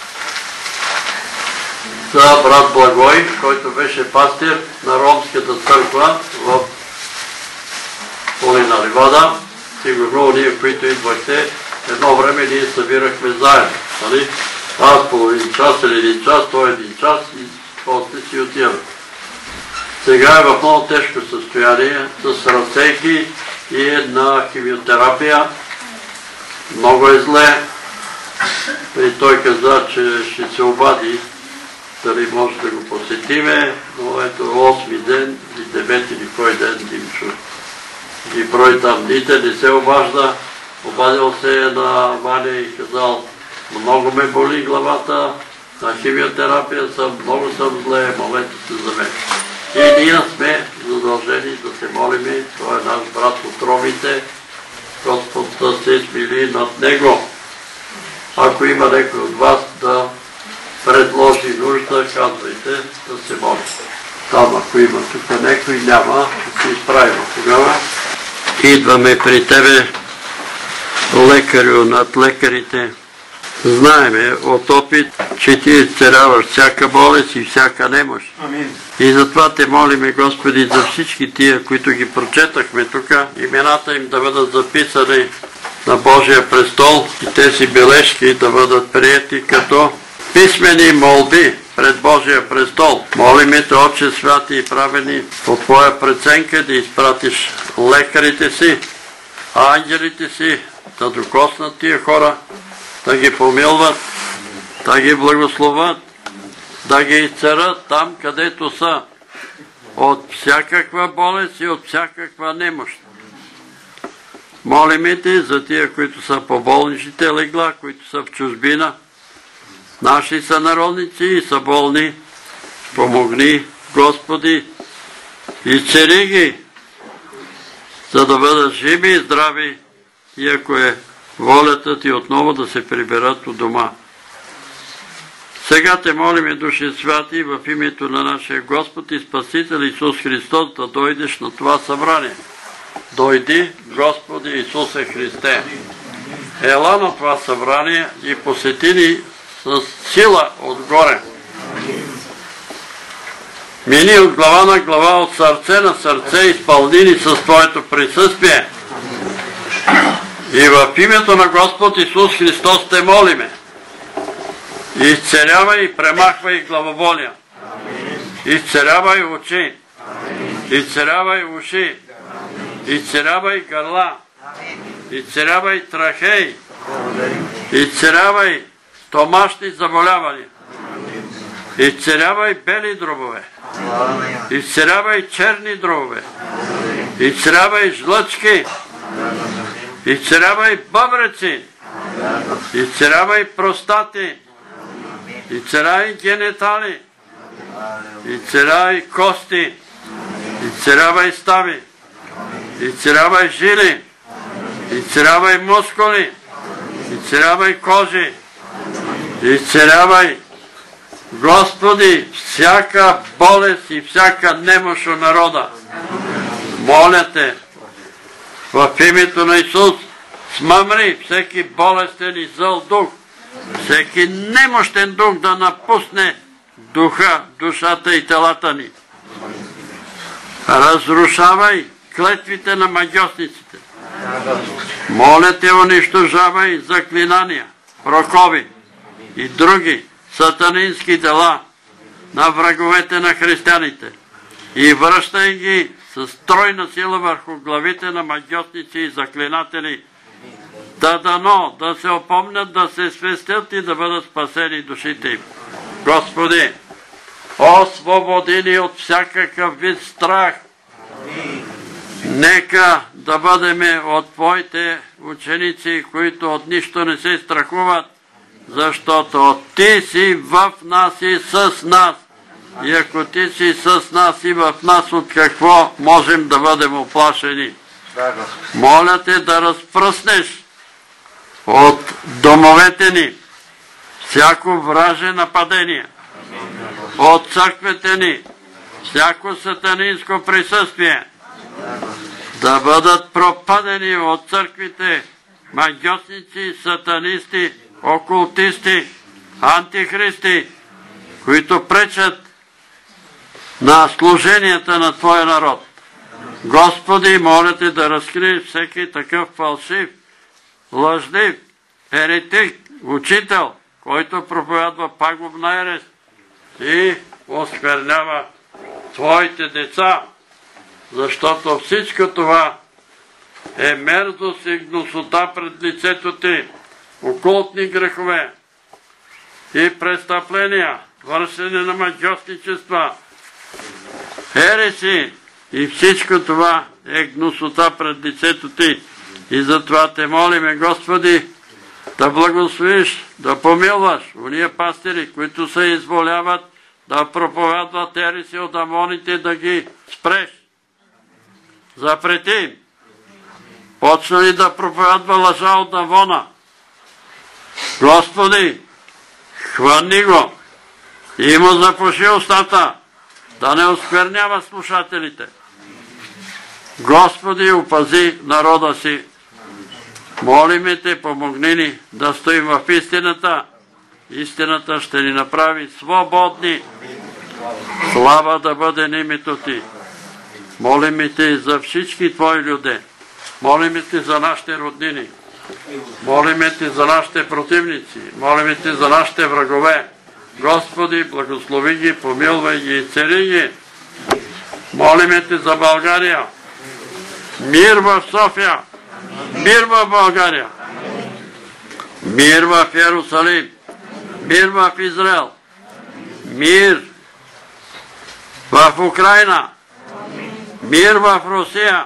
Speaker 1: за брат Благой, който беше пастир на Ромската църква в Полина Ливада. Сигурно ние, които идвахте, едно време ние събирахме заедно. Нали? Аз половин час или един час, той един час и после си отивам. Сега е в много тежко състояние, с разсейки и на химиотерапия. Много е зле. И той каза, че ще се обади, дали може да го посетиме, но ето 8 ден и 9 или кой ден Димчо. И брой там дните, не се обажда. Обадил се на Ваня и казал, много ме боли главата, на химиотерапия съм, много съм зле, молете се за мен. И ние сме задължени да се молиме, той е наш брат от ромите, Господ да се смили над него. Ако има някой от вас да предложи нужда, казвайте да се моли. Там, ако има тук някой, няма, ще се изправим тогава. Идваме при тебе, лекарю над лекарите. Знаеме от опит, че ти изцеляваш всяка болест и всяка немощ. И затова те молиме, Господи, за всички тия, които ги прочетахме тук, имената им да бъдат записани на Божия престол и тези бележки да бъдат приети като писмени молби пред Божия престол. Молиме те, Отче святи и праведни, по твоя преценка да изпратиш лекарите си, ангелите си, да докоснат тия хора, да ги помилват, да ги благословят, да ги изцерят там, където са, от всякаква болест и от всякаква немощ. Молиме те за тия, които са по болничните легла, които са в чужбина, наши сънародници и са болни. Помогни, Господи, изцели ги, за да бъдат живи и здрави, и ако е волята ти отново да се приберат от дома. Сега те молиме, Души святи, в името на нашия Господ и Спасител Исус Христос, да дойдеш на това събрание. Дойди, Господи Исусе Христе. Ела на това събрание и посети ни с сила отгоре. Мини от глава на глава, от сърце на сърце, изпълни ни с Твоето присъствие. И в името на Господ Исус Христос те молиме. Изцелявай и премахвай главоболия. Изцелявай очи. Изцелявай уши. Изцелявай гърла. Изцелявай трахеи. Изцелявай стомашни заболявания. Изцелявай бели дробове. Изцелявай черни дробове. Изцелявай жлъчки. Изцелявай бъбреци. Изцелявай простати. Изцелявай генитали. Изцелявай кости. Изцелявай стави. Изцелявай жили. Изцелявай мускули. Изцелявай кожи. Изцелявай, Господи, всяка болест и всяка немощ у народа. Моля те, в името на Исус, смъмри всеки болестен и зъл дух, всеки немощен дух да напусне духа, душата и телата ни. Разрушавай клетвите на магьосниците. Моля те, унищожавай заклинания, прокови и други сатанински дела на враговете на християните и връщай ги с тройна сила върху главите на магьосници и заклинатели, да дано да се опомнят, да се свестят и да бъдат спасени душите им. Господи, освободи ни от всякакъв вид страх. Нека да бъдем от Твоите ученици, които от нищо не се страхуват, защото Ти си в нас и с нас. И ако Ти си с нас и в нас, от какво можем да бъдем оплашени? Моля Те да разпръснеш от домовете ни всяко враже нападение, от църквите ни всяко сатанинско присъствие, да бъдат пропадени от църквите магьосници, сатанисти, окултисти, антихристи, които пречат на служенията на Твоя народ. Господи, моля Те да разкриеш всеки такъв фалшив, лъжлив, еретик, учител, който проповядва пагубна ерес и осквернява Твоите деца, защото всичко това е мерзост и гнусота пред лицето Ти, окултни грехове и престъпления, вършене на магьосничества, ереси и всичко това е гнусота пред лицето Ти. И затова Те молиме, Господи, да благословиш, да помилваш уния пастири, които се изволяват да проповядват ереси от амоните, да ги спреш. Запрети им. Почна ли да проповядва лъжа от Авона? Господи, хвани го и му запуши устата, да не осквернява слушателите. Господи, опази народа си. Молиме Те, помогни ни да стоим в истината. Истината ще ни направи свободни. Слава да бъде името Ти. Молиме Те за всички Твои люди. Молиме Те за нашите роднини. Молиме Те за нашите противници. Молиме Те за нашите врагове. Господи, благослови ги, помилвай ги и цели ги. Молиме Те за България. Мир в София. Мир в България. Мир в Йерусалим. Мир в Израел. Мир в Украина. Мир в Русия.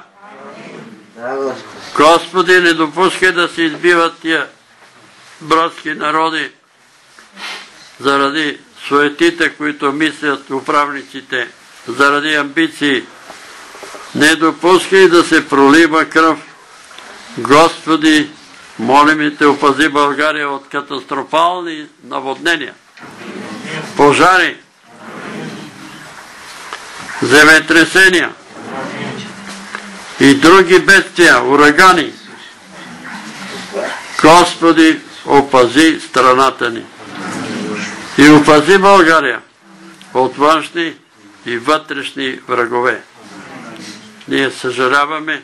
Speaker 1: Господи, не допускай да се избиват тия братски народи заради суетите, които мислят управниците, заради амбиции. Не допускай да се пролива кръв. Господи, молим Те, опази България от катастрофални наводнения, пожари, земетресения и други бедствия, урагани. Господи, опази страната ни и опази България от външни и вътрешни врагове. Ние съжаляваме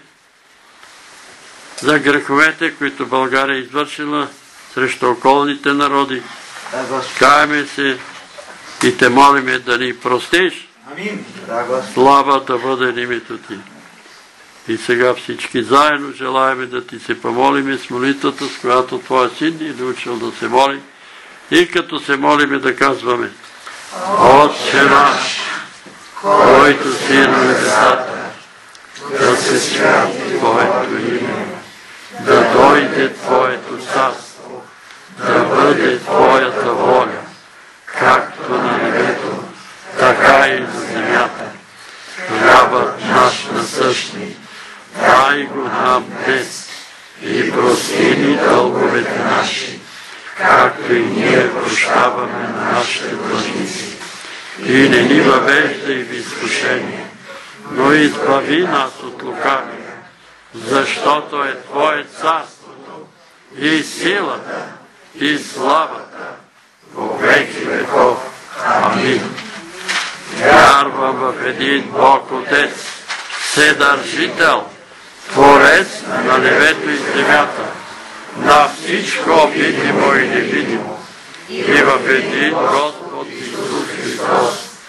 Speaker 1: за греховете, които България е извършила срещу околните народи. Каеме се и Те молиме да ни простиш. Слава да бъде името Ти. И сега всички заедно желаеме да Ти се помолиме с молитвата, с която Твоя Син ни е научил да се молим. И като се молиме да казваме: Отче наш, който си на небесата, да се святи Твоето име, да дойде Твоето царство, да бъде Твоята воля, както на небето, така и на земята. Хлябът наш насъщни, дай го нам днес и прости ни дълговете наши, както и ние прощаваме на нашите длъжници. И не ни въвеждай в изкушение, но избави нас от лукавия, защото е Твое царството и силата и славата во веки веков. Амин. Вярвам в един Бог Отец, Вседържител, Творец на небето и земята, на всичко видимо и невидимо, и в един Господ Исус Христос,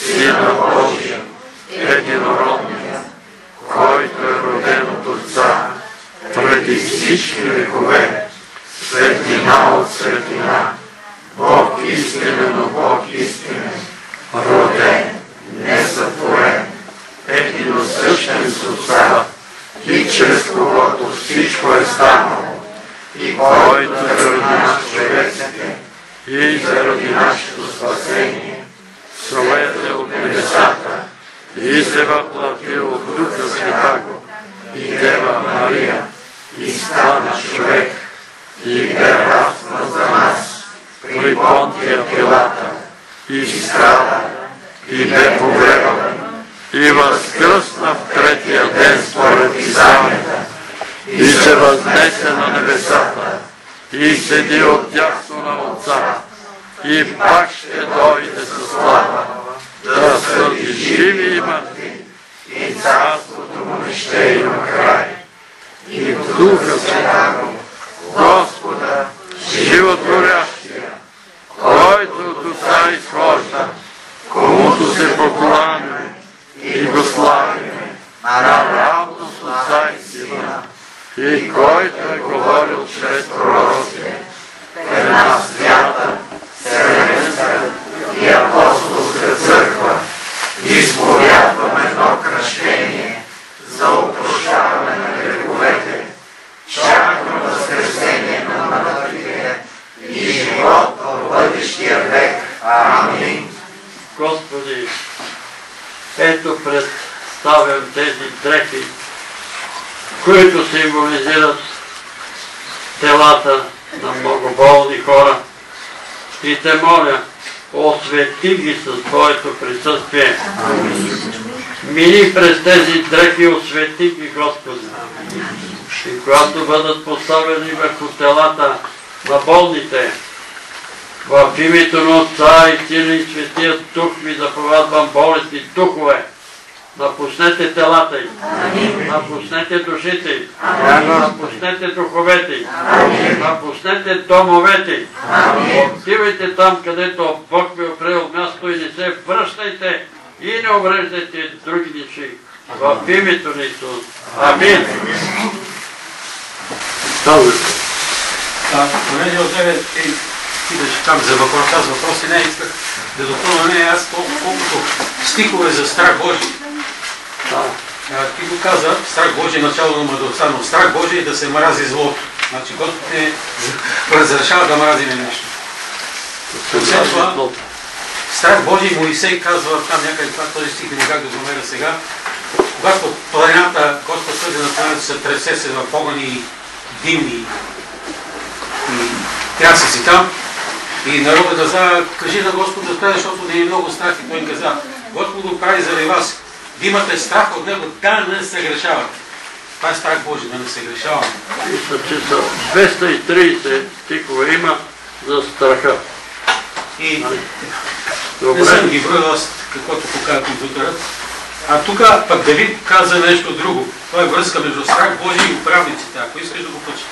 Speaker 1: Сина Божия, единородния, който е роден от Отца, преди всички векове, светлина от светлина, Бог истинен от Бог истинен, роден, несътворен, единосъщен с Отца, и чрез когото всичко е станало, и който е заради нас човеците, и заради нашето спасение, слезе от небесата и се въплатил от Духа Святаго и Дева Мария и стана човек и бе разнат за нас при Понтия Пилата и страда и бе погребан и възкръсна в третия ден според Писанията и се възнесе на небесата и седи отдясно на Отца и пак ще дойде със слава да съди живи и мъртви и царството му не ще има край. И в Духа Святаго, Господа, животворящия, който от Отца изхожда, комуто се покланяме и го славиме, наравно с Отца и Сина, и който е говорил чрез пророците, една свята, вселенска и апостолска църква, изповядваме едно кръщение за опрощаване на греховете, чакано възкресение на мъртвите и живот в бъдещия век. Амин. Господи, ето представям тези дрехи, които символизират телата на много болни хора, и те моля, освети ги със Твоето присъствие. Мини през тези дрехи, освети ги, Господи. И когато бъдат поставени върху телата на болните, в името на Отца и Сина и Светия Дух ви заповядвам болести духове, напуснете телата им, напуснете душите им, напуснете духовете им, напуснете домовете им. Отивайте там, където Бог ви е определил място и не се връщайте и не увреждайте други души. В името на Исус. Амин.
Speaker 2: Понеже от тебе ти идеш там за въпроси, не исках да допълня аз колкото стихове за страх Божий. Ти го каза, страх Божий е начало на мъдростта, но страх Божий е да се мрази злото. Значи Господ не разрешава да мразиме нещо. Освен това, страх Божий, Моисей казва там някъде, това този стих не как да го намеря сега, когато планината, Господ съди на планината се тресе се в огън и дим и тряса си там, и народът каза, кажи на Господ да спре, защото не е много страх, и той каза, Господ го прави заради вас. Да имате страх от него, да не се грешавате. Това е страх Божий, да не се грешаваме.
Speaker 1: Мисля, че са 230 стихове има за страха.
Speaker 2: И не съм ги броил аз, каквото показва компютърът. А тук пък Давид каза нещо друго. Това е връзка между страх Божий и управниците, ако искаш да го почита.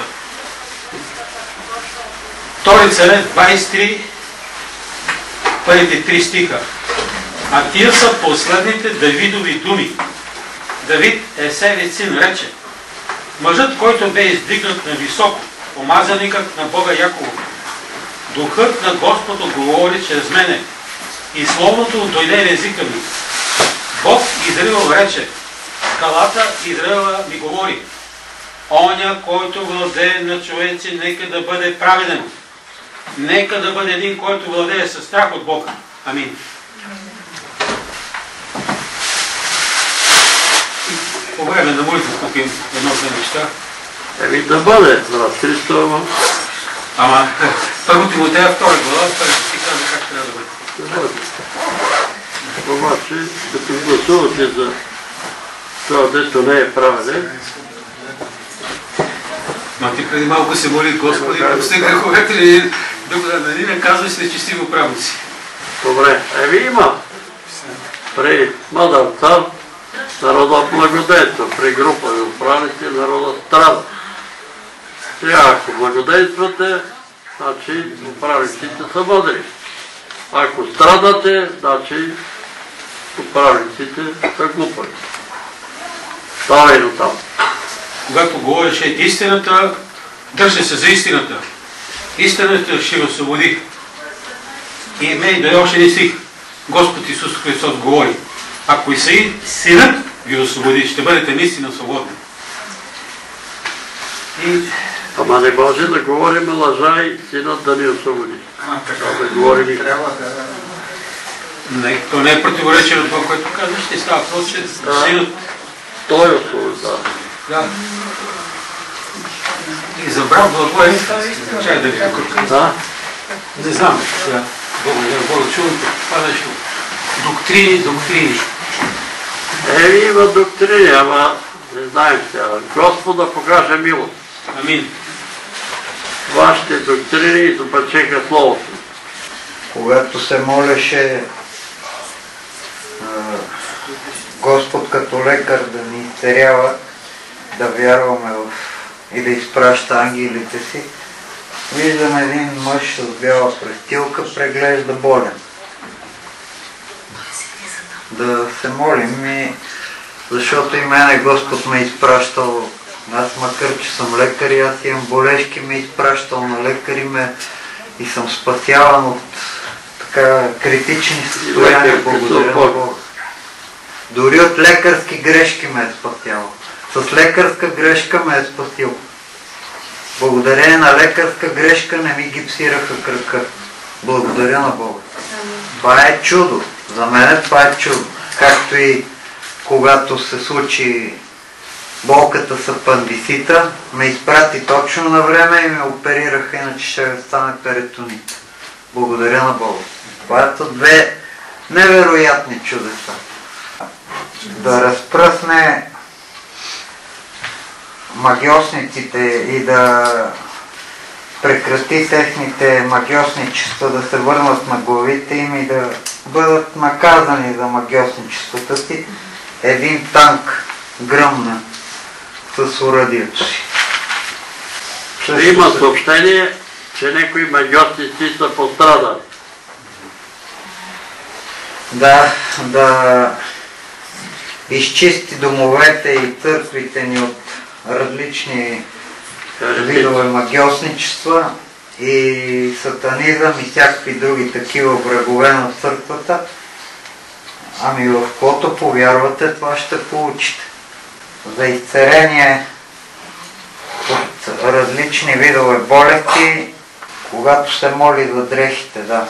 Speaker 2: Втори Царе 23, първите 3 стиха. А тия са последните Давидови думи. Давид, Есевият син, рече: мъжът, който бе издигнат на високо, помазаникът на Бога Яково, духът на Господа говори чрез мене, и словото дойде на езика ми. Бог Израил рече: скалата Израила ми говори: оня, който владее на човеци, нека да бъде праведен. Нека да бъде един, който владее със страх от Бога. Амин. По време на молитва тук им едно-две неща.
Speaker 1: Да бъде, брат Христова.
Speaker 2: Ама, първо Тимотея 2 глава, първи си казва как трябва да бъде.
Speaker 1: Да бъде. Обаче, като гласувате за това, дето не е праведен.
Speaker 2: Ма ти преди малко се моли: Господи, прости греховете ли, да ни не казваш нечестиво правоци.
Speaker 1: Добре, има при мъдър цар народът благодетства, при група и управници народът страда. Сега, ако благодействате, значи управниците са мъдри. Ако страдате, значи Поправниците са глупави. Ставай до там.
Speaker 2: Когато говореше истината, държи се за истината. Истината ще ви освободи. И мен да още не стих. Господ Исус Христос говори. Ако и Синът ви освободи, ще бъдете наистина свободни.
Speaker 1: Ама не може да говорим лъжа и Синът да ни освободи. Да говорим и трябва да...
Speaker 2: Не, то не е противоречие на това, което казваш. Ще става просто, че Синът...
Speaker 1: Той е освобождава.
Speaker 2: Да. И забрал благое. Чай да ви
Speaker 1: да?
Speaker 2: Не знам. Бога чувам това нещо. Доктрини.
Speaker 1: Има доктрини, ама не знаем сега. Господа покаже милост.
Speaker 2: Амин.
Speaker 1: Вашите доктрини изопачеха Словото.
Speaker 3: Когато се молеше Господ като лекар да ни изцерява, да вярваме и да изпраща ангелите си, виждам един мъж с бяла престилка, преглежда болен. Да се молим, защото и мене Господ ме изпращал. Аз макар, че съм лекар и аз имам болешки, ме изпращал на лекари и съм спасяван от така критични състояния. Благодаря на Бога. Дори от лекарски грешки ме е спасявал. С лекарска грешка ме е спасил. Благодарение на лекарска грешка не ми гипсираха кръка. Благодаря на Бога. Това е чудо. За мен това е чудо. Както и когато се случи болката с апандисита, ме изпрати точно на време и ме оперираха, иначе ще стане перитонит. Благодаря на Бога. Това са две невероятни чудеса. Да разпръсне магиосниците и да прекрати техните магиосничества, да се върнат на главите им и да бъдат наказани за магиосничествата си, един танк гръмна с оръдието си.
Speaker 1: Има съобщение, че някои магиосници са пострадали. Да изчисти домовете и църквите ни от различни видове магиосничества и сатанизъм и всякакви други такива врагове на църквата. Ами в което повярвате, това ще получите. За изцеление от различни видове болести, когато се моли за дрехите, да.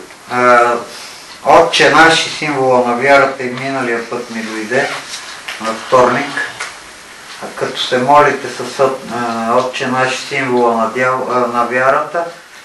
Speaker 1: Отче наш и символа на вярата и миналия път ми дойде на вторник. А като се молите с Отче наш и символа на вярата,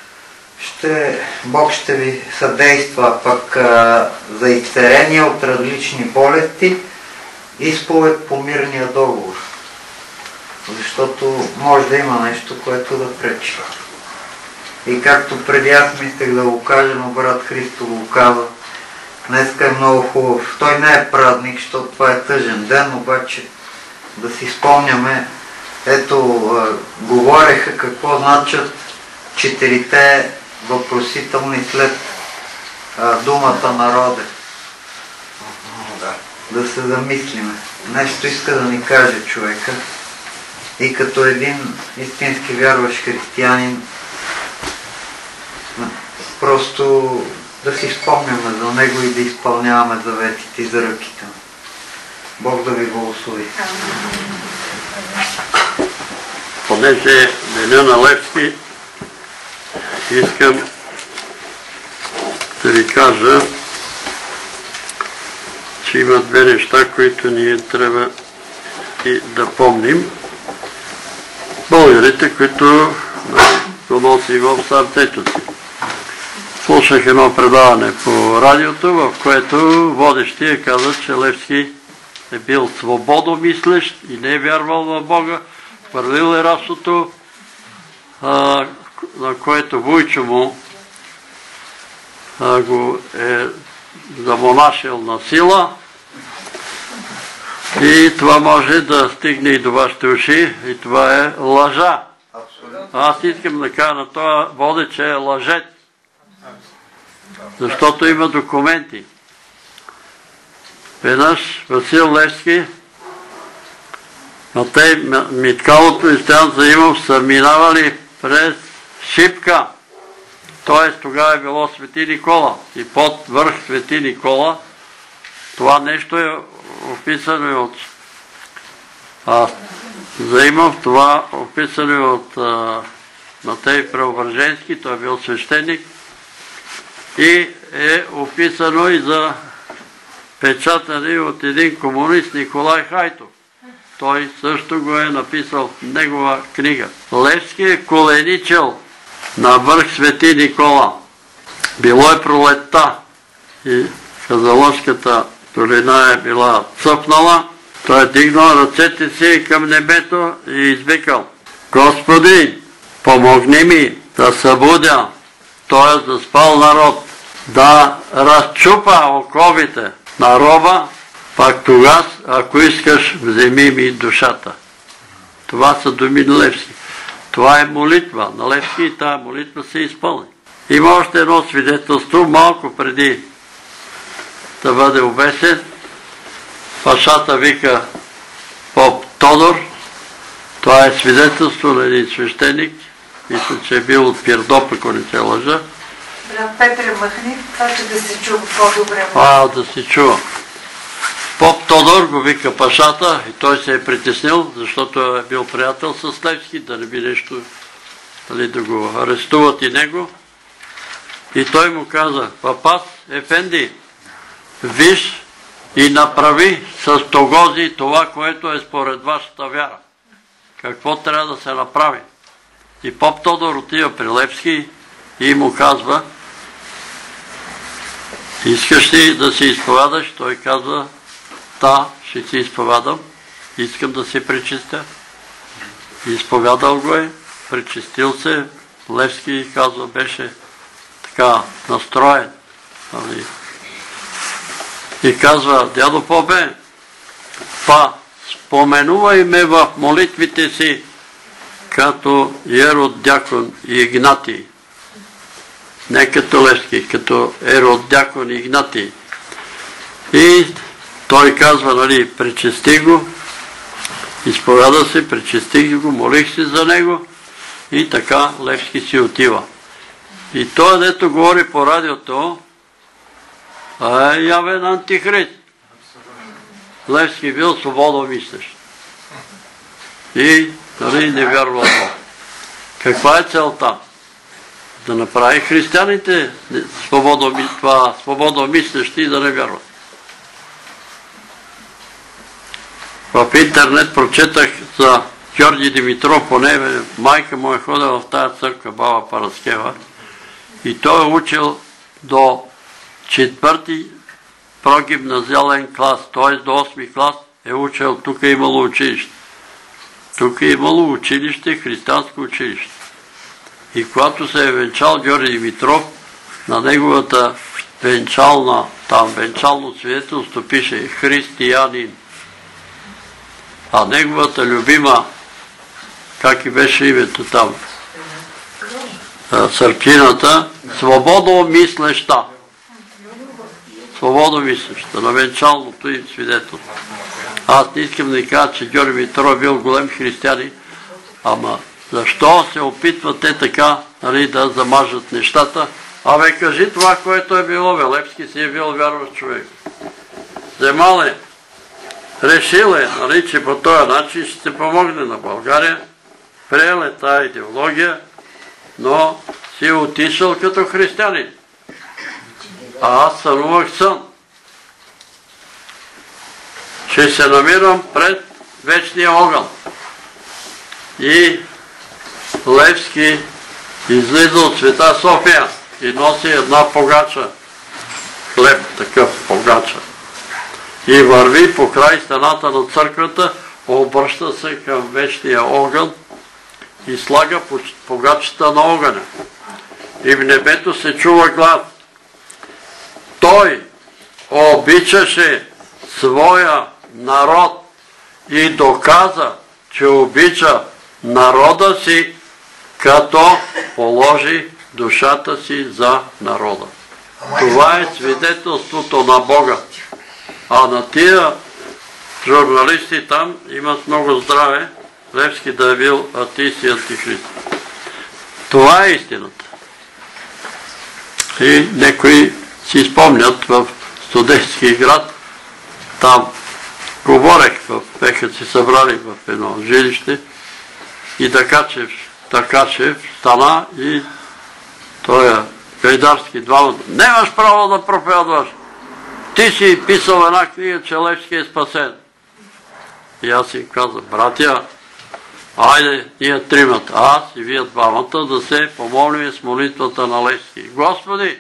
Speaker 1: Бог ще ви съдейства пък за изцеление от различни болести, изповед по мирния договор. Защото може да има нещо, което да пречи. И както преди аз мислех да го кажа, но брат Христо го каза, днеска е много хубав. Той не е празник, защото това е тъжен ден, обаче да си спомняме, ето, говореха какво значат четирите въпросителни след думата народе. Да се замислиме. Нещо иска да ни каже човека. И като един истински вярващ християнин, просто да си спомняме за него и да изпълняваме заветите и заръките. Бог да ви благослови. Понеже деня на Левски, искам да ви кажа, че има две неща, които ние трябва и да помним. Българите, които го носи в сърцето си. Слушах едно предаване по радиото, в което водещия каза, че Левски е бил свободомислещ и не е вярвал в Бога. Вървил е расото, на което Вуйчо му го е замонашил на сила. И това може да стигне и до вашите уши, и това е лъжа. Аз искам да кажа на това водещ, че е лъжец. Защото има документи. веднъж Васил Левски, Матей Миткалото и Стоян Заимов са минавали през Шипка, т.е. тогава е било Свети Никола и под върх Свети Никола. Това нещо е описано и от Заимов, това описано и от Матей Преображенски, той е бил свещеник, и е описано и за печатане от един комунист Николай Хайтов. Той също го е написал в негова книга. Левски е коленичел на върх Свети Никола. Било е пролетта и Казалошката долина е била цъпнала. Той е дигнал ръцете си към небето и извикал: Господи, помогни ми да събудя този заспал народ, да разчупа оковите на роба, пак тогава, ако искаш, вземи ми душата. Това са думи на Левски. Това е молитва на Левски и тази молитва се изпълни. Има още едно свидетелство, малко преди да бъде обесен. Пашата вика поп Тодор. Това е свидетелство на един свещеник. Мисля, че е бил от Пирдоп, ако не се лъжа.
Speaker 6: Брат Петре, махни, така че да се чува по-добре.
Speaker 1: Да се чува. Поп Тодор го вика Пашата и той се е притеснил, защото е бил приятел с Левски, да не би нещо, да го арестуват и него. И той му каза: Папас Ефенди, виж и направи с тогози това, което е според вашата вяра. Какво трябва да се направи? И поп Тодор отива при Левски и му казва: искаш ли да се изповядаш? Той казва: да, ще се изповядам, искам да се пречистя. Изповядал го е, пречистил се. Левски, казва, беше така настроен. И казва: дядо Попе, споменувай ме в молитвите си като ероддякон Игнатий. Не като Левски, като ероддякон Игнатий. И той казва, пречисти го, изповяда се, пречистих го, молих се за него и така Левски си отива. И той, дето говори по радиото, е явен антихрист. Левски бил свободомислещ. И не вярвал това. Каква е целта? Да направи християните свободомислещи и да не вярват. В интернет прочетах за Георги Димитров, поне майка му е ходила в тая църква, баба Параскева, и той е учил до 4-ти прогимназиален клас, т.е. до 8-ми клас е учил, тук е имало училище. Тук е имало училище, християнско училище. И когато се е венчал Георги Димитров, на неговата венчално свидетелство пише християнин. А неговата любима, как и беше името там, сърпината, свободомислеща. Свободомислеща, на венчалното им свидетелство. Аз не искам да кажа, че Георги Димитров бил голем християнин, ама защо се опитват те така да замажат нещата? Кажи това, което е било. Левски си е бил вярващ човек. Вземал е, решил е, че по този начин ще се помогне на България. Приел е тая идеология, но си отишъл като християнин. А аз сънувах сън, че се намирам пред вечния огън. И Левски излиза от Света София и носи една погача, хлеб, такъв погача. И върви по край стената на църквата, обръща се към вечния огън и слага погачата на огъня. И в небето се чува глас. Той обичаше своя народ и доказа, че обича народа си, като положи душата си за народа. Това е свидетелството на Бога. А на тия журналисти там имат много здраве, Левски да е бил атеист и антихрист. Това е истината. И некои си спомнят в Студентски град, там говорех, беха си събрали в едно жилище и Такачев стана и той Гайдарски двамата. Нямаш право да проповядваш. Ти си писал една книга, че Левски е спасен. И аз им казах, братя, айде ние тримата, аз и вие двамата, да се помолим с молитвата на Левски. Господи,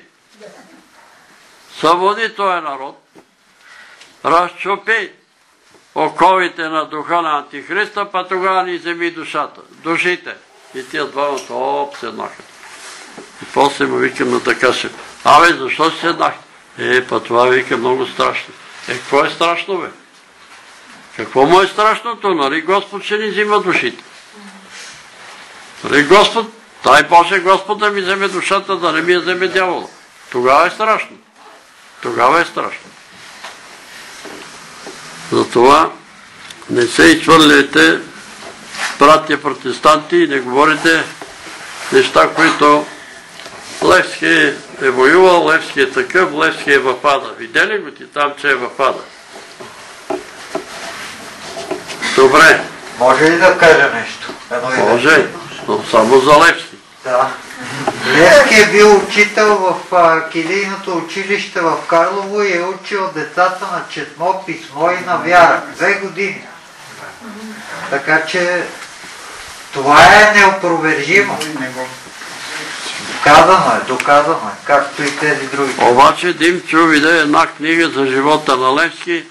Speaker 1: събуди този народ, разчупи оковите на духа на Антихриста, па тогава ни вземи душите. И тия двамата седнаха. И после му викам на Такашев, защо си седнах? Па това вика много страшно. Какво е страшно, бе? Какво му е страшното? Нали Господ ще ни взима душите? Нали Господ, дай Боже Господ да ми вземе душата, да не ми я вземе дявола. Тогава е страшно. Тогава е страшно. Затова не се изхвърляйте, братя протестанти, и не говорите неща, които Левски е воювал, Левски е такъв, Левски е в ада. Видели го ти там, че е в ада? Добре.
Speaker 3: Може ли да кажа нещо?
Speaker 1: Може, но само за Левски.
Speaker 3: Да. Левски е бил учител в килийното училище в Карлово и е учил децата на четмо, писмо и на вяра. 2 години. Така че това е неопровержимо. Доказано е, както и тези други.
Speaker 1: Обаче Димчо виде една книга за живота на Левски.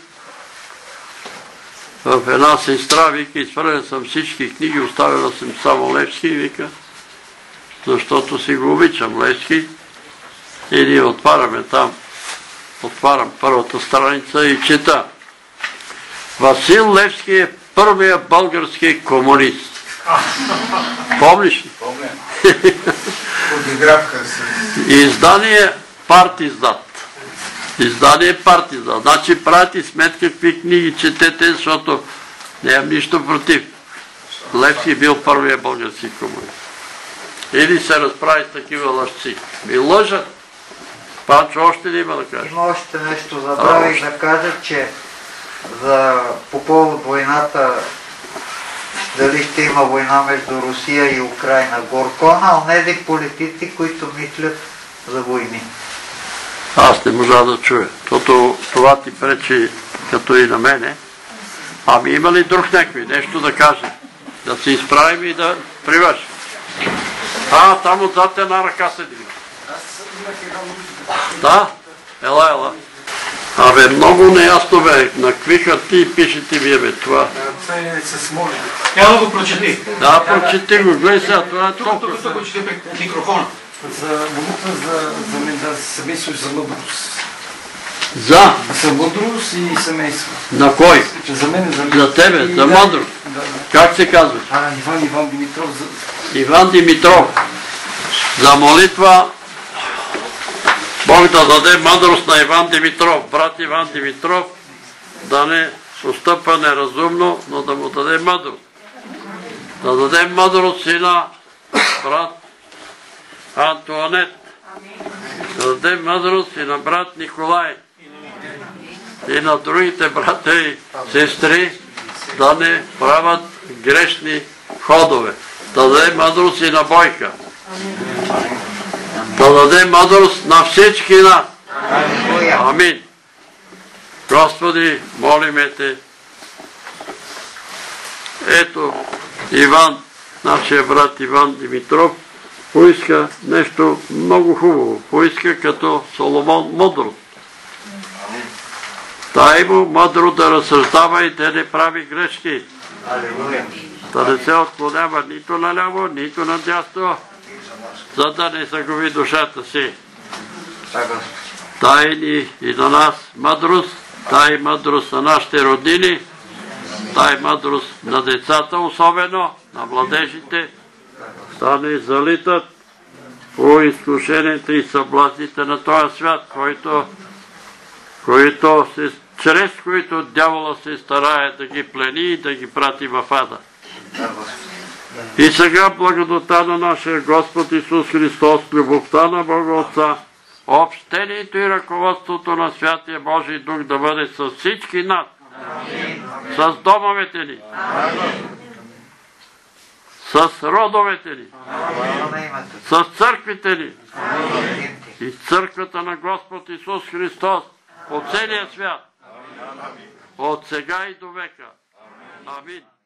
Speaker 1: В една сестра вика, изхвърля съм всички книги, оставила съм само Левски, вика, защото си го обичам Левски. И ние отваряме там, отварям първата страница и чета. Васил Левски е първият български комунист. Помниш ли?
Speaker 5: Помня. Подигравка се.
Speaker 1: Издание Партиздат. Издание Партиздат. Значи правите сметка какви книги четете, защото нямам нищо против. Левски бил първия български комунист. Или се разправи с такива лъжци. Ми лъжат. Панчо още не има да каже.
Speaker 3: Има още нещо. Забравих да кажа, че по повод войната, дали ще има война между Русия и Украйна, горко на онези политици, които мислят за войни.
Speaker 1: Аз не можа да чуя, защото това ти пречи като и на мене. Ами има ли друг някой нещо да каже? Да се изправим и да привършим. Там отзад една ръка се дига. Да? Ела. Абе, много неясно бе. На какви хартии пишете вие, бе, това?
Speaker 2: Я да го прочети.
Speaker 1: Да, прочети го. Гледай сега, това е толкова.
Speaker 2: Тук го чете пред микрофона.
Speaker 8: За молитва за семейство и за мъдрост.
Speaker 1: За
Speaker 8: мъдрост и семейство.
Speaker 1: На кой?
Speaker 8: За мен,
Speaker 1: за тебе, за мъдрост. Как се казваш?
Speaker 8: Иван Димитров.
Speaker 1: Иван Димитров. За молитва Бог да даде мъдрост на Иван Димитров. Брат Иван Димитров да не постъпва неразумно, но да му даде мъдрост. Да даде мъдрост и на брат Антуанет. Да даде мъдрост и на брат Николай. И на другите брата и сестри да не правят грешни ходове. Да даде мъдрост и на Бойка. Да даде мъдрост на всички нас. Амин. Господи, молиме Те. Ето Иван, нашия брат Иван Димитров, поиска нещо много хубаво. Поиска като Соломон мъдрост. Дай му мъдро да разсъждава и да не прави грешки. Да не се отклонява нито наляво, нито надясно, за да не загуби душата си. Дай ни и на нас мъдрост, дай мъдрост на нашите роднини, дай мъдрост на децата особено, на младежите, да не залитат по изкушенията и съблазните на този свят, които се чрез които дявола се старае да ги плени и да ги прати в ада. И сега благодата на нашия Господ Исус Христос, любовта на Бога Отца, общението и ръководството на Святия Божий Дух да бъде с всички нас, с домовете ни, с родовете ни, с църквите ни и църквата на Господ Исус Христос по целия свят, от сега и до века. Амин.